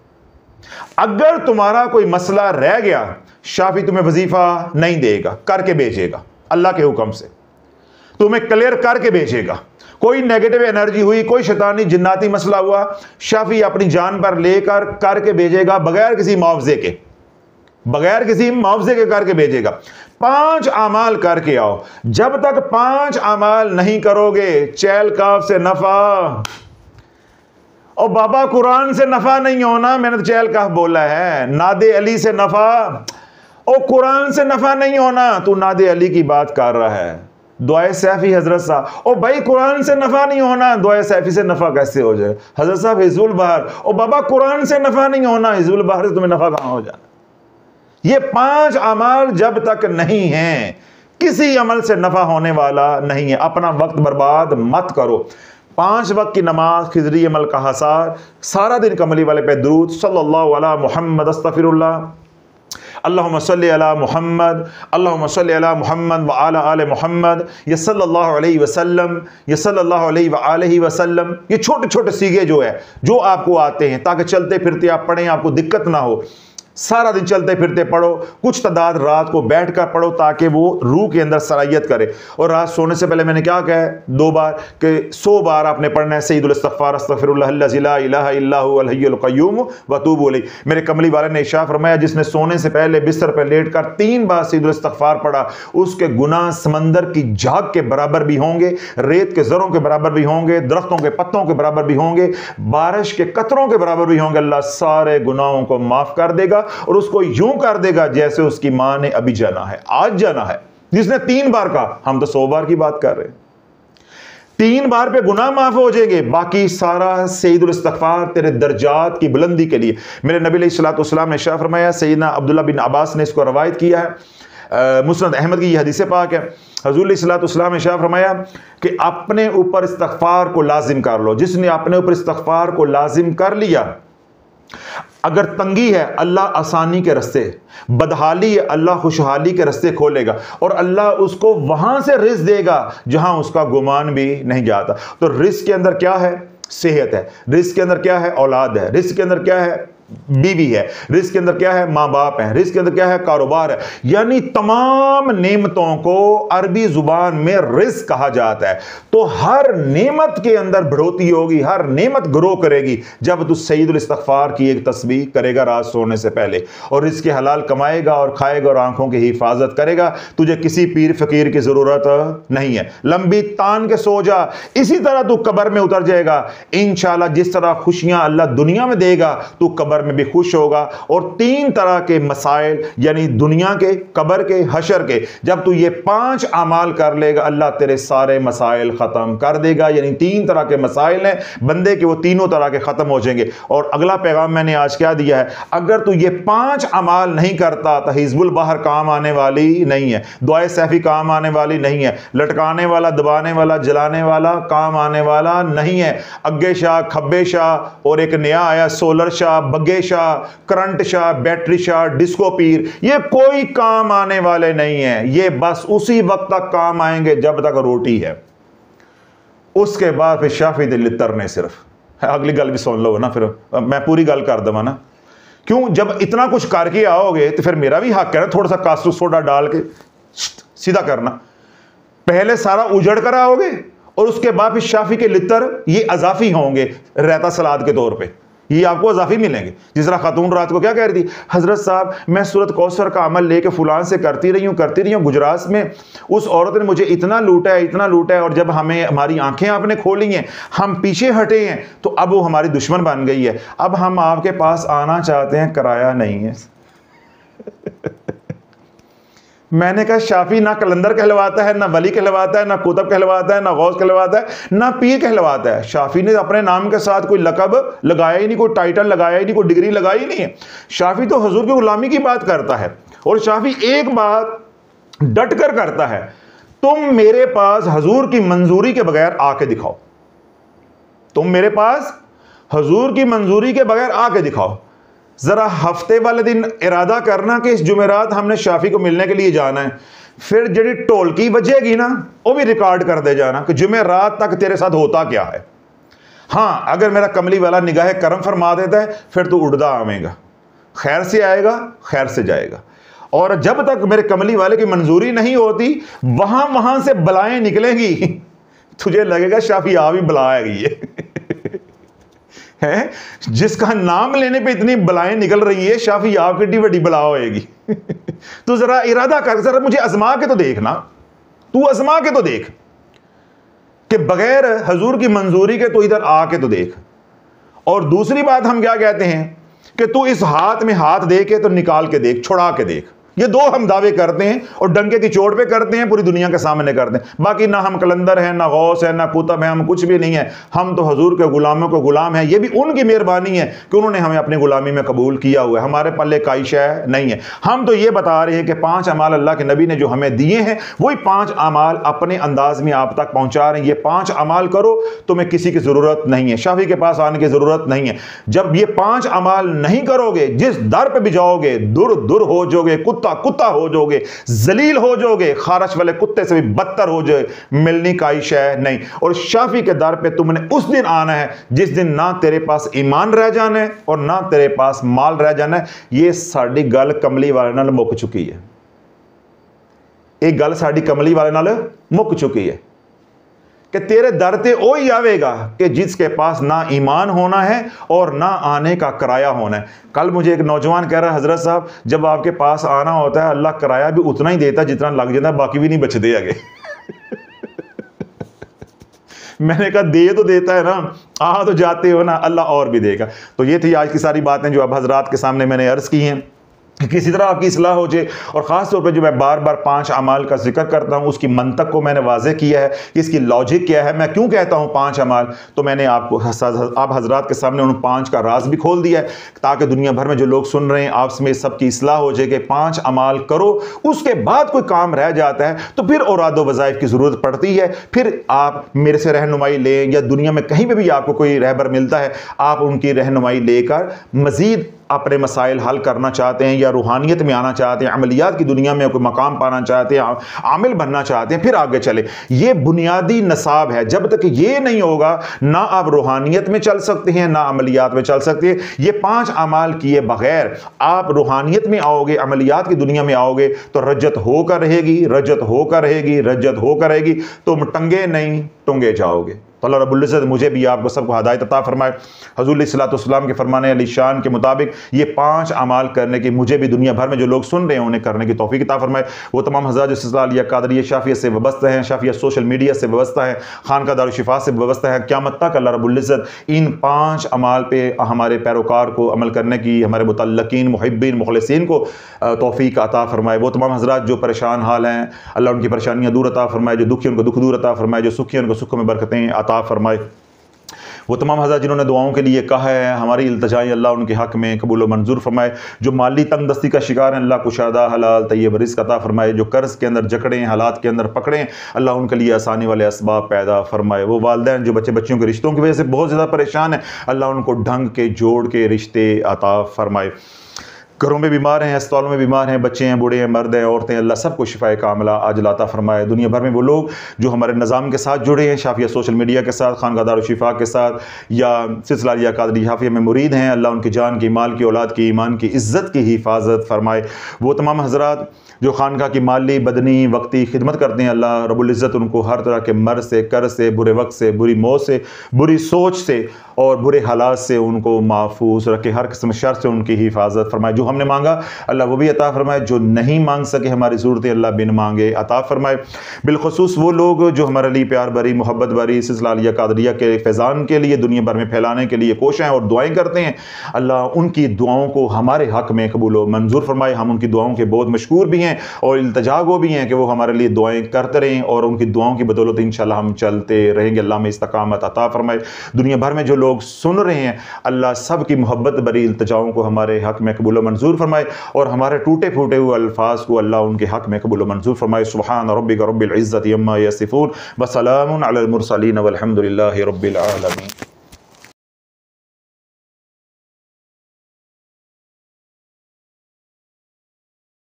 S2: अगर तुम्हारा कोई मसला रह गया, शाफी तुम्हें वजीफा नहीं देगा, करके भेजेगा, अल्लाह के हुक्म से तुम्हें क्लियर करके भेजेगा। कोई नेगेटिव एनर्जी हुई, कोई शैतानी जिन्नाती मसला हुआ, शाफी अपनी जान पर लेकर करके भेजेगा, बगैर किसी मुआवजे के, बगैर किसी मुआवजे के करके भेजेगा। पांच अमाल करके आओ। जब तक पांच अमाल नहीं करोगे, चैल काफ से नफा, और बाबा कुरान से नफा नहीं होना, मैंने तो चैल काफ बोला है, नादे अली से नफा, और कुरान से नफा नहीं होना, तू नादे अली की बात कर रहा है। दुआए सैफी हजरत साहब, ओ भाई कुरान से नफा नहीं होना, दुआए सैफी से नफा कैसे हो जाए? हजरत साहब हिज़्बुल बहर, ओ बाबा कुरान से नफा नहीं होना, हिज़्बुल बहर से तुम्हें नफा कहां हो जाना? ये पांच अमाल जब तक नहीं है, किसी अमल से नफा होने वाला नहीं है। अपना वक्त बर्बाद मत करो। पांच वक्त की नमाज, खिजरी अमल का हसार, सारा दिन कमली वाले पे दरूद, सल्लल्लाहु अला मुहम्मद, अस्तग़फिरुल्लाह, अल्लाहुम्मा सल्ली अला मुहम्मद, अल्लाहुम्मा सल्ली अला मुहम्मद व अला आले मुहम्मद, या सल्लल्लाहु अलैहि वसल्लम, या सल्लल्लाहु अलैहि व आलिहि वसल्लम। ये छोटे छोटे सीगे जो है, जो आपको आते हैं, ताकि चलते फिरते आप पढ़ें, आपको दिक्कत ना हो। सारा दिन चलते फिरते पढ़ो, कुछ तादाद रात को बैठकर पढ़ो, ताकि वो रूह के अंदर सलाहियत करे। और रात सोने से पहले मैंने क्या कहा है, दो बार कि सौ बार आपने पढ़ना है सईदुल इस्तग़फ़ार, अस्तग़फ़िरुल्लाहल्लज़ी ला इलाहा इल्ला हुवल हय्युल क़य्यूम व अतूबु अलैह। मेरे कमली वाले ने इरशाद फरमाया, जिसने सोने से पहले बिस्तर पर लेटकर तीन बार सईदुल इस्तग़फ़ार पढ़ा, उसके गुनाह समंदर की झाग के बराबर भी होंगे, रेत के ज़रों के बराबर भी होंगे, दरख्तों के पत्तों के बराबर भी होंगे, बारिश के कतरों के बराबर भी होंगे। अल्लाह सारे गुनाहों को माफ कर देगा और उसको यूं कर देगा जैसे उसकी मां ने अभी जाना है, आज जाना है। जिसने तीन बार कहा, हम तो सौ बार की बात कर रहे हैं। तीन बार पे गुनाह माफ हो जाएंगे, बाकी सारा सईदुल इस्तग़फ़ार तेरे दर्जात की बुलंदी के लिए। मेरे नबी अलैहिस्सलातु वस्सलाम ने इरशाद फरमाया, सैयदना अब्दुल्लाह बिन अब्बास ने इसको रवायत किया है, मुस्नद अहमद की हदीस पाक है। हुज़ूर अलैहिस्सलातु वस्सलाम ने इरशाद फरमाया कि अपने ऊपर इस्तग़फ़ार को लाजिम कर लो। जिसने अपने ऊपर इस्तग़फ़ार को लाजिम कर लिया, अगर तंगी है अल्लाह आसानी के रास्ते, बदहाली है अल्लाह खुशहाली के रास्ते खोलेगा, और अल्लाह उसको वहां से रिज़्क़ देगा जहां उसका गुमान भी नहीं जाता। तो रिज़्क़ के अंदर क्या है? सेहत है। रिज़्क़ के अंदर क्या है? औलाद है। रिज़्क़ के अंदर क्या है? बीवी है। रिज़्क़ के अंदर क्या है? माँ बाप है। रिज़्क़ के अंदर क्या है? कारोबार है। यानी तमाम नेमतों को अरबी जुबान में रिज़्क़ कहा जाता है। तो हर नेमत के अंदर बढ़ोतरी होगी, हर नेमत ग्रो करेगी जब तू सईदुल इस्तग़फ़ार की एक तस्बीह करेगा रात सोने से पहले, और रिज़्क़ हलाल कमाएगा और खाएगा और आंखों की हिफाजत करेगा। तुझे किसी पीर फकीर की जरूरत नहीं है। लंबी तान के सो जा, इसी तरह तू कब्र में उतर जाएगा इंशाअल्लाह। जिस तरह खुशियां अल्लाह दुनिया में देगा, तू कब्र में भी खुश होगा। और तीन तरह के मसाइल, यानी दुनिया के, कब्र के, हशर के, जब तू ये पांच अमाल कर लेगा, अल्लाह तेरे सारे मसाइल खत्म कर देगा। यानी तीन तरह के मसाइल हैं बंदे के, वो तीनों तरह के खत्म हो जाएंगे। और अगला पैगाम मैंने आज क्या दिया है, अगर तू ये पांच अमाल नहीं करता तो हिज़्बुल बहर काम आने वाली नहीं है, दुआए सैफी काम आने वाली नहीं है, लटकाने वाला, दबाने वाला, जलाने वाला काम आने वाला नहीं है। अग्गे शाह, खब्बे शाह, और एक नया आया solar Shah, Bagge Shah, current Shah, battery Shah, disco Pir, ये कोई काम आने वाले नहीं है। ये बस उसी वक्त तक काम आएंगे जब तक रोटी है, उसके बाद फिर शाफी दिल तरने। सिर्फ अगली गल भी सुन लो ना, फिर मैं पूरी गल कर दवा ना। क्यों, जब इतना कुछ करके आओगे तो फिर मेरा भी हक है ना थोड़ा सा कास्टिक सोडा डाल के सीधा करना। पहले सारा उजड़ कर आओगे और उसके बाद फिर शाफी के लितर ये अजाफी होंगे रायता सलाद के तौर पे, ये आपको अजाफी मिलेंगे। जिस तरह खातून रात को क्या कह रही थी, हजरत साहब मैं सूरत कौसर का अमल लेके फुलान से करती रही हूँ करती रही हूँ, गुजरात में उस औरत ने मुझे इतना लूटा है इतना लूटा है, और जब हमें हमारी आंखें आपने खोली हैं, हम पीछे हटे हैं, तो अब वो हमारी दुश्मन बन गई है। अब हम आपके पास आना चाहते हैं, किराया नहीं है। मैंने कहा शाफी ना कलंदर कहलवाता है, ना वली कहलवाता है, ना कुतुब कहलवाता है, ना गौस कहलवाता है, ना पीर कहलवाता है। शाफी ने अपने नाम के साथ कोई लकब लगाया ही नहीं, कोई टाइटल लगाया ही नहीं, कोई डिग्री लगाई ही नहीं है। शाफी तो हुजूर की गुलामी की बात करता है, और शाफी एक बात डट कर करता है, तुम मेरे पास हुजूर की मंजूरी के बगैर आके दिखाओ, तुम मेरे पास हुजूर की मंजूरी के बगैर आके दिखाओ। जरा हफ्ते वाले दिन इरादा करना कि इस जुमेरात हमने शाफी को मिलने के लिए जाना है, फिर जड़ी ढोलकी बजेगी ना वो भी रिकॉर्ड कर दे जाना कि जुमेरात तक तेरे साथ होता क्या है। हाँ, अगर मेरा कमली वाला निगाह करम फरमा देता है फिर तू उड़दा आवेगा, खैर से आएगा खैर से जाएगा। और जब तक मेरे कमली वाले की मंजूरी नहीं होती वहां वहां से बलाएं निकलेंगी, तुझे लगेगा शाफी आ भी बला है है जिसका नाम लेने पे इतनी बलाएं निकल रही है, शाफी आप कितनी बड़ी बला होएगी। तो जरा इरादा कर, जरा मुझे आजमा के तो देखना, तू आजमा के तो देख कि बगैर हुजूर की मंजूरी के तो इधर आके तो देख। और दूसरी बात हम क्या कहते हैं कि तू इस हाथ में हाथ दे के तो निकाल के देख, छुड़ा के देख। ये दो हम दावे करते हैं और डंके की चोट पे करते हैं, पूरी दुनिया के सामने करते हैं। बाकी ना हम कलंदर हैं, ना गौस है, ना कुतुब है, हम कुछ भी नहीं है। हम तो हुजूर के गुलामों को गुलाम हैं। ये भी उनकी मेहरबानी है कि उन्होंने हमें अपनी गुलामी में कबूल किया हुआ है, हमारे पल्ले काई शय नहीं है। हम तो ये बता रहे हैं कि पांच अमाल अल्लाह के नबी ने जो हमें दिए हैं वही पांच अमाल अपने अंदाज में आप तक पहुंचा रहे हैं। ये पांच अमाल करो, तुम्हें किसी की जरूरत नहीं है, शाफी के पास आने की जरूरत नहीं है। जब ये पांच अमाल नहीं करोगे, जिस दर पे भी जाओगे दुर दुर हो जाओगे, कुत्ता कुत्ता हो जाओगे, जलील हो जाओगे, खारश वाले कुत्ते से भी बदतर हो जाए, मिलनी का शय नहीं। और शाफी के दर पे तुमने उस दिन आना है जिस दिन ना तेरे पास ईमान रह जाना है और ना तेरे पास माल रह जाना है। ये साड़ी गल कमली वाले नाल मुक चुकी है, एक गल साड़ी कमली वाले नाल मुक चुकी है कि तेरे दर ते ओ ही आवेगा कि जिसके पास ना ईमान होना है और ना आने का किराया होना है। कल मुझे एक नौजवान कह रहा है, हजरत साहब जब आपके पास आना होता है अल्लाह किराया भी उतना ही देता जितना लग जाता है, बाकी भी नहीं बचते आगे। मैंने कहा दे तो देता है ना, आ तो जाते हो ना, अल्लाह और भी देगा। तो ये थी आज की सारी बातें जो अब हजरात के सामने मैंने अर्ज की हैं, किसी तरह आपकी इस्लाह हो जाए। और ख़ास तौर पे जो मैं बार बार पांच अमाल का जिक्र करता हूँ उसकी मंतक को मैंने वाज़ेह किया है कि इसकी लॉजिक क्या है, मैं क्यों कहता हूँ पांच अमाल। तो मैंने आपको आप हजरात के सामने उन पांच का राज भी खोल दिया है ताकि दुनिया भर में जो लोग सुन रहे हैं आपस में सबकी इस्लाह हो जाए कि पांच अमाल करो, उसके बाद कोई काम रह जाता है तो फिर औराद व वज़ाइफ की ज़रूरत पड़ती है। फिर आप मेरे से रहनुमाई लें या दुनिया में कहीं पर भी आपको कोई रहबर मिलता है, आप उनकी रहनुमाई लेकर मज़ीद अपने मसाइल हल करना चाहते हैं या रूहानियत में आना चाहते हैं, अमलियात की दुनिया में कोई मकाम पाना चाहते हैं, आमिल बनना चाहते हैं, फिर आगे चले। ये बुनियादी नसाब है। जब तक ये नहीं होगा ना आप रूहानियत में चल सकते हैं ना अमलियात में चल सकते हैं। ये पांच अमाल किए बगैर आप रूहानियत में आओगे, अमलियात की दुनिया में आओगे तो रज्जत होकर रहेगी, रज्जत होकर रहेगी, रज्जत होकर रहेगी, तुम टंगे नहीं टुंगे जाओगे। तो अल्लाह रब्बुल इज़्ज़त मुझे भी आपको सबको हिदायत अता फरमाए। हुज़ूर अलैहिस्सलातु वस्सलाम के फरमाने अली शान के मुताबिक ये पांच अमाल करने की मुझे भी दुनिया भर में जो लोग सुन रहे हैं उन्हें करने की तौफीक अता फरमाए। वो तमाम हज़रात जो सिलसिला अलिया कादरिया शाफियत से वाबस्ता हैं, शाफियत सोशल मीडिया से वाबस्ता हैं, खानका दारुल शिफा से वाबस्ता हैं, क़यामत तक अल्लाह रब्बुल इज़्ज़त इन पाँच अमाल पे हमारे पैरोकार को अमल करने की, हमारे मुतल्लकीन मुहिब्बीन मुखलिसीन को तौफीक अता फरमाए। वो तमाम हज़रात जो परेशान हाल हैं अल्लाह उनकी परेशानियाँ दूर अता फरमाए, जो दुखी उनको दुख दूर अता फरमाए, जो सुखी उनको सुख में बरकतें अता फरमाए। वो तमाम हज़रात जिन्होंने दुआओं के लिए कहा है हमारी इल्तिजाएं अल्लाह उनके हक़ में कबूल व मंजूर फरमाए। जो माली तंग दस्ती का शिकार हैं अल्लाह कुशादा हलाल तय्यब रिज़्क़ अता फरमाए। जो कर्ज़ के अंदर जकड़े हैं, हालात के अंदर पकड़े हैं, अल्लाह उनके लिए आसानी वाले असबाब पैदा फरमाए। वो वालिदैन जो बच्चे बच्चियों के रिश्तों की वजह से बहुत ज़्यादा परेशान हैं, अल्लाह उनको ढंग के जोड़ के रिश्ते अता फरमाए। घरों में बीमार हैं, अस्पतालों में बीमार हैं, बच्चे हैं, बूढ़े हैं, मर्द हैं, औरतें, अल्लाह सबको शिफाए कामिला आजिल अता फरमाए। दुनिया भर में वो लोग जो हमारे निज़ाम के साथ जुड़े हैं, शाफिया सोशल मीडिया के साथ, खानका दारुल शिफा के साथ, या सिलसिला या कादरी शाफिया में मुरीद हैं, अल्लाह उनकी जान की, माल की, औलाद की, ईमान की, इज़्ज़त की हिफाजत फरमाए। वो तमाम हज़रात जो खानका की माली, बदनी, वक्ती खिदमत करते हैं, अल्लाह रब्बुल इज़्ज़त उनको हर तरह के मर्ज़ से, कर्ज़ से, बुरे वक्त से, बुरी मौत से, बुरी सोच से और बुरे हालात से उनको महफूज रखे। हर किस्म शर से उनकी हिफाजत फरमाए। जो हमने मांगा अल्लाह वो भी अता फरमाए, जो नहीं मांग सके हमारी ज़रूरतें अल्लाह बिन मांगे अता फरमाए। बिलखुसूस वो लोग जो हमारे लिए प्यार भरी, मोहब्बत भरी सिलसिला या कादरिया के फैज़ान के लिए दुनिया भर में फैलाने के लिए कोशिश हैं और दुआएँ करते हैं, अल्लाह उनकी दुआओं को हमारे हक़ में कबूल व मंजूर फरमाए। हम उनकी दुआओं के बहुत मशकूर भी हैं और इल्तिजा गो भी हैं कि वो हमारे लिए दुआएँ करते रहें और उनकी दुआओं की बदौलत इंशाअल्लाह हम चलते रहेंगे। अल्लाह में इस्तकामत अता फरमाए। दुनिया भर में जो लोग सुन रहे हैं, अल्लाह सब की मोहब्बत भरी इल्तिजाओं को हमारे हक़ में कबूल व मंजूर फरमाए और हमारे टूटे फूटे हुए अल्फाज को अल्लाह उनके हक़ में कबूल व मंजूर फरमाए। सुब्हान रब्बिका रब्बिल इज़्ज़ति अम्मा यसिफून व सलामुन अलल मुरसलीन वल्हम्दुलिल्लाहि रब्बिल आलमीन।